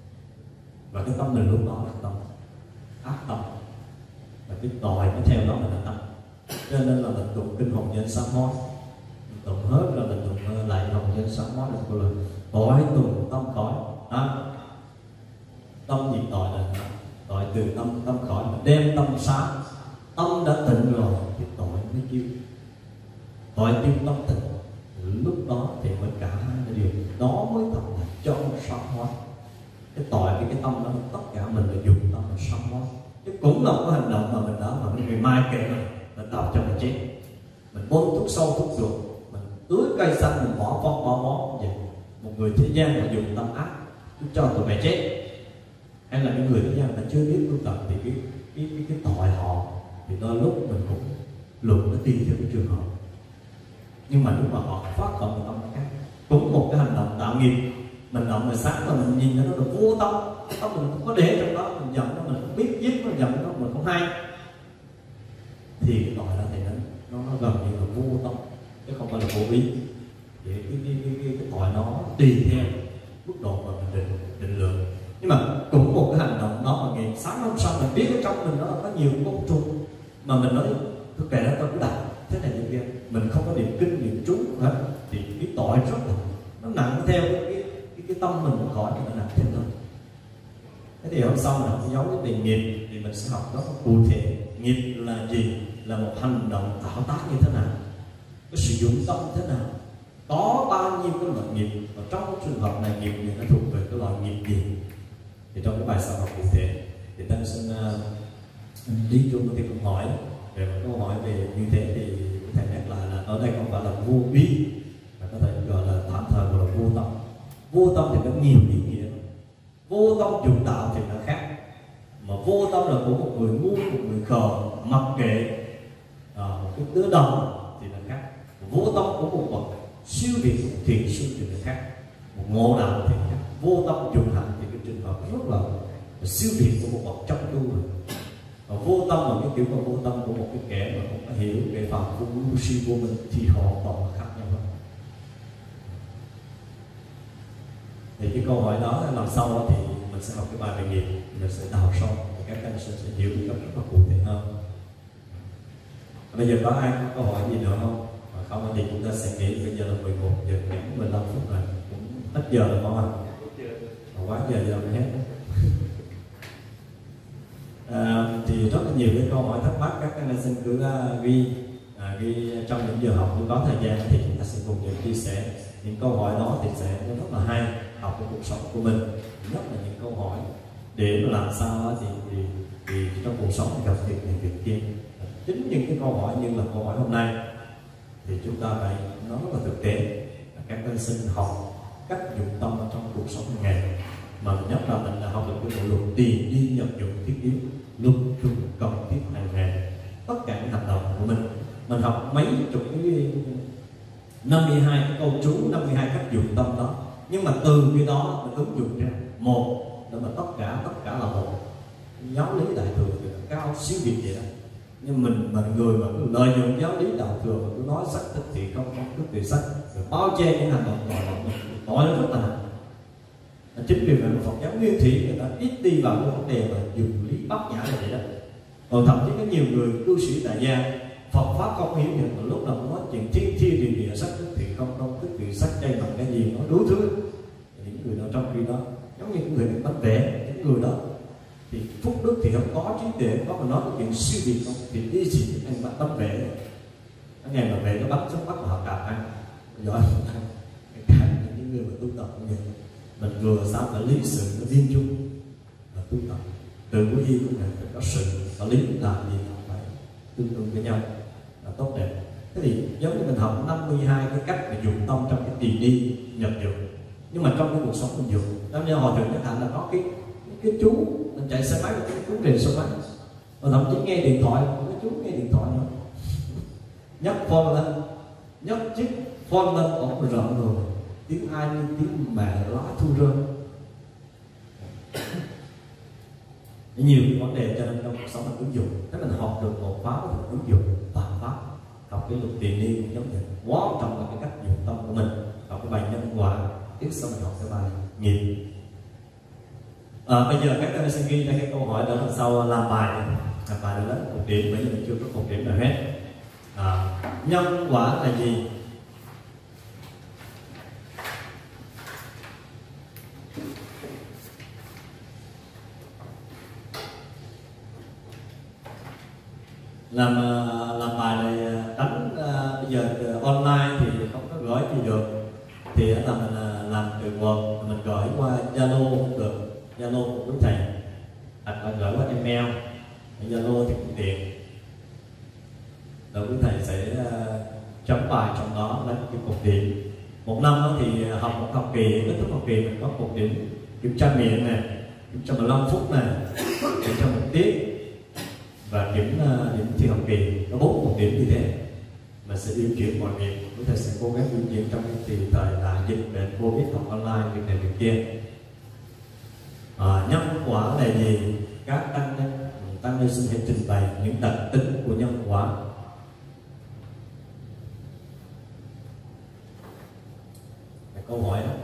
và cái tâm mình lúc đó là tâm ác tâm, và cái tội nó theo đó mình là tâm. Cho nên là mình tụng kinh Hồng Danh Sám Hối, mình tụng hết rồi mình tụng lại Hồng Danh Sám Hối là cô là tội tùng tâm khỏi đó. Tâm diệt tội là tội từ tâm tâm khỏi, mà đem tâm sáng, tâm đã tịnh rồi thì tội mới tiêu, tội tiêu tâm tịnh, lúc đó thì mới cả hai điều đó mới thật là trong sám hối. Cái tội với cái tâm đó tất cả mình là dùng tâm là sám hối, chứ cũng là một hành động mà mình đã mà ngày mai kể này mình đọc cho mình chết, mình bón thuốc sâu thuốc ruột, mình tưới cây xanh, mình bỏ bón bỏ bón vậy. Một người thế gian mà dùng tâm ác cho tụi mày chết, hay là những người thế gian đã chưa biết tu tập thì cái cái cái, cái tội họ thì đôi lúc mình cũng luận nó tùy theo cái trường hợp. Nhưng mà lúc mà họ phát khởi một tâm khác, cũng một cái hành động tạo nghiệp, mình động mà sáng mà mình nhìn nó là vô tâm, tâm mình không có để trong đó, mình giận nó, mình không biết giết nó, giận nó mình không hay, thì cái tội đó thì nó nó, nó gần như là vô tâm chứ không phải là vô ý. Thì cái cái cái, cái, cái tội nó tùy theo mức độ mà mình định định lượng. Nhưng mà cũng một cái hành động đó mà ngày sáng hôm sau mình biết ở trong mình nó là có nhiều côn trùng, mà mình nói tôi kể ra tôi cứ đặt thế này như kia, mình không có niệm kinh niệm chú hết thì cái tội rất là nó nặng theo cái cái, cái, cái tâm mình nó khỏi thì nó nặng thêm thôi. Thế thì hôm sau mình học giấu cái tiền nghiệp thì mình sẽ học đó cụ thể nghiệp là gì, là một hành động tạo tác như thế nào, cái sử dụng tâm thế nào, có bao nhiêu cái loại nghiệp, và trong trường hợp này nghiệp thì nó thuộc về cái loại nghiệp gì. Thì trong cái bài sau học cụ thể thì ta xin uh, đi chung thì cũng hỏi về một câu hỏi về như thế, thì thầy nhắc lại là ở đây không phải là vô ý, mà có thể gọi là tạm thời gọi là vô tâm. Vô tâm thì có nhiều ý nghĩa. Vô tâm dụng đạo thì nó khác, mà vô tâm là của một người ngu, một người khờ, mặc kệ à, một cái đứa đồng thì nó khác. Vô tâm của một bậc siêu việt, một thiền sư thì nó khác, một ngộ đạo thì khác. Vô tâm dụng hành thì cái trường hợp rất là siêu việt của một bậc trong tu rồi. Và vô tâm là cái kiểu của vô tâm của một cái kẻ mà không có hiểu cái phạm phu ngu si vô minh thì họ còn khác nhau hơn. Thì cái câu hỏi đó lần sau thì mình sẽ học cái bài về nghiệp, mình sẽ đào sâu và các anh sẽ, sẽ hiểu một cách rất là cụ thể hơn. Bây giờ có ai có câu hỏi gì nữa không? Mà không thì chúng ta sẽ nghỉ. Bây giờ là mười một giờ kém mười lăm phút rồi, cũng hết giờ rồi con ạ. Quá giờ giờ mới hết. À, thì rất là nhiều cái câu hỏi thắc mắc, các anh xin cứ uh, ghi uh, ghi trong những giờ học, nếu có thời gian thì chúng ta sẽ cùng nhau chia sẻ những câu hỏi đó, thì sẽ rất là hay học cái cuộc sống của mình, nhất là những câu hỏi để mà làm sao thì, thì, thì trong cuộc sống gặp việc này việc kia. Chính những cái câu hỏi như là câu hỏi hôm nay thì chúng ta phải nói rất là thực tế. Các anh xin học cách dụng tâm ở trong cuộc sống hàng ngày, mà nhất là mình đã học được cái bộ luật tiền đi nhập dụng thiết yếu, luật dụng cần thiết hàng ngày. Tất cả những hành động của mình, mình học mấy chục cái năm mươi hai cái câu chú, năm mươi hai cách dụng tâm đó, nhưng mà từ cái đó mình ứng dụng ra một để mà tất cả tất cả là một. Giáo lý đại thừa thì là cao siêu việt vậy đó, nhưng mình mà người mà cứ lợi dụng giáo lý đại thừa mà cứ nói sách thích thì không không thích thì sách, rồi bao che những hành động tội lỗi mình, tội nó rất là nặng. Chính vì vậy mà Phật giáo nguyên thủy người ta ít đi vào cái vấn đề mà dùng lý bát nhã là vậy đó. Còn thậm chí có nhiều người cư sĩ tại gia Phật pháp không hiểu được, mà lúc nào cũng nói chuyện thiên thiên địa địa, sách thì không không tức thì sách chay bằng cái gì nói đủ thứ. Những người đó trong khi đó giống như những người bị bánh vẽ, những người đó thì phúc đức thì không có, trí tuệ có, mà nói cái chuyện siêu việt không thì đi chỉ anh bắt bánh vẽ. Cái ngày mà về nó bắt xuống bắt mà họ cạp ăn giỏi cái những người mà tu tập như vậy, mình vừa sao phải lý sự nó viên chung và tu tập từ của y cũng là phải có sự có lý, làm gì cũng phải tương tương với nhau là tốt đẹp. Thế thì giống như mình học năm mươi hai cái cách để dụng tâm trong cái tỳ đi nhập dụng, nhưng mà trong cái cuộc sống mình dùng giống như hòa thượng Nhất Hạnh là có cái cái chú mình chạy xe máy, cái chú rìa xe máy, và thậm chí nghe điện thoại, cái chú nghe điện thoại nữa. nhấc phone lên, nhấc chiếc phone lên còn rợn rồi, tiếng ai như tiếng mẹ lá thu rơi. Nhiều cái vấn đề cho nên trong cuộc sống mình ứng dụng. Thế mình học được một pháp thì ứng dụng vạn pháp. Học cái luật tiền niên cũng giống vậy. Quá quan trọng là cái cách dụng tâm của mình. Học cái bài nhân quả, tiếp sau mình học cái bài nghiệp. À, bây giờ các em sẽ ghi ra cái câu hỏi đó là sau làm bài này. Làm bài đó một điểm, bây giờ mình chưa có một điểm nào hết. À, nhân quả là gì? Làm làm bài này đánh uh, bây giờ uh, online thì không có gửi gì được, thì là mình uh, làm từ Word, mình gửi qua Zalo cũng được, Zalo của quý thầy, hoặc là gửi qua email, Zalo thì cũng tiện. Rồi quý thầy sẽ uh, chấm bài trong đó lấy cái cột điểm. Một năm đó thì học một học kỳ, kết thúc học kỳ mình có cột điểm kiểm tra miệng này, kiểm tra mười lăm phút này, kiểm tra một tiết và kiểm uh, điểm thi học kỳ có bốn một điểm như thế. Mình sẽ điều chuyển mọi việc, có thể sẽ cố gắng điều chuyển trong cái kỳ thời đại dịch bệnh Covid, học online việc này việc kia. À, nhân quả là gì? Các tăng nhân tăng ni xin hãy trình bày những đặc tính của nhân quả. Là câu hỏi đó.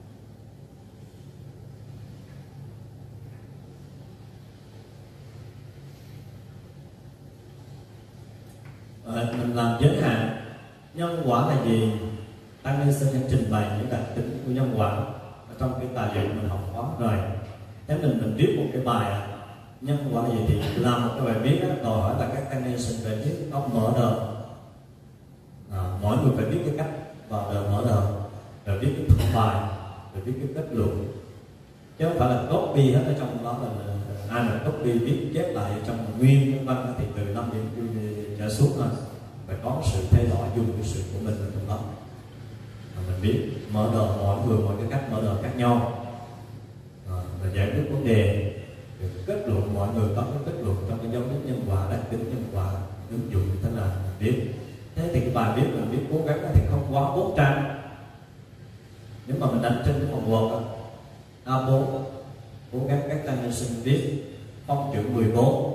À, mình làm giới hạn. Nhân quả là gì? Tăng ni xin hãy trình bày những đặc tính của nhân quả. Ở trong cái tài liệu mình học có rồi. Thế mình mình viết một cái bài nhân quả gì thì làm một cái bài viết đó, đòi hỏi là các tăng ni xin phải viết nó mở đời. À, mỗi người phải biết cái cách vào đời mở đời, rồi viết cái thuật bài, rồi viết cái kết luận, chứ không phải là copy hết ở trong đó. Là ai mà copy viết chép lại trong nguyên cái văn thì từ năm điểm trở xuống rồi, phải có sự thay đổi, dùng cái sự của mình ở trong đó. Mà mình biết mở đời mỗi người mỗi cái cách mở đời khác nhau, à, và giải quyết vấn đề, rồi kết luận mọi người có cái kết luận trong cái dấu tích nhân quả, đặc tính nhân quả ứng dụng như thế nào mình biết. Thế thì cái bài viết mình viết cố gắng thì không quá bốn trang. Nếu mà mình đánh trên cái phòng Word A bốn, cố gắng các tăng ni sinh viết phong chữ mười bốn.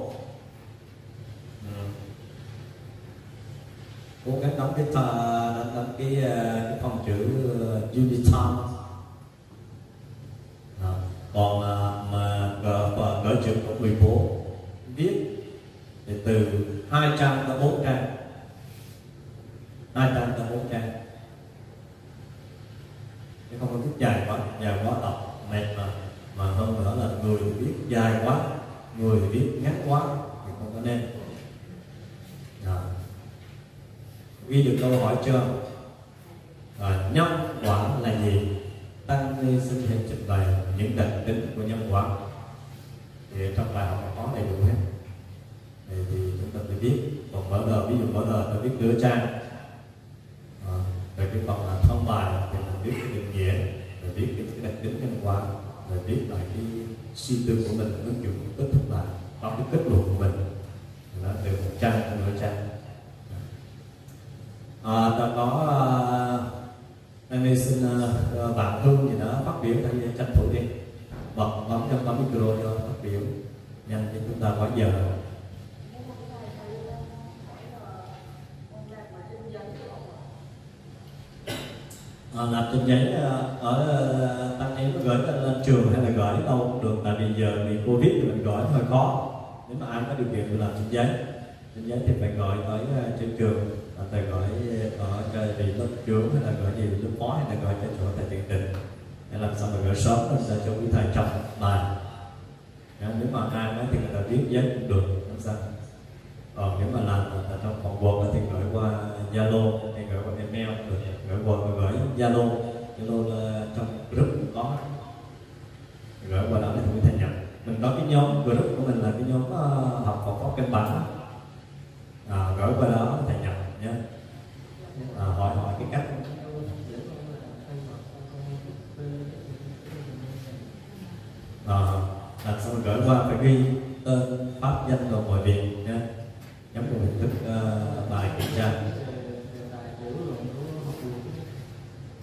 Cố gắng đóng cái đánh, đánh cái cái phong chữ uniton. À, còn mà cỡ, cỡ chữ của mười bốn viết thì từ hai trang tới bốn trang, hai trang tới bốn trang, chứ không có viết dài quá, dài quá đọc mệt mà mà hơn nữa là người thì viết dài quá, người thì viết ngắn quá thì không có nên. À, ghi được câu hỏi chưa? À, nhân quả là gì? Tăng ni xin hãy trình bày những đặc tính của nhân quả. Thì trong bài học có đầy đủ hết. Thì, thì chúng ta phải biết. Còn mở đời, ví dụ mở đời tôi viết nửa trang. À, rồi cái phần là thông bài thì mình viết cái định nghĩa, rồi viết cái, cái đặc tính nhân quả, rồi viết lại cái suy tư của mình, ứng dụng kết thúc lại có cái kết luận của mình. Đó, từ một trang đến nửa trang. À, ta có Tăng ni xin uh, bạn Hương gì đó phát biểu, ta tranh thủ đi, bật bấm trong bấm micro cho phát biểu nhanh cho chúng ta quá giờ. À, làm trên giấy ở Tăng ni có gửi lên trường hay là gửi đâu cũng được, tại vì giờ bị Covid thì mình gửi hơi khó. Nếu mà ai có điều kiện thì làm trên giấy, trên giấy thì phải gọi tới trên trường, thầy gọi ở cái vị lớp trưởng hay là gọi gì lớp phó, hay là gọi cho chỗ thầy tiền tình, hay làm sao mà gọi sớm lên cho quý thầy trong bài. Nếu mà ai nói thì người ta viết giấy cũng được, không sao. Còn nếu mà làm ở trong phòng Word thì gửi qua Zalo hay gửi qua email được, gửi Word và gửi Zalo, Zalo trong group cũng có, gửi qua đó thì quý thầy nhận. Mình có cái nhóm group của mình là cái nhóm học Phật pháp căn bản. À, gửi qua đó thầy nhập nhé. À, hỏi hỏi cái cách à, làm sao mình gửi qua phải ghi tên pháp danh rồi mọi việc nhé, giống như hình thức uh, bài kiểm tra.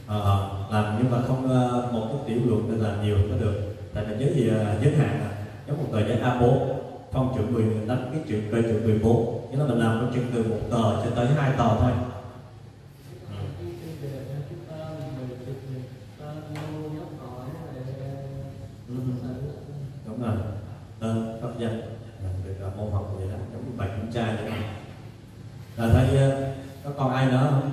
Ờ, làm nhưng mà không ờ, một cái tiểu luận nên làm nhiều không có được, tại vì giới gì ờ, giới hạn à. Giống một tờ giấy A bốn phong chữ mười đánh cái chữ cây chữ mười bốn, nghĩa là mình làm trong chừng từ một tờ cho tới hai tờ thôi. Ừ. Đúng rồi, tên pháp danh được là môn học vậy đó, giống như bài kiểm tra vậy đó. Rồi thấy ờ, có còn ai nữa không?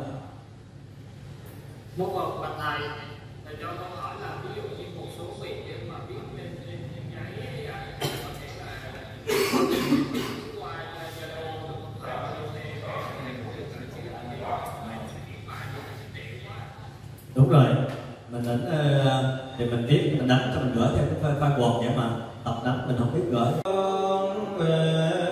Một còn bạch thầy, thầy cho câu hỏi là ví dụ như một số vị để mà viết trên trên trên giấy có thể là ngoài Zalo không phải Đúng rồi, mình đánh ờ, thì mình viết mình đánh cho mình gửi theo cái file Word vậy mà tập đánh mình không biết gửi.